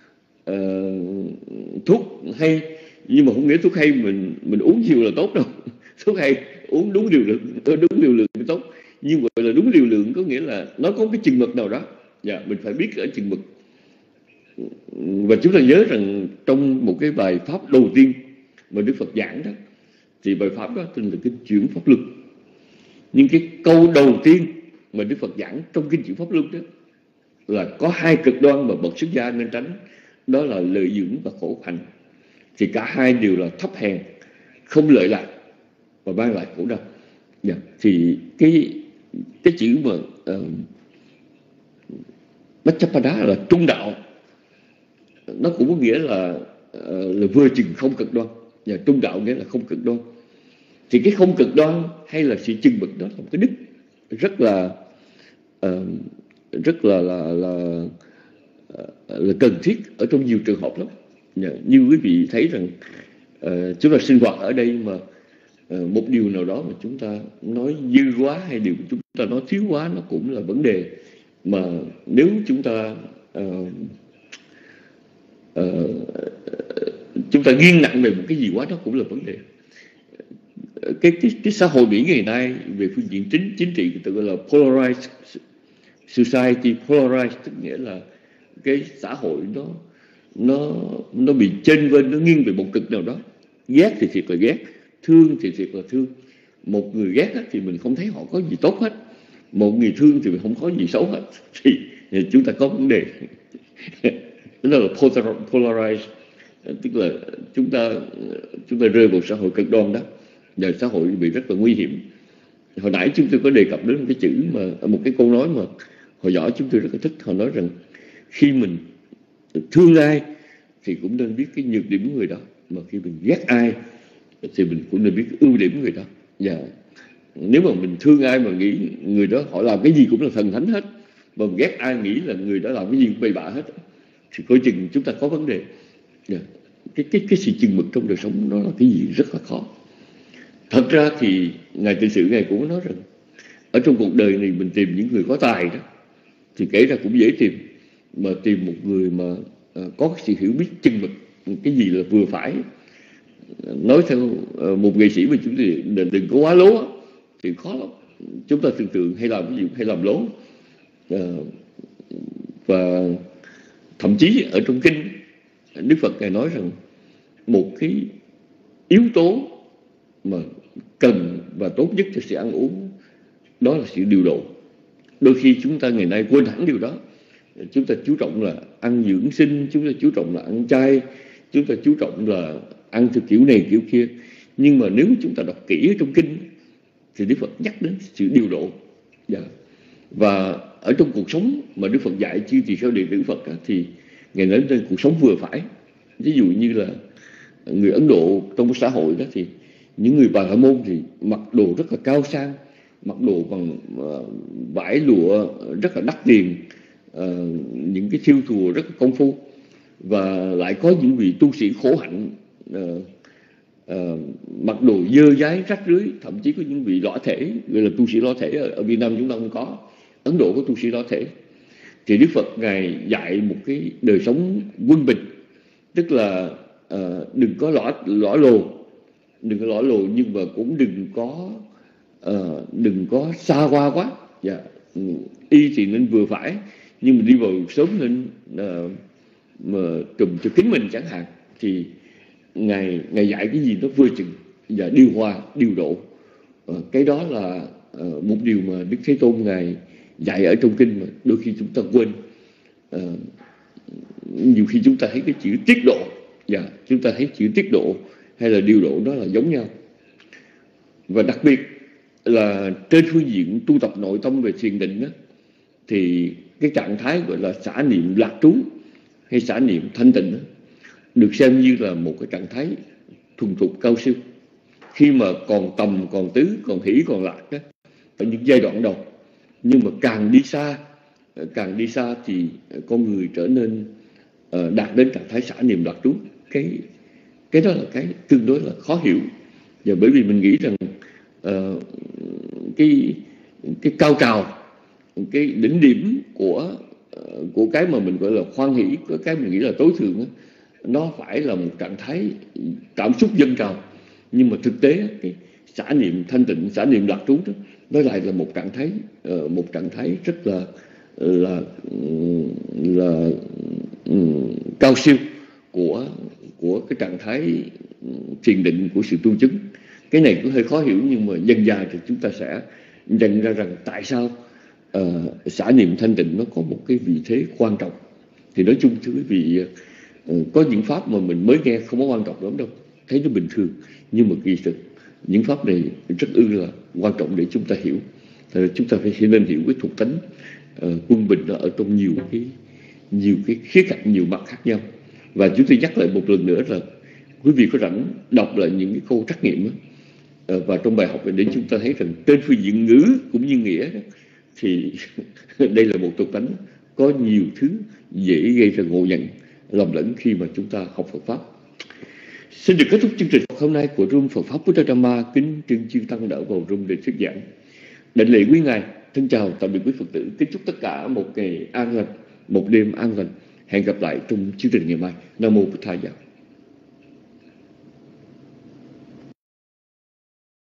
thuốc hay, nhưng mà không nghĩa thuốc hay mình uống nhiều là tốt đâu. Thuốc hay uống đúng liều lượng mới tốt. Nhưng gọi là đúng liều lượng có nghĩa là nó có cái chừng mực nào đó. Mình phải biết ở chừng mực. Và chúng ta nhớ rằng trong một cái bài pháp đầu tiên mà Đức Phật giảng đó, thì bài pháp đó tên là kinh chuyển pháp luân. Nhưng cái câu đầu tiên mà Đức Phật giảng trong kinh chuyển pháp luân đó là có 2 cực đoan mà bậc xuất gia nên tránh, đó là lợi dưỡng và khổ hạnh. Thì cả hai đều là thấp hèn, không lợi lạc và mang lại khổ đau. Thì cái chữ mà Maccappada là trung đạo, nó cũng có nghĩa là vừa chừng không cực đoan. Và trung đạo nghĩa là không cực đoan. Thì cái không cực đoan hay là sự chừng mực đó là một cái đức rất là cần thiết ở trong nhiều trường hợp lắm. Như quý vị thấy rằng chúng ta sinh hoạt ở đây mà một điều nào đó mà chúng ta nói dư quá hay điều chúng ta nói thiếu quá, nó cũng là vấn đề. Mà nếu chúng ta chúng ta nghiêng nặng về một cái gì quá, nó cũng là vấn đề. cái xã hội Mỹ ngày nay về phương diện chính trị tự gọi là polarized society, polarized tức nghĩa là cái xã hội nó bị chênh vênh, nó nghiêng về một cực nào đó. Ghét thì thiệt là ghét, thương thì thiệt là thương. Một người ghét thì mình không thấy họ có gì tốt hết, một người thương thì mình không có gì xấu hết. Thì chúng ta có vấn đề. Đó là polarized, tức là chúng ta rơi vào xã hội cực đoan đó, và xã hội bị rất là nguy hiểm. Hồi nãy chúng tôi có đề cập đến một cái câu nói mà hồi nhỏ chúng tôi rất là thích. Họ nói rằng khi mình thương ai thì cũng nên biết cái nhược điểm của người đó, mà khi mình ghét ai thì mình cũng nên biết cái ưu điểm của người đó. Và nếu mà mình thương ai mà nghĩ người đó họ làm cái gì cũng là thần thánh hết, mà mình ghét ai nghĩ là người đó làm cái gì cũng bậy bạ hết, thì coi chừng chúng ta có vấn đề. Cái sự chừng mực trong đời sống đó là cái gì rất là khó. Thật ra thì Ngài Tịnh Sự Ngài cũng nói rằng ở trong cuộc đời này mình tìm những người có tài đó thì kể ra cũng dễ tìm, mà tìm một người mà có sự hiểu biết chừng mực cái gì là vừa phải. Nói theo một nghệ sĩ mà chúng tôi đừng có quá lố thì khó lắm. Chúng ta tưởng tượng hay làm cái gì hay làm lố. Và thậm chí ở trong kinh Đức Phật Ngài nói rằng một cái yếu tố mà cần và tốt nhất cho sự ăn uống đó là sự điều độ. Đôi khi chúng ta ngày nay quên hẳn điều đó. Chúng ta chú trọng là ăn dưỡng sinh, chúng ta chú trọng là ăn chay, chúng ta chú trọng là ăn theo kiểu này kiểu kia. Nhưng mà nếu chúng ta đọc kỹ ở trong kinh thì Đức Phật nhắc đến sự điều độ. Và ở trong cuộc sống mà Đức Phật dạy chư tỳ kheo đệ tử Phật thì Ngài nói đến cuộc sống vừa phải. Ví dụ như là người Ấn Độ trong cái xã hội đó thì những người Bà La Môn thì mặc đồ rất là cao sang, mặc đồ bằng vải lụa rất là đắt tiền, những cái thiêu thùa rất là công phu. Và lại có những vị tu sĩ khổ hạnh mặc đồ dơ dái rách rưới, thậm chí có những vị lõa thể, gọi là tu sĩ lõa thể. Ở Việt Nam chúng ta không có, Ấn Độ có tu sĩ lõa thể. Thì Đức Phật Ngài dạy một cái đời sống quân bình, tức là đừng có lõa lồ, nhưng mà cũng đừng có xa hoa quá. Y thì nên vừa phải, nhưng mà đi vào sớm nên mà trùm cho kín mình chẳng hạn. Thì Ngài dạy cái gì nó vừa chừng và điều hòa, điều độ. Cái đó là một điều mà Đức Thế Tôn Ngài dạy ở trong kinh mà đôi khi chúng ta quên. Nhiều khi chúng ta thấy cái chữ tiết độ, chúng ta thấy chữ tiết độ hay là điều độ đó là giống nhau. Và đặc biệt là trên phương diện tu tập nội tâm về thiền định đó, thì cái trạng thái gọi là xả niệm lạc trú hay xả niệm thanh tịnh đó, được xem như là một cái trạng thái thuần thục cao siêu. Khi mà còn tầm, còn tứ, còn hỷ, còn lạc đó, ở những giai đoạn đầu. Nhưng mà càng đi xa thì con người trở nên đạt đến trạng thái xả niệm lạc trú. Cái đó là cái tương đối là khó hiểu. Và bởi vì mình nghĩ rằng cái cao trào, cái đỉnh điểm của cái mà mình gọi là hoan hỷ, cái mình nghĩ là tối thượng đó, nó phải là một trạng thái cảm xúc dâng trào. Nhưng mà thực tế cái xả niệm thanh tịnh, xả niệm lạc trú đó, nó lại là một trạng thái rất là cao siêu của cái trạng thái thiền định của sự tu chứng. Cái này cũng hơi khó hiểu, nhưng mà dần dà thì chúng ta sẽ nhận ra rằng tại sao xả niệm thanh tịnh nó có một cái vị thế quan trọng. Thì nói chung thưa quý vị, có những pháp mà mình mới nghe không có quan trọng lắm đâu, thấy nó bình thường, nhưng mà kỳ thực những pháp này rất là quan trọng để chúng ta hiểu. Chúng ta phải nên hiểu cái thuộc tánh quân bình nó ở trong nhiều cái khía cạnh, nhiều mặt khác nhau. Và chúng tôi nhắc lại một lần nữa là quý vị có rảnh đọc lại những cái câu trắc nghiệm đó, và trong bài học này để chúng ta thấy rằng trên phương diện ngữ cũng như nghĩa đó, thì đây là một thuộc tánh có nhiều thứ dễ gây ra ngộ nhận, lầm lẫn khi mà chúng ta học Phật pháp. Xin được kết thúc chương trình hôm nay của Room Phật pháp Buddha Dhamma. Kính trân chư tăng đã vào room để thuyết giảng. Đảnh lễ quý ngài, thân chào tạm biệt quý Phật tử. Kính chúc tất cả một ngày an lành, một đêm an lành. Hẹn gặp lại trong chương trình ngày mai. Nam mô Bụt Thầy.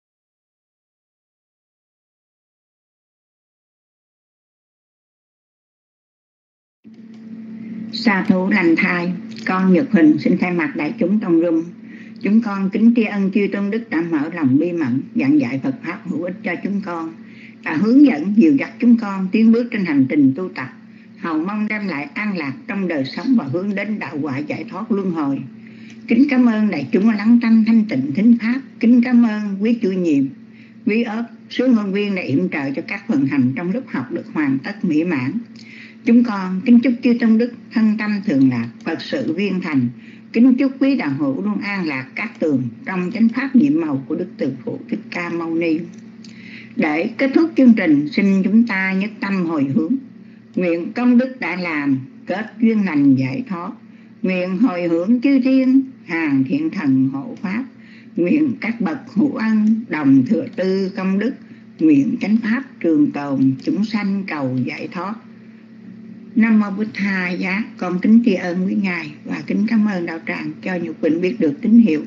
Sa thủ lành thai, con Nhật Huỳnh xin thay mặt đại chúng trong room, chúng con kính tri ân chư tôn đức đã mở lòng bi mẫn giảng dạy Phật pháp hữu ích cho chúng con, đã hướng dẫn dìu dắt chúng con tiến bước trên hành trình tu tập, hầu mong đem lại an lạc trong đời sống và hướng đến đạo quả giải thoát luân hồi. Kính cảm ơn đại chúng lắng tâm thanh tịnh thính pháp. Kính cảm ơn quý chủ nhiệm, quý ớt, sứ ngôn viên đã yểm trợ cho các phần hành trong lúc học được hoàn tất mỹ mãn. Chúng con kính chúc chư tôn đức thân tâm thường lạc, Phật sự viên thành. Kính chúc quý đạo hữu luôn an lạc các tường trong chánh pháp nhiệm màu của Đức Từ Phụ Thích Ca Mâu Ni. Để kết thúc chương trình, xin chúng ta nhất tâm hồi hướng, nguyện công đức đã làm kết duyên lành giải thoát, nguyện hồi hướng chư thiên hàng thiện thần hộ pháp, nguyện các bậc hữu ân đồng thừa tư công đức, nguyện chánh pháp trường tồn, chúng sanh cầu giải thoát. Nam mô Bụt Tha Giá. Con kính tri ân quý ngài và kính cảm ơn đạo tràng cho Nhục Quỳnh biết được tín hiệu.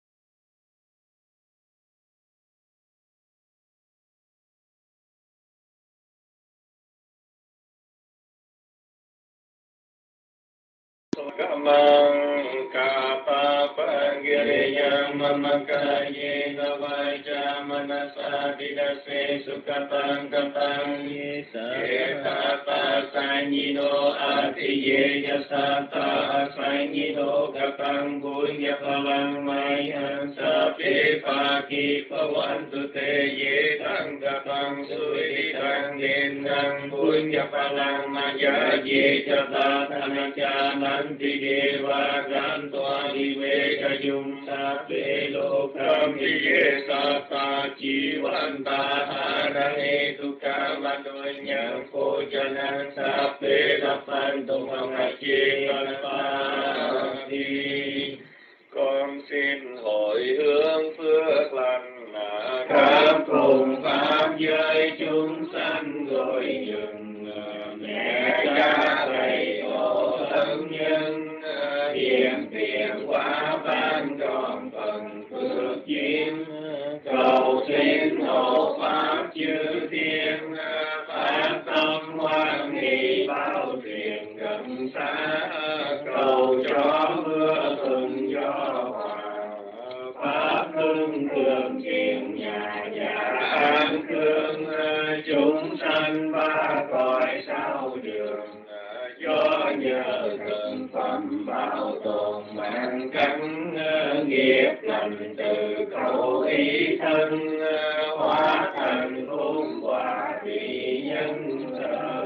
Con xin hồi hướng phước lành khắp cùng pháp giới chúng sanh gọi dừng mẹ cha thầy tổ thân nhân hiện tiền quả ban tròn phần phước duyên, cầu xin hộ pháp chư thiên phát tâm hoan hỷ bao truyền gần xa, cầu cho mưa thuận gió hòa, pháp hưng thường kiện nhà an cương, chúng sanh ba cõi sao đường, do nhờ thần phẩm bảo tồn mạng căn, nghiệp lành từ khẩu ý thân, hóa thành phúc quả vị nhân thờ.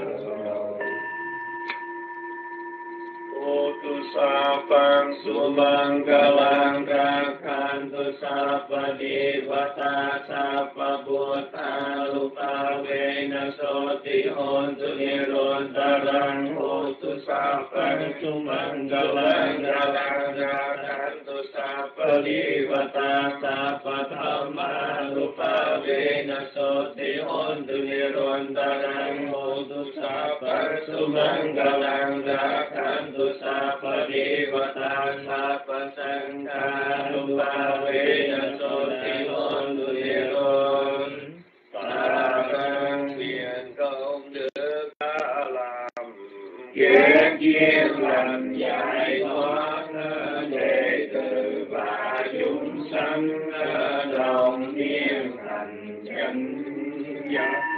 Tu sapang sumanggalang kakhantu sapa devata sapa buddha lupa vena soti hontu nirodharang hotu sapang sumanggalang kakhantu sapa devata sapa dhamma lupa vena soti hontu nirodharang hotu sapang sumanggalang kakhantu sapa devata sapa sangha lupa vena soti hontu niron. Tăng nguyện công đức đã làm kết duyên lành giải thoát, đệ tử và chúng sanh đồng niên thành chánh giác.